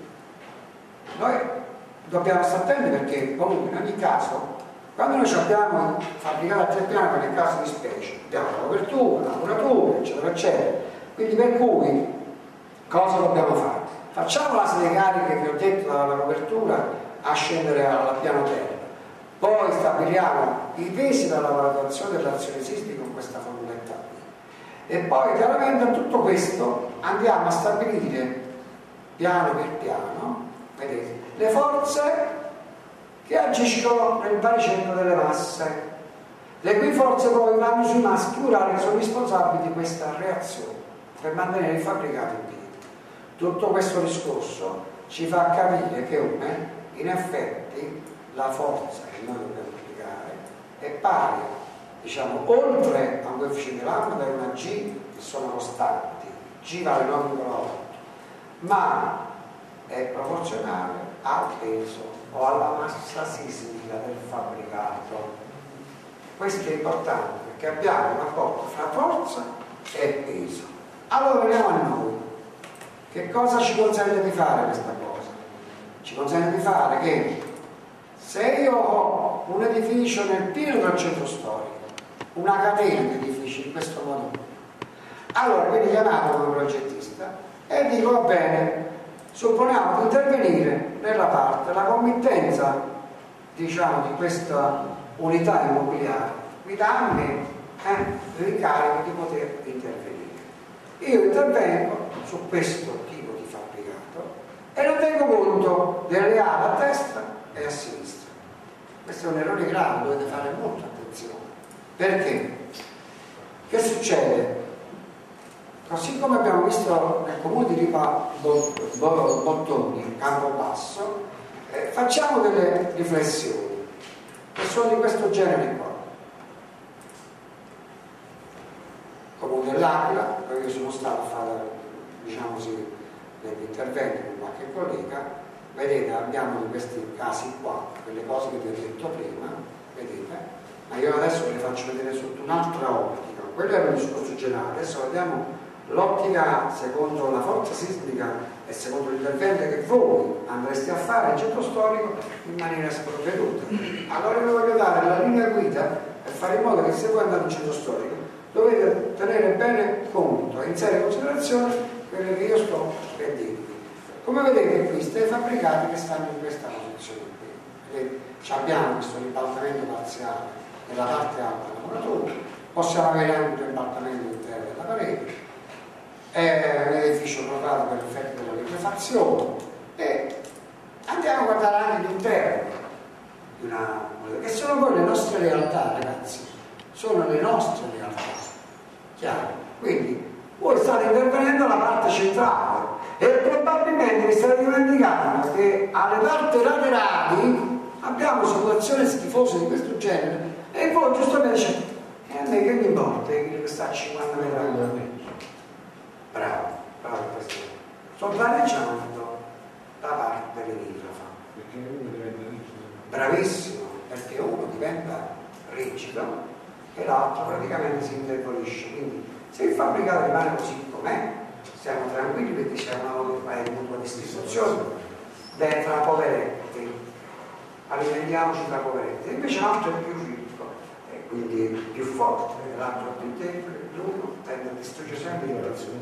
noi dobbiamo stare attenti, perché comunque in ogni caso quando noi abbiamo fabbricato a tre piani nel caso di specie abbiamo la copertura, la muratura eccetera eccetera, quindi per cui cosa dobbiamo fare? Facciamo la serie cariche che ho detto dalla copertura a scendere al piano terra, poi stabiliamo i pesi della valutazione dell'azione sismica con questa formuletta e poi chiaramente a tutto questo andiamo a stabilire piano per piano, vedete, le forze che agiscono nel baricentro delle masse, le cui forze poi vanno sui maschi urali che sono responsabili di questa reazione per mantenere il fabbricato in piedi. Tutto questo discorso ci fa capire che une, in effetti la forza che noi dobbiamo applicare è pari, diciamo, oltre a un coefficiente lambda e una G che sono costanti, G vale nove virgola otto, ma è proporzionale al peso o alla massa sismica del fabbricato. Questo è importante perché abbiamo un rapporto fra forza e peso. Allora veniamo a noi. Che cosa ci consente di fare questa cosa? Ci consente di fare che se io ho un edificio nel pieno del centro storico, una catena di edifici di questo modo, allora viene chiamato come progettista e dico va bene, supponiamo di intervenire nella parte, la committenza diciamo di questa unità immobiliare mi dà a me eh, l'incarico di poter intervenire. Io intervengo su questo tipo di fabbricato e non tengo conto delle ali a destra e a sinistra. Questo è un errore grave, dovete fare molta attenzione. Perché? Che succede? Così come abbiamo visto nel comune di Ripa Bottoni, Campobasso, eh, facciamo delle riflessioni che sono di questo genere qua. Comune dell'Aquila, dove io sono stato a fare, diciamo così, degli interventi con qualche collega, vedete, abbiamo di questi casi qua, quelle cose che vi ho detto prima, vedete, ma io adesso ve le faccio vedere sotto un'altra ottica, quello era un discorso generale. Adesso vediamo l'ottica secondo la forza sismica e secondo l'intervento che voi andreste a fare in centro storico in maniera sprovveduta. Allora vi voglio dare la linea guida e fare in modo che se voi andate in centro storico dovete tenere bene conto e in seria considerazione quello che io sto per dirvi. Come vedete qui sta i fabbricati che stanno in questa posizione qui. Vedete? Abbiamo questo ribaltamento parziale nella parte alta della muratura, possiamo avere anche un ribaltamento interno della parete, è un edificio provato per l'effetto della liquefazione e andiamo a guardare anche l'interno di una, che sono poi le nostre realtà, ragazzi, sono le nostre realtà, chiaro? Quindi voi state intervenendo alla parte centrale e probabilmente vi state dimenticando che alle parti laterali abbiamo situazioni schifose di questo genere e voi giustamente dicete e a me che mi importa che sta a cinquanta metri da me. Bravo, bravo questo. Sto danneggiando la parte limitrofa. Perché uno diventa rigido. Bravissimo, perché uno diventa rigido e l'altro praticamente si indebolisce. Quindi se il fabbricato rimane così com'è, siamo tranquilli perché c'è una mutua distribuzione tra poveretti, alimentiamoci tra poveretti. Invece l'altro è più ricco e quindi più forte, l'altro è più debole, l'uno tende a distruggere sempre l'altro.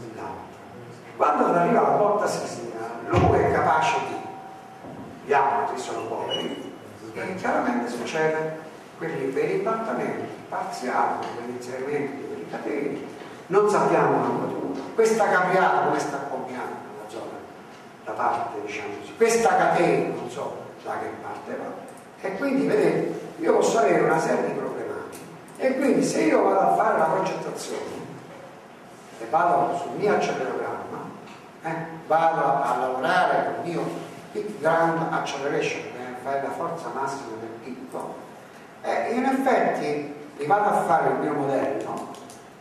Quando arriva la botta sismica, l'uno è capace di, gli altri sono poveri e chiaramente succede quelli per ribaltamenti parziali, per inserimenti per i cateni, non sappiamo la natura. Questa capriata come sta combinando la zona, la parte diciamo così, questa catena non so da che parte va, e quindi vedete io posso avere una serie di problematiche e quindi se io vado a fare la progettazione e vado sul mio accelerogramma, eh, vado a, a lavorare con il mio peak ground acceleration che fa la forza massima del picco e in effetti mi vado a fare il mio modello,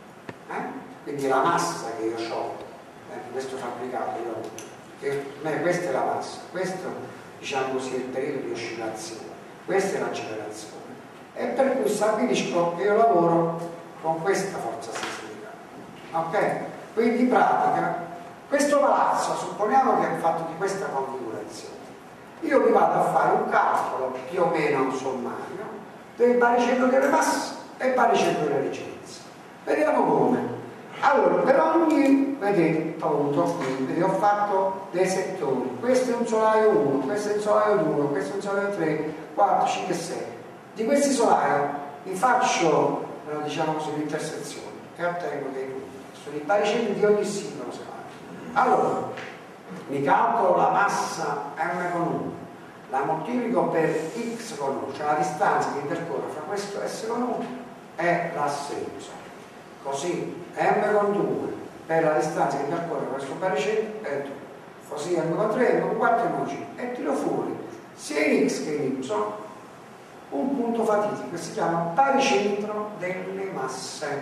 eh, quindi la massa che io ho eh, di questo fabbricato, io, che per me questa è la massa, questo diciamo così è il periodo di oscillazione, questa è l'accelerazione e per cui stabilisco che io lavoro con questa forza sismica, ok? Quindi in pratica questo palazzo supponiamo che è fatto di questa configurazione, io mi vado a fare un calcolo più o meno sommario del baricentro delle masse e il baricentro delle rigidezze. Vediamo come. Allora, per ogni, vedete, punto qui, vedete, ho fatto dei settori, questo è un solaio uno, questo è un solaio due, questo è un solaio tre, quattro, cinque, sei. Di questi solai vi faccio, eh, diciamo così, l'intersezione e ottengo dei punti. Sono i baricentri di ogni singolo solaio. Allora, mi calcolo la massa M con uno, la moltiplico per X con uno, cioè la distanza che intercorre fra questo S con uno e l'assenso. Così M con due per la distanza che intercorre questo baricentro è due. Così M con tre, M con quattro e M con cinque. E tiro fuori sia in X che in Y un punto fatidico che si chiama baricentro delle masse.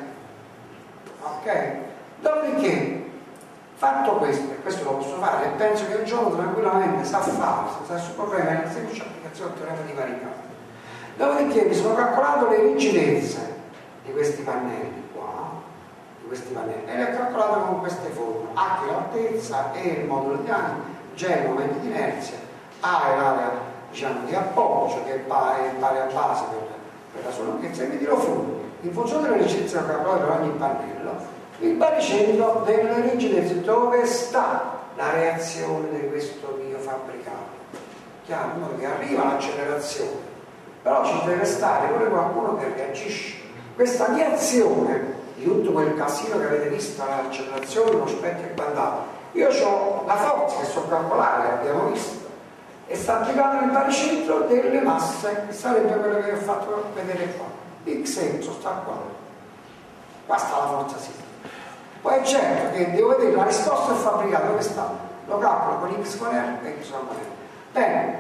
Ok? Dopodiché, fatto questo, e questo lo posso fare, e penso che un giorno tranquillamente sa fare, senza nessun problema, è una semplice applicazione del teorema di Varignano. Dopodiché mi sono calcolato le rigidezze di questi pannelli qua, di questi pannelli, e le ho calcolate con queste formule: H è l'altezza, E il modulo di anno, G è il momento di inerzia, A è l'area diciamo di appoggio che è pari, pari a base per, per la sua lunghezza, e mi tiro fuori in funzione delle rigidezze che ho calcolato per ogni pannello il baricentro delle rigidezze, dove sta la reazione di questo mio fabbricato. Chiaro? In modo che arriva l'accelerazione, però ci deve stare pure qualcuno che reagisce. Questa mia azione di tutto quel casino che avete visto, l'accelerazione, lo specchio e quant'altro, io ho la forza che so calcolare, abbiamo visto, e sta applicando nel baricentro delle masse, che sarebbe quello che vi ho fatto vedere qua. X e Y sta qua. Qua sta la forza sismica. Poi è certo che devo vedere la risposta del fabbricato dove sta. Lo calcolo con X con R e Y con R. Bene,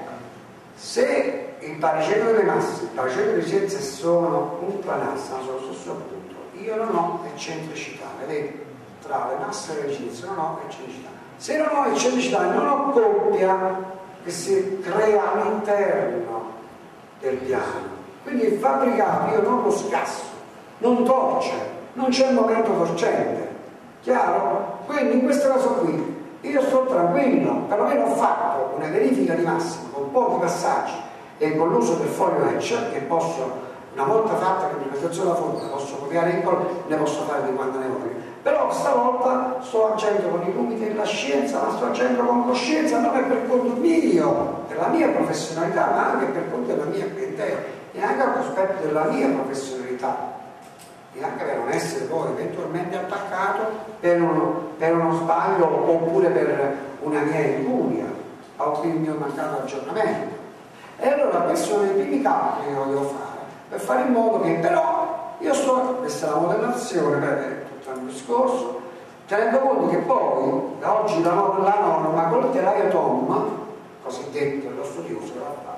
se il baricentro delle masse, il baricentro delle rigidezze sono un planare, sono sullo stesso punto, io non ho eccentricità, vedete? Tra le masse e le rigidezze non ho eccentricità. Se non ho eccentricità, non ho coppia che si crea all'interno del piano. Quindi il fabbricato io non lo scasso, non torce, non c'è il momento torcente, chiaro? Quindi in questo caso qui io sto tranquillo, perlomeno ho fatto una verifica di massimo con pochi passaggi e con l'uso del foglio Etch, che posso, una volta fatta l'implementazione della formula, posso copiare in col, ne posso fare di quando ne voglio. Però stavolta sto agendo con i limiti della scienza, ma sto agendo con coscienza, non è per conto mio, per la mia professionalità, ma anche per conto della mia clientela e anche al cospetto della mia professionalità. E anche per non essere poi eventualmente attaccato per uno, per uno sbaglio oppure per una mia incuria o per il mio mancato aggiornamento. E allora questi sono i primi calcoli che voglio fare, per fare in modo che però io sto, questa è la modellazione per tutto il discorso, tenendo conto che poi da oggi la, la norma col telaio Tom, cosiddetto lo studioso,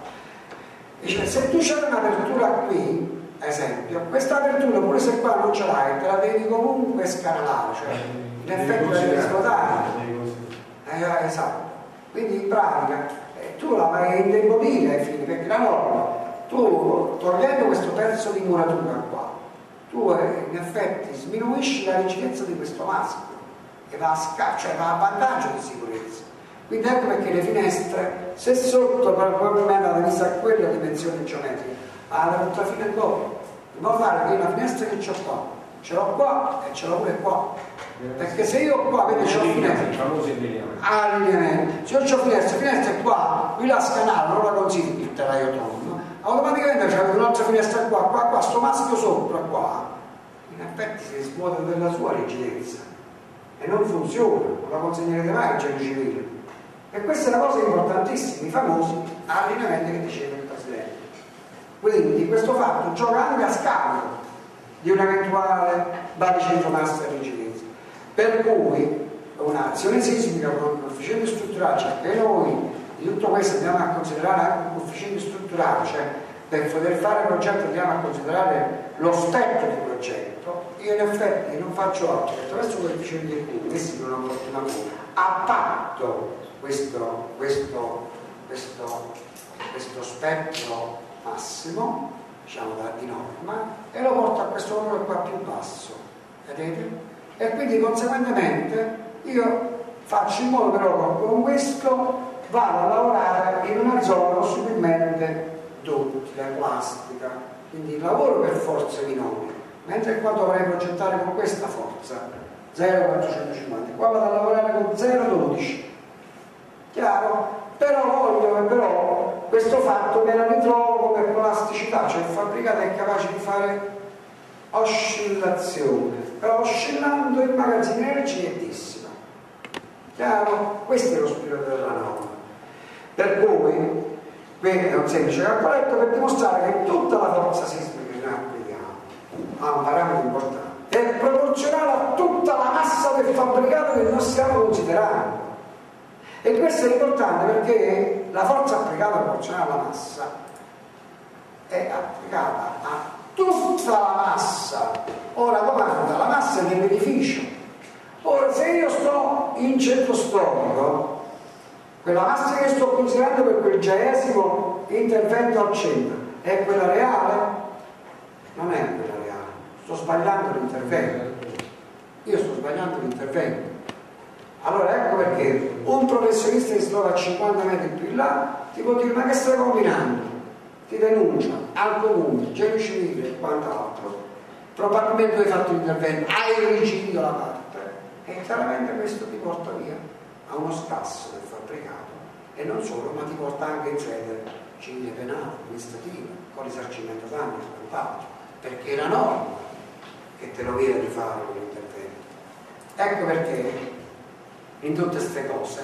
dice se tu c'è un'apertura qui, esempio, questa apertura pure se qua non ce l'hai te la devi comunque scanalare, cioè in effetti la devi svuotare, eh, esatto, quindi in pratica eh, tu la vai a indebolire ai fini, perché la norma, tu togliendo questo pezzo di muratura qua, tu eh, in effetti sminuisci la rigidezza di questo maschio e va a sca- cioè va a vantaggio di sicurezza. Quindi ecco perché le finestre, se sotto probabilmente la vista a quella dimensione geometrica, alla tutta fine dopo, in modo tale che una finestra che c'ho qua, ce l'ho qua e ce l'ho pure qua, perché se io qua, vedi, c'ho finestra, allineamento, se io c'ho finestra, finestra qua, qui la scanale non la consideri il telaio tondo, automaticamente c'è un'altra finestra qua, qua, qua, sto maschio sopra qua, in effetti si svuota della sua rigidezza e non funziona, non la consegnerete mai al genio civile. E questa è una cosa importantissima, i famosi allineamenti che diceva il Presidente. Quindi questo fatto gioca anche a scambio di un'eventuale baricentro massa e rigidezza. Per cui un'azione sismica con un coefficiente strutturale, cioè che noi di tutto questo andiamo a considerare anche un coefficiente strutturale, cioè per poter fare il progetto andiamo a considerare lo spettro di progetto, io in effetti non faccio altro che attraverso quel coefficiente di cui questi non hanno fortunato a patto questo, questo, questo, questo spettro massimo, diciamo di norma, e lo porto a questo valore qua più basso, vedete? E quindi conseguentemente io faccio in modo però che con questo vado a lavorare in una zona possibilmente duttile, plastica, quindi lavoro per forze minori, mentre qua dovrei progettare con questa forza zero virgola quattrocentocinquanta, qua vado a lavorare con zero virgola dodici, chiaro? Però voglio, però questo fatto me la ritrovo come plasticità, cioè il fabbricato è capace di fare oscillazione, però oscillando il magazzino di energia è altissima, chiaro? Questo è lo spirito della norma, per cui qui è un semplice calcoletto per dimostrare che tutta la forza sismica che noi applichiamo ha un parametro importante, è proporzionale a tutta la massa del fabbricato che noi stiamo considerando. E questo è importante perché la forza applicata proporzionale alla massa è applicata a tutta la massa. Ora domanda, la massa è nell'edificio. Ora se io sto in centro storico, quella massa che sto considerando per quel giaesimo intervento al centro è quella reale? Non è quella reale, sto sbagliando l'intervento. Io sto sbagliando l'intervento. Allora ecco perché un professionista che si trova a cinquanta metri più in là ti può dire: ma che stai combinando? Ti denuncia al comune, genio civile e quant'altro, probabilmente hai fatto l'intervento, hai irrigidito la parte, e chiaramente questo ti porta via a uno scasso del fabbricato, e non solo, ma ti porta anche in sede civile, penale, amministrativa, con risarcimento danni e quant'altro, perché è la norma che te lo viene di fare quell'intervento. Ecco perché in tutte queste cose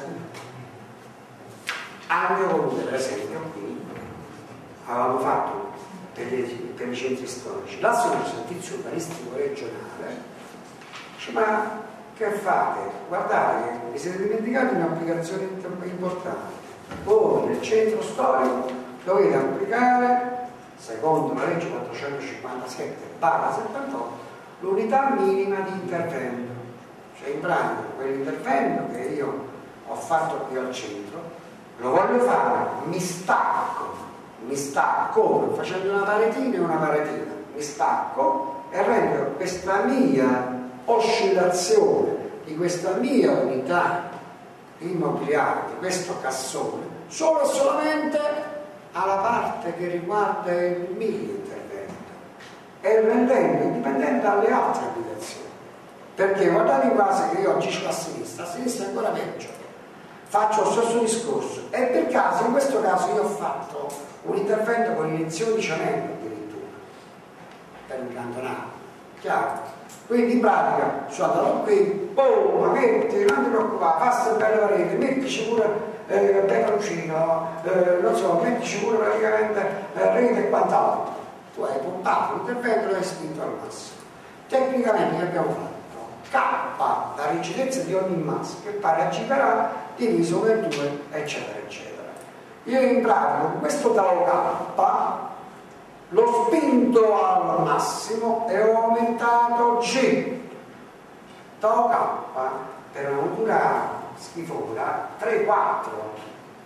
al mio comune, per esempio, qui avevamo fatto per, le, per i centri storici l'associazione servizio urbanistico regionale, dice: ma che fate? Guardate che vi siete dimenticati un'applicazione importante. Voi nel centro storico dovete applicare, secondo la legge quattrocentocinquantasette settantotto, l'unità minima di intervento. Cioè in pratica quell'intervento che io ho fatto qui al centro lo voglio fare, mi stacco mi stacco facendo una paretina e una paretina, mi stacco e rendo questa mia oscillazione di questa mia unità immobiliare, di questo cassone, solo e solamente alla parte che riguarda il mio intervento e rendendo indipendente dalle altre abitazioni. Perché guardate in base che io agisco a sinistra, a sinistra è ancora peggio, faccio lo stesso discorso e per caso in questo caso io ho fatto un intervento con iniezione di cemento addirittura per un cantonale, chiaro? Quindi in pratica sono andato qui, oh, ma metti, non ti preoccupare, fai belle pareti, mettici pure eh, peperoncino, eh, non so, mettici pure praticamente eh, rete e quant'altro. Tu hai puntato l'intervento e l'hai spinto al massimo. Tecnicamente che abbiamo fatto? K, la rigidezza di ogni massa, che pare a G per A, diviso per due, eccetera, eccetera. Io in pratica con questo tau K l'ho spinto al massimo e ho aumentato G. Tau K per una misura schifosa tre quattro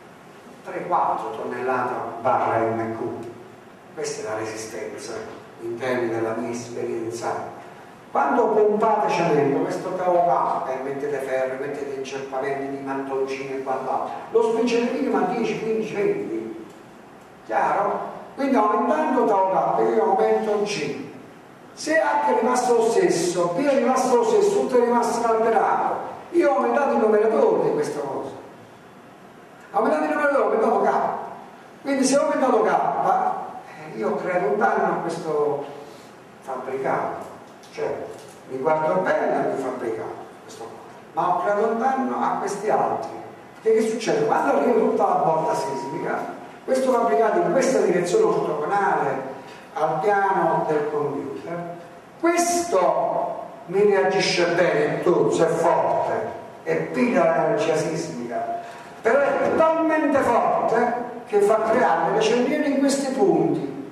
tonnellate barra M Q. Questa è la resistenza in termini della mia esperienza. Quando pompate cemento, questo tau K e mettete ferro, mettete inceppamenti di mattoncini e quant'altro, lo spingete minimo a dieci, quindici, venti. Chiaro? Quindi aumentando tau K io aumento G. Se H è rimasto lo stesso, P è rimasto lo stesso, tutto è rimasto inalterato, io ho aumentato il numeratore di questa cosa. Aumentato il numeratore, ho aumentato K. Quindi se ho aumentato K, eh, io creo un danno a questo fabbricato. Cioè, mi guardo bene al mio fabbricato, questo qua, ma ho creato un danno a questi altri. Che, che succede? Quando arriva tutta la botta sismica, questo fabbricato in questa direzione ortogonale al piano del computer, questo mi reagisce bene, tuzzo, è forte e piglia l'energia sismica, però è talmente forte che fa creare le celline in questi punti.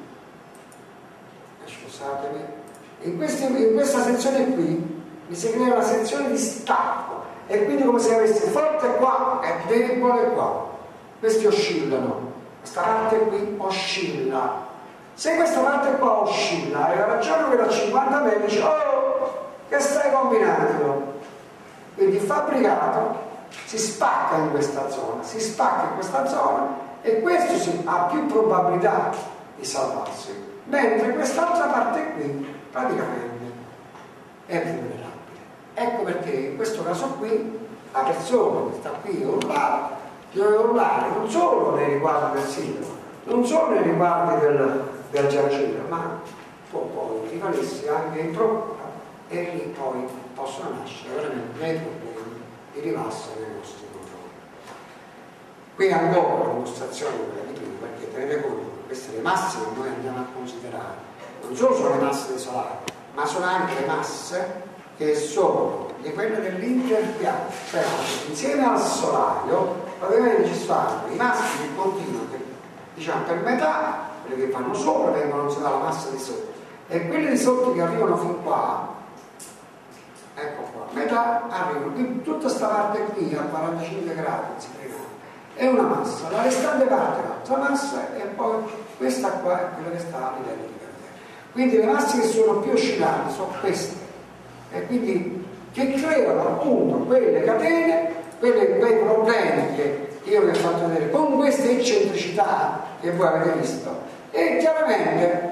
Scusatemi, in, questi, in questa sezione qui mi si crea una sezione di stacco e quindi come se avessi forte qua e debole qua. Questi oscillano. Questa parte qui oscilla. Se questa parte qua oscilla e la ragione che da cinquanta metri dice oh, che stai combinando? Quindi il fabbricato si spacca in questa zona, si spacca in questa zona e questo si, ha più probabilità di salvarsi, mentre quest'altra parte qui praticamente è vulnerabile. Ecco perché in questo caso qui la persona che sta qui a urlare deve urlare non solo nei riguardi del sindaco, non solo nei riguardi del, del giardino, ma può poi rivalersi anche in procura e lì poi possono nascere veramente dei problemi di rivalsa nei nostri confronti. Qui ancora una dimostrazione quella di prima, perché tenete conto che queste le masse che noi andiamo a considerare non solo sono le masse dei solari, ma sono anche le masse che sono di quelle dell'interpiano, cioè insieme al solaio praticamente ci stanno i massi che continuano, che, diciamo per metà, quelli che vanno sopra vengono considerate la massa di sotto e quelli di sotto che arrivano fin qua, ecco qua, metà arrivano, quindi tutta questa parte qui a quarantacinque gradi è una massa, la restante parte è un'altra massa e poi questa qua è quella che sta a livello di catena. Quindi le masse che sono più oscillanti sono queste e quindi che creano appunto quelle catene, quelle, quei problemi che io vi ho fatto vedere con queste eccentricità che voi avete visto e chiaramente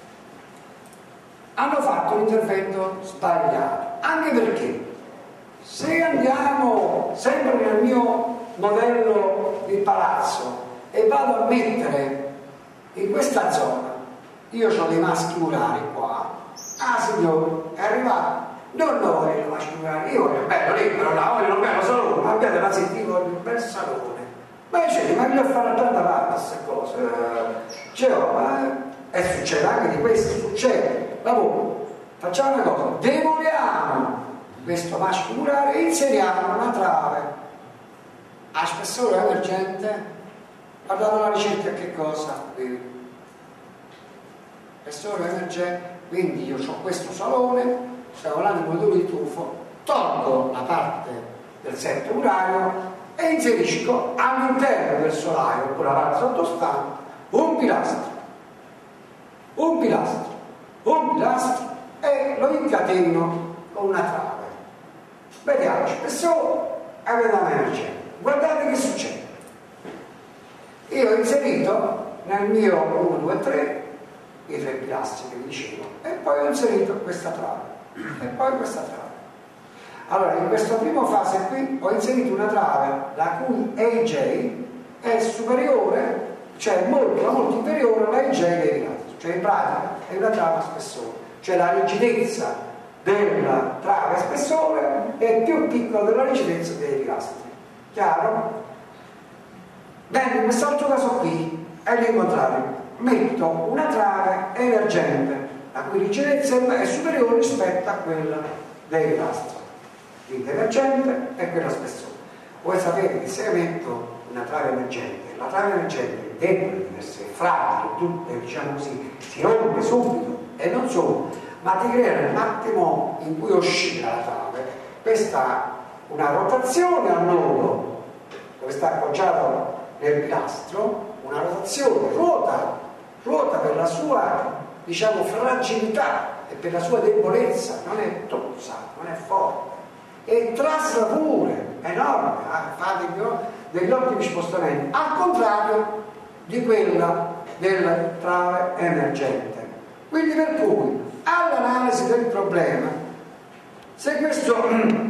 hanno fatto un intervento sbagliato, anche perché se andiamo sempre nel mio modello di palazzo e vado a mettere in questa zona, io ho dei maschi murari qua, ah signore, è arrivato, non lo voglio maschi murari, io voglio bello libero, no, voglio un bello salone, ma abbiate la senti, voglio un bel salone, ma dice, ma io fare a tanta parte queste cose, cioè, ma, e succede anche di questo, succede, vabbè, facciamo una cosa, demoliamo questo maschio murale e inseriamo una trave a spessore emergente. Guardate la ricerca che cosa qui, spessore emergente, quindi io ho questo salone, stiamo parlando di modulo di tufo, tolgo la parte del setto murario e inserisco all'interno del solaio oppure la parte sottostante un pilastro un pilastro un pilastro e lo incateno con una trave. Vediamo, spessore e vediamo emergenza. Guardate che succede. Io ho inserito nel mio uno, due, tre i tre pilastri che vi dicevo e poi ho inserito questa trave e poi questa trave. Allora, in questa prima fase qui ho inserito una trave la cui A J è superiore, cioè molto, molto inferiore alla A J dei pilastri, cioè in pratica è una trave a spessore, cioè la rigidezza della trave a spessore è più piccola della rigidezza dei pilastri. Chiaro? Bene, in quest'altro caso qui è l'incontrario, metto una trave emergente la cui rigidezza è superiore rispetto a quella dei pilastri, quindi emergente e quella spessore. Voi sapete che se metto una trave emergente, la trave emergente è debole di per sé, fragile, tutto, diciamo così, si rompe subito e non solo, ma ti crea nell'attimo in cui oscilla la trave questa una rotazione al nodo dove sta appoggiato nel pilastro, una rotazione, ruota, ruota per la sua, diciamo, fragilità e per la sua debolezza, non è tozza, non è forte, e trasla pure, enorme, fa degli, degli ottimi spostamenti, al contrario di quella del trave emergente. Quindi per cui all'analisi del problema, se questo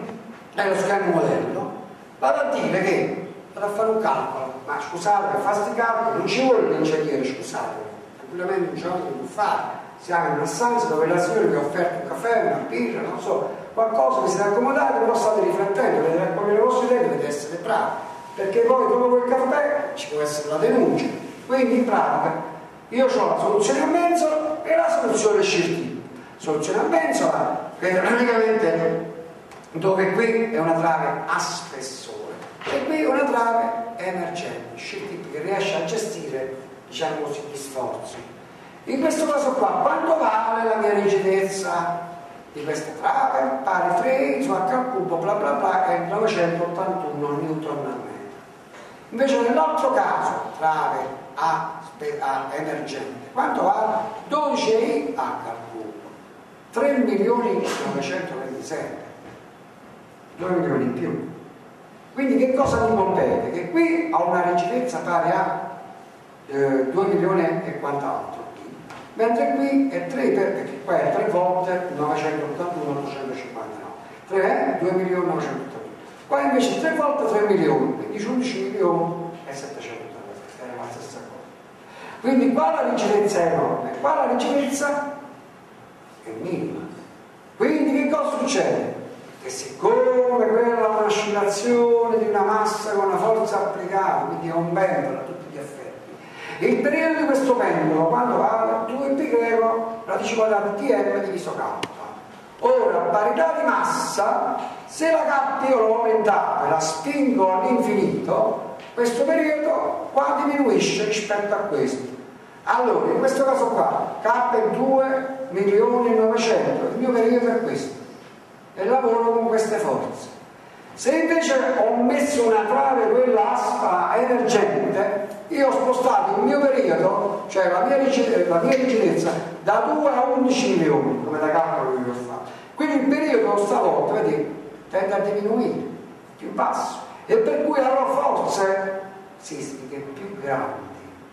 è lo schema modello, vado a dire che vado a fare un calcolo, ma scusate, per fare questi calcoli non ci vuole l'ingegnere, scusate, tranquillamente un giorno di fare, siamo in una stanza dove la signora vi ha offerto un caffè, una birra, non so, qualcosa, vi siete accomodati, però state riflettendo, vedete raccogliere le vostre idee, dovete essere bravi, perché poi dopo quel caffè ci può essere la denuncia. Quindi in pratica io ho la soluzione a mensola e la soluzione scientifica. Soluzione a mensola, che praticamente dove qui è una trave a spessore e qui è una trave emergente, scientifica, che riesce a gestire, diciamo così, gli sforzi. In questo caso qua, quanto vale la mia rigidezza di questa trave? Pari tre su H al cubo, bla bla bla, è novecentottantuno newton al metro. Invece nell'altro caso, trave a, a emergente, quanto vale? dodici I H al cubo, tre milioni novecentoventisei, due milioni in più. Quindi che cosa mi compete? Che qui ho una rigidezza pari a eh, due milioni e quant'altro, mentre qui è tre, perché qua è tre volte novecentottantuno ottocentocinquantanove, tre è due milioni novecentottantuno, qua invece tre volte tre milioni, quindi undici milioni e settecentottanta, è la stessa cosa. Quindi qua la rigidezza è enorme, qua la rigidezza è minima. Quindi che cosa succede? Che siccome quella è un'oscillazione di una massa con una forza applicata, quindi è un pendolo a tutti gli effetti, il periodo di questo pendolo quando vale due pi greco radice quadrata di m diviso k. Ora, a parità di massa, se la k io l'ho aumentata e la spingo all'infinito, questo periodo qua diminuisce rispetto a questo. Allora, in questo caso qua, k è due milioni e novecento, il mio periodo è questo e lavoro con queste forze. Se invece ho messo una trave, quella aspa emergente, io ho spostato il mio periodo, cioè la mia, rigidezza, la mia rigidezza da due a undici milioni, come da calcolo che vi ho fatto. Quindi il periodo stavolta, vedete, tende a diminuire, più basso, e per cui avrò forze sismiche più grandi.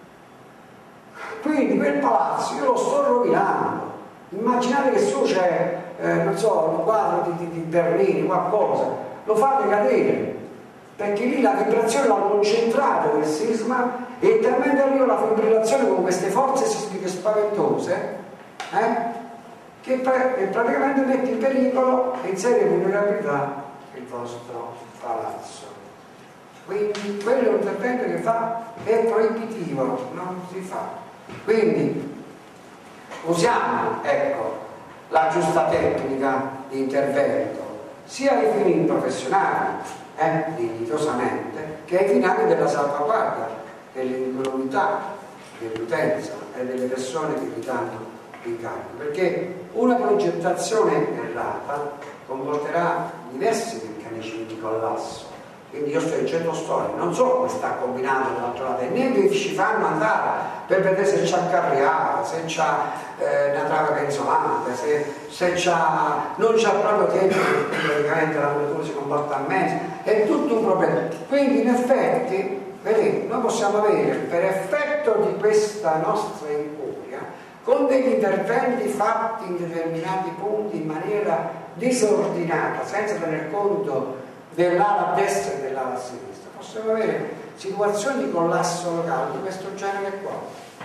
Quindi quel palazzo io lo sto rovinando. Immaginate che su c'è, eh, non so, un quadro di, di, di Bernini, qualcosa, lo fate cadere, perché lì la vibrazione, la concentrata del sisma, e talmente arriva la fibrillazione con queste forze sismiche spaventose, eh, che, pre- che praticamente mette in pericolo e in seria vulnerabilità il vostro palazzo. Quindi quello è un intervento che fa, è proibitivo, non si fa. Quindi usiamo, ecco, la giusta tecnica di intervento sia ai fini professionali, eh, dignitosamente, che ai fini anche della salvaguardia dell'incolumità dell'utenza e delle persone che vi danno l'incarico, perché una progettazione errata comporterà diversi meccanismi di collasso quindi io sto dicendo storia, non so come sta combinato dall'altro lato e neanche ci fanno andare per vedere se c'è carriata, se c'ha eh, una trave penzolante, se, se c'ha, non c'ha proprio tempo perché praticamente la muratura si comporta a mezzo, è tutto un problema. Quindi in effetti, vedete, noi possiamo avere per effetto di questa nostra incuria, con degli interventi fatti in determinati punti in maniera disordinata, senza tener conto dell'ala destra e dell'ala sinistra, possiamo avere situazioni di collasso locale di questo genere qua.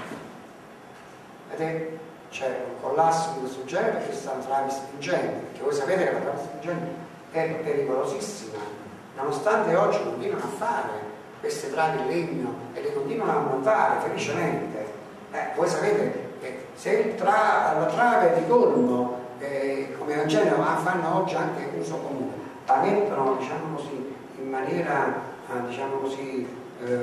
Vedete? C'è un collasso di questo genere perché stanno travi spingenti, perché voi sapete che la trave spingente è pericolosissima, nonostante oggi continuano a fare queste travi in legno e le continuano a montare felicemente. Eh, voi sapete che se il tra, la trave di colmo, eh, come in genere fanno oggi anche uso comune, la mettono, diciamo così, in maniera, eh, diciamo così, eh,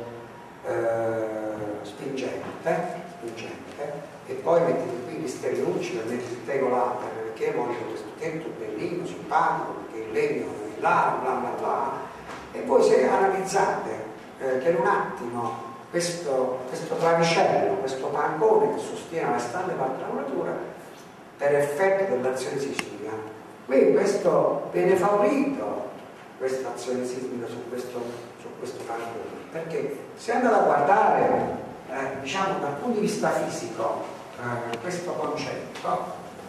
eh, spingente, spingente, e poi mettete qui gli stellucci per mettere il tegolato, perché vogliono questo tetto bellino, simpatico, perché il legno è là, bla bla bla. E voi se analizzate eh, per un attimo questo, questo travicello, questo pancone che sostiene la restante parte della muratura, per effetto dell'azione sismica, qui questo viene favorito, questa azione sismica su questo, su questo pancone, perché se andate a guardare eh, diciamo dal punto di vista fisico eh, questo concetto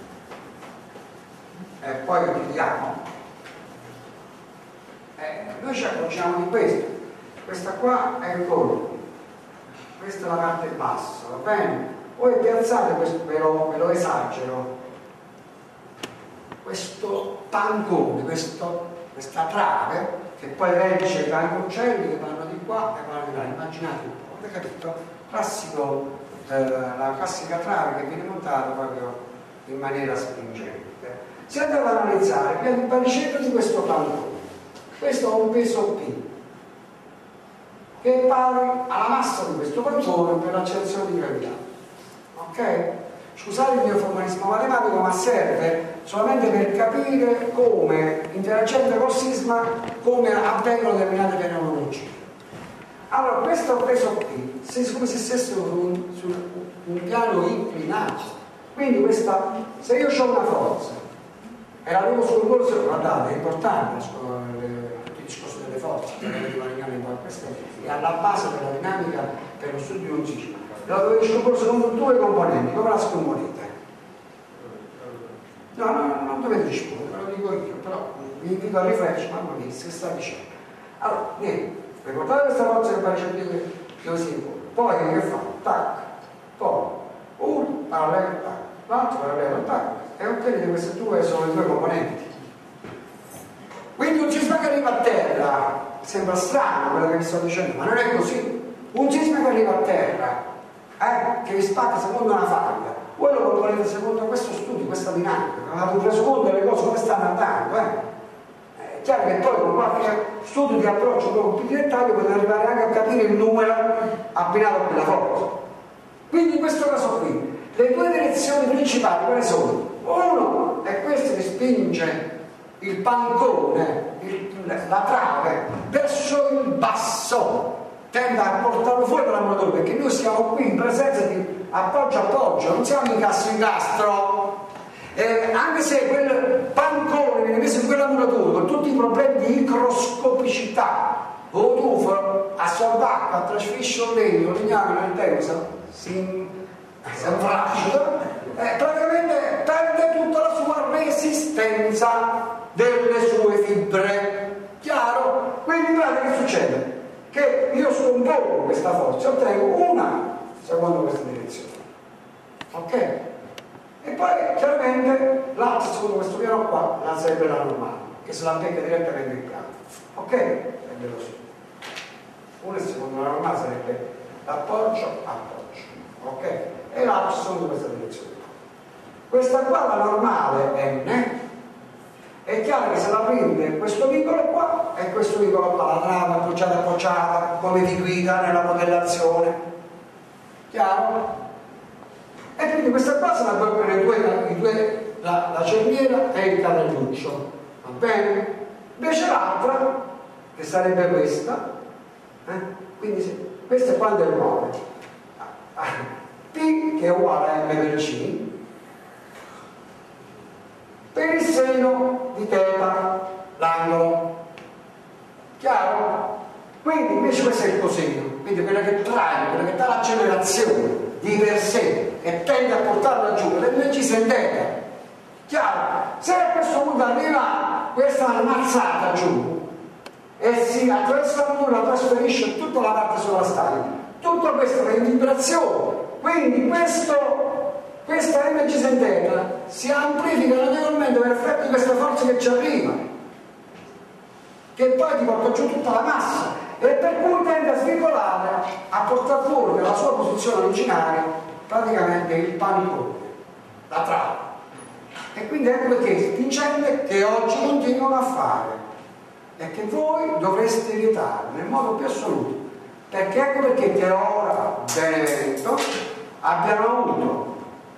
e eh, poi lo chiudiamo, eh, noi ci accorgiamo di questo. Questa qua è il colpo, questa è la parte bassa, va bene? Voi piazzate questo, ve lo, ve lo esagero, questo pancone, questo, questa trave che poi regge i panconcelli che vanno di qua e vanno di là. Immaginate un po', avete capito? Classico, eh, la classica trave che viene montata proprio in maniera spingente. Se andate ad analizzare, abbiamo il baricetto di questo pancone, questo ha un peso P che è pari alla massa di questo pancone per l'accelerazione di gravità. Ok? Scusate il mio formalismo matematico, ma serve solamente per capire come, interagendo col sisma, come avvengono determinate fenomenologie. Allora, questo peso P, se, come se stesse su un, su un piano inclinato. Quindi questa, se io ho una forza e la devo sul corso, guardate, è importante tutto il discorso delle forze, questo è alla base della dinamica per lo studio di un sisma. Dove il corso con due componenti, come la scomponete? No, no, non dovete rispondere, ve lo dico io, però vi invito a riflettere, mamma mia, che sta dicendo. Allora, niente, ricordate questa forza che fa il che si impone, poi che fa? Tac, poi uno parallelo, tac, l'altro parallelo, tac, e ottenete queste due, sono le due componenti. Quindi un sisma che arriva a terra, sembra strano quello che vi sto dicendo, ma non è così. Un sisma che arriva a terra, eh, che vi spacca secondo una faglia, voi lo volete secondo questo studio, questa dinamica, avete preso conto delle cose come stanno andando, eh? È chiaro che poi con qualche studio di approccio con più di dettaglio potete arrivare anche a capire il numero abbinato a quella forza. Quindi in questo caso qui le due direzioni principali quali sono? Uno è questo che spinge il pancone, il, la trave verso il basso, tende a portarlo fuori dalla muratura, perché noi siamo qui in presenza di appoggio appoggio, non siamo incastro incastro. Eh, anche se quel pancone viene messo in quella muratura con tutti i problemi di microscopicità, o tufo, assorbe acqua, trasferisce il legno, il legname nel tempo si infrascica, eh, praticamente perde tutta la sua resistenza delle sue fibre. Chiaro? Quindi in pratica che succede? Che io scompongo questa forza, ottengo una secondo questa direzione, ok? E poi chiaramente l'altra secondo questo piano qua la sarebbe la normale, che se la becca direttamente in piano, ok? È così. Una secondo la normale sarebbe l'appoggio, appoggio, ok? E l'altra secondo questa direzione. Questa qua la normale N. È chiaro che se la prende questo vicolo qua e questo vicolo qua, la trama appoggiata appoggiata come di guida nella modellazione, chiaro? E quindi questa qua se la proprio i due, i due la, la cerniera e il cavalluccio, va bene? Invece l'altra che sarebbe questa, eh? Quindi se, questo è quando è uguale P che è uguale a M per C per il seno di θ, l'angolo, chiaro? Quindi invece questo è il coseno, quindi quella che trae, quella che dà l'accelerazione di per sé e tende a portarla giù, l'energia in θ, chiaro? Se a questo punto arriva questa mazzata giù e si attraversa la molla, trasferisce tutta la parte sovrastante, tutto questo è in vibrazione, quindi questo, questa energia in θ si amplifica notevolmente per effetto di questa forza che ci arriva, che poi ti porta giù tutta la massa e per cui tende a svincolare, a portare fuori dalla sua posizione originaria praticamente il panicone, la trave. E quindi ecco perché vincente che oggi continuano a fare e che voi dovreste evitare nel modo più assoluto, perché ecco perché Teora, Benevento abbiano avuto,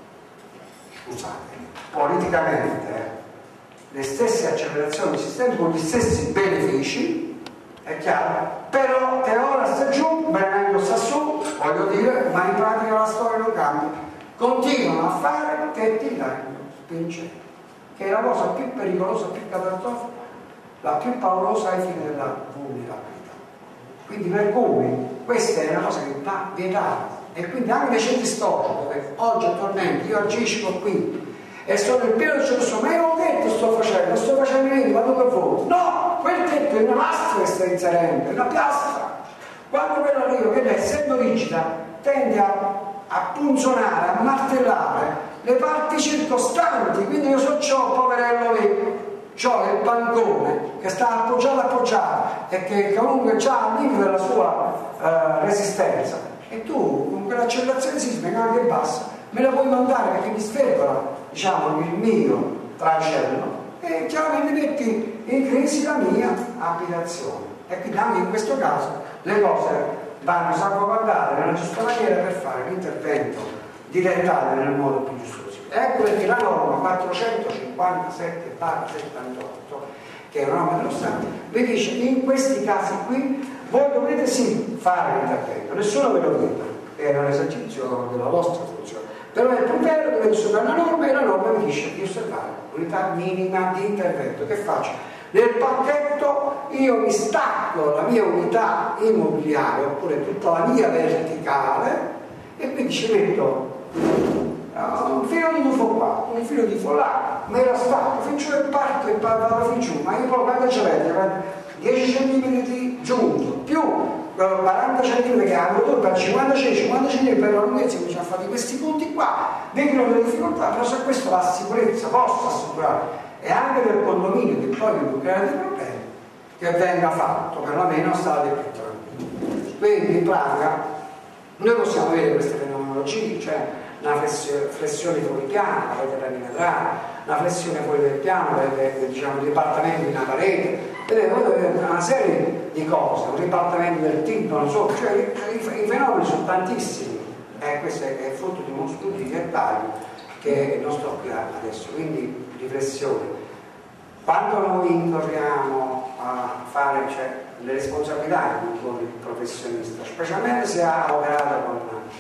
scusate, politicamente eh, le stesse accelerazioni del sistema con gli stessi benefici, è chiaro, però Teora sta giù, Benevento sta su, voglio dire, ma in pratica la storia non cambia, continuano a fare tetti da spingere, che è la cosa più pericolosa, più catastrofica, la più paurosa ai fini della vulnerabilità. Quindi per cui questa è una cosa che va vietata, e quindi anche nei centri storici dove oggi attualmente io agisco qui e sono il pieno del centro, ma io ho detto sto facendo, sto facendo niente, vado per voi, no, quel tetto è una lastra che sta inserendo, è una piastra, quando quello arriva, che essendo rigida tende a, a punzonare, a martellare le parti circostanti, quindi io so ciò, poverello lì, c'ho il pancone che sta appoggiato appoggiato e che comunque ha il limite della sua eh, resistenza, e tu con quell'accelerazione sismica anche bassa me la puoi mandare perché mi sfergola, diciamo, il mio tracello e chiaramente metti in crisi la mia abitazione. E quindi anche in questo caso le cose vanno salvaguardate nella giusta maniera per fare l'intervento direttale nel modo più giusto possibile. Ecco perché la norma quattrocentocinquantasette settantotto, che è una norma dello Stato, vi dice in questi casi qui voi dovete sì fare l'intervento, nessuno ve lo vieta, è un esercizio della vostra funzione, però nel puntello dovete osservare la norma e la norma vi dice di osservare l'unità minima di intervento. Che faccio? Nel pacchetto io mi stacco la mia unità immobiliare oppure tutta la mia verticale e quindi ci metto uh, un filo di tufo qua, un filo di tufo là, me la stacco fin giù e parto e vado fin giù, ma io poi quando ci avete dieci centimetri giunto più quaranta centimetri che hanno per cinquanta centimetri per la lunghezza, quindi ci ha fatto questi punti qua, vengono delle difficoltà, però se questo la sicurezza possa assicurare e anche del condominio che poi non creare dei problemi, che venga fatto, perlomeno state più tranquilli. Quindi in pratica noi possiamo vedere queste fenomenologie, cioè una flessione fuori piano, avete perimetrale, una flessione fuori del piano, avete diciamo un ripartamento in una parete, vedete una serie di cose, un ripartamento del timpano sopra, cioè i, i fenomeni sono tantissimi, eh, questo è, è frutto di uno studio di dettaglio che non sto qui adesso, quindi riflessione. Quando noi incorriamo a fare, cioè, le responsabilità di un professionista, specialmente se ha operato con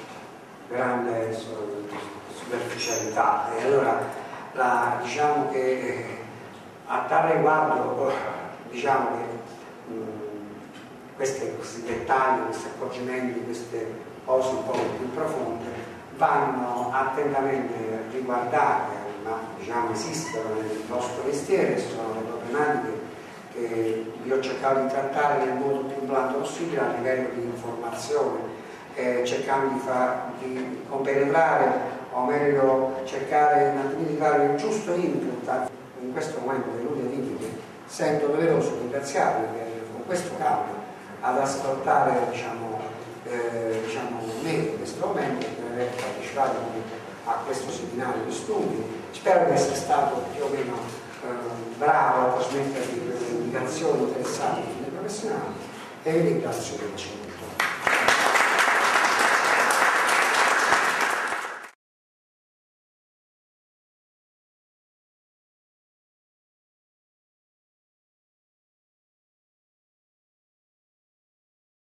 grande superficialità, e allora la, diciamo che a tal riguardo diciamo che mh, questi, questi dettagli, questi accorgimenti, queste cose un po' più profonde vanno attentamente riguardate, ma diciamo esistono nel nostro mestiere, sono le problematiche che io ho cercato di trattare nel modo più blando possibile a livello di informazione, eh, cercando di, far, di compenetrare, o meglio cercare di dare il giusto input in questo momento dei lunghi limiti. Sento doveroso ringraziarvi con questo cambio ad ascoltare diciamo, eh, diciamo me in questo momento, per aver partecipato a questo seminario di studi. Spero di essere stato più o meno eh, bravo a trasmettervi queste indicazioni interessanti dei professionali e vi ringrazio per la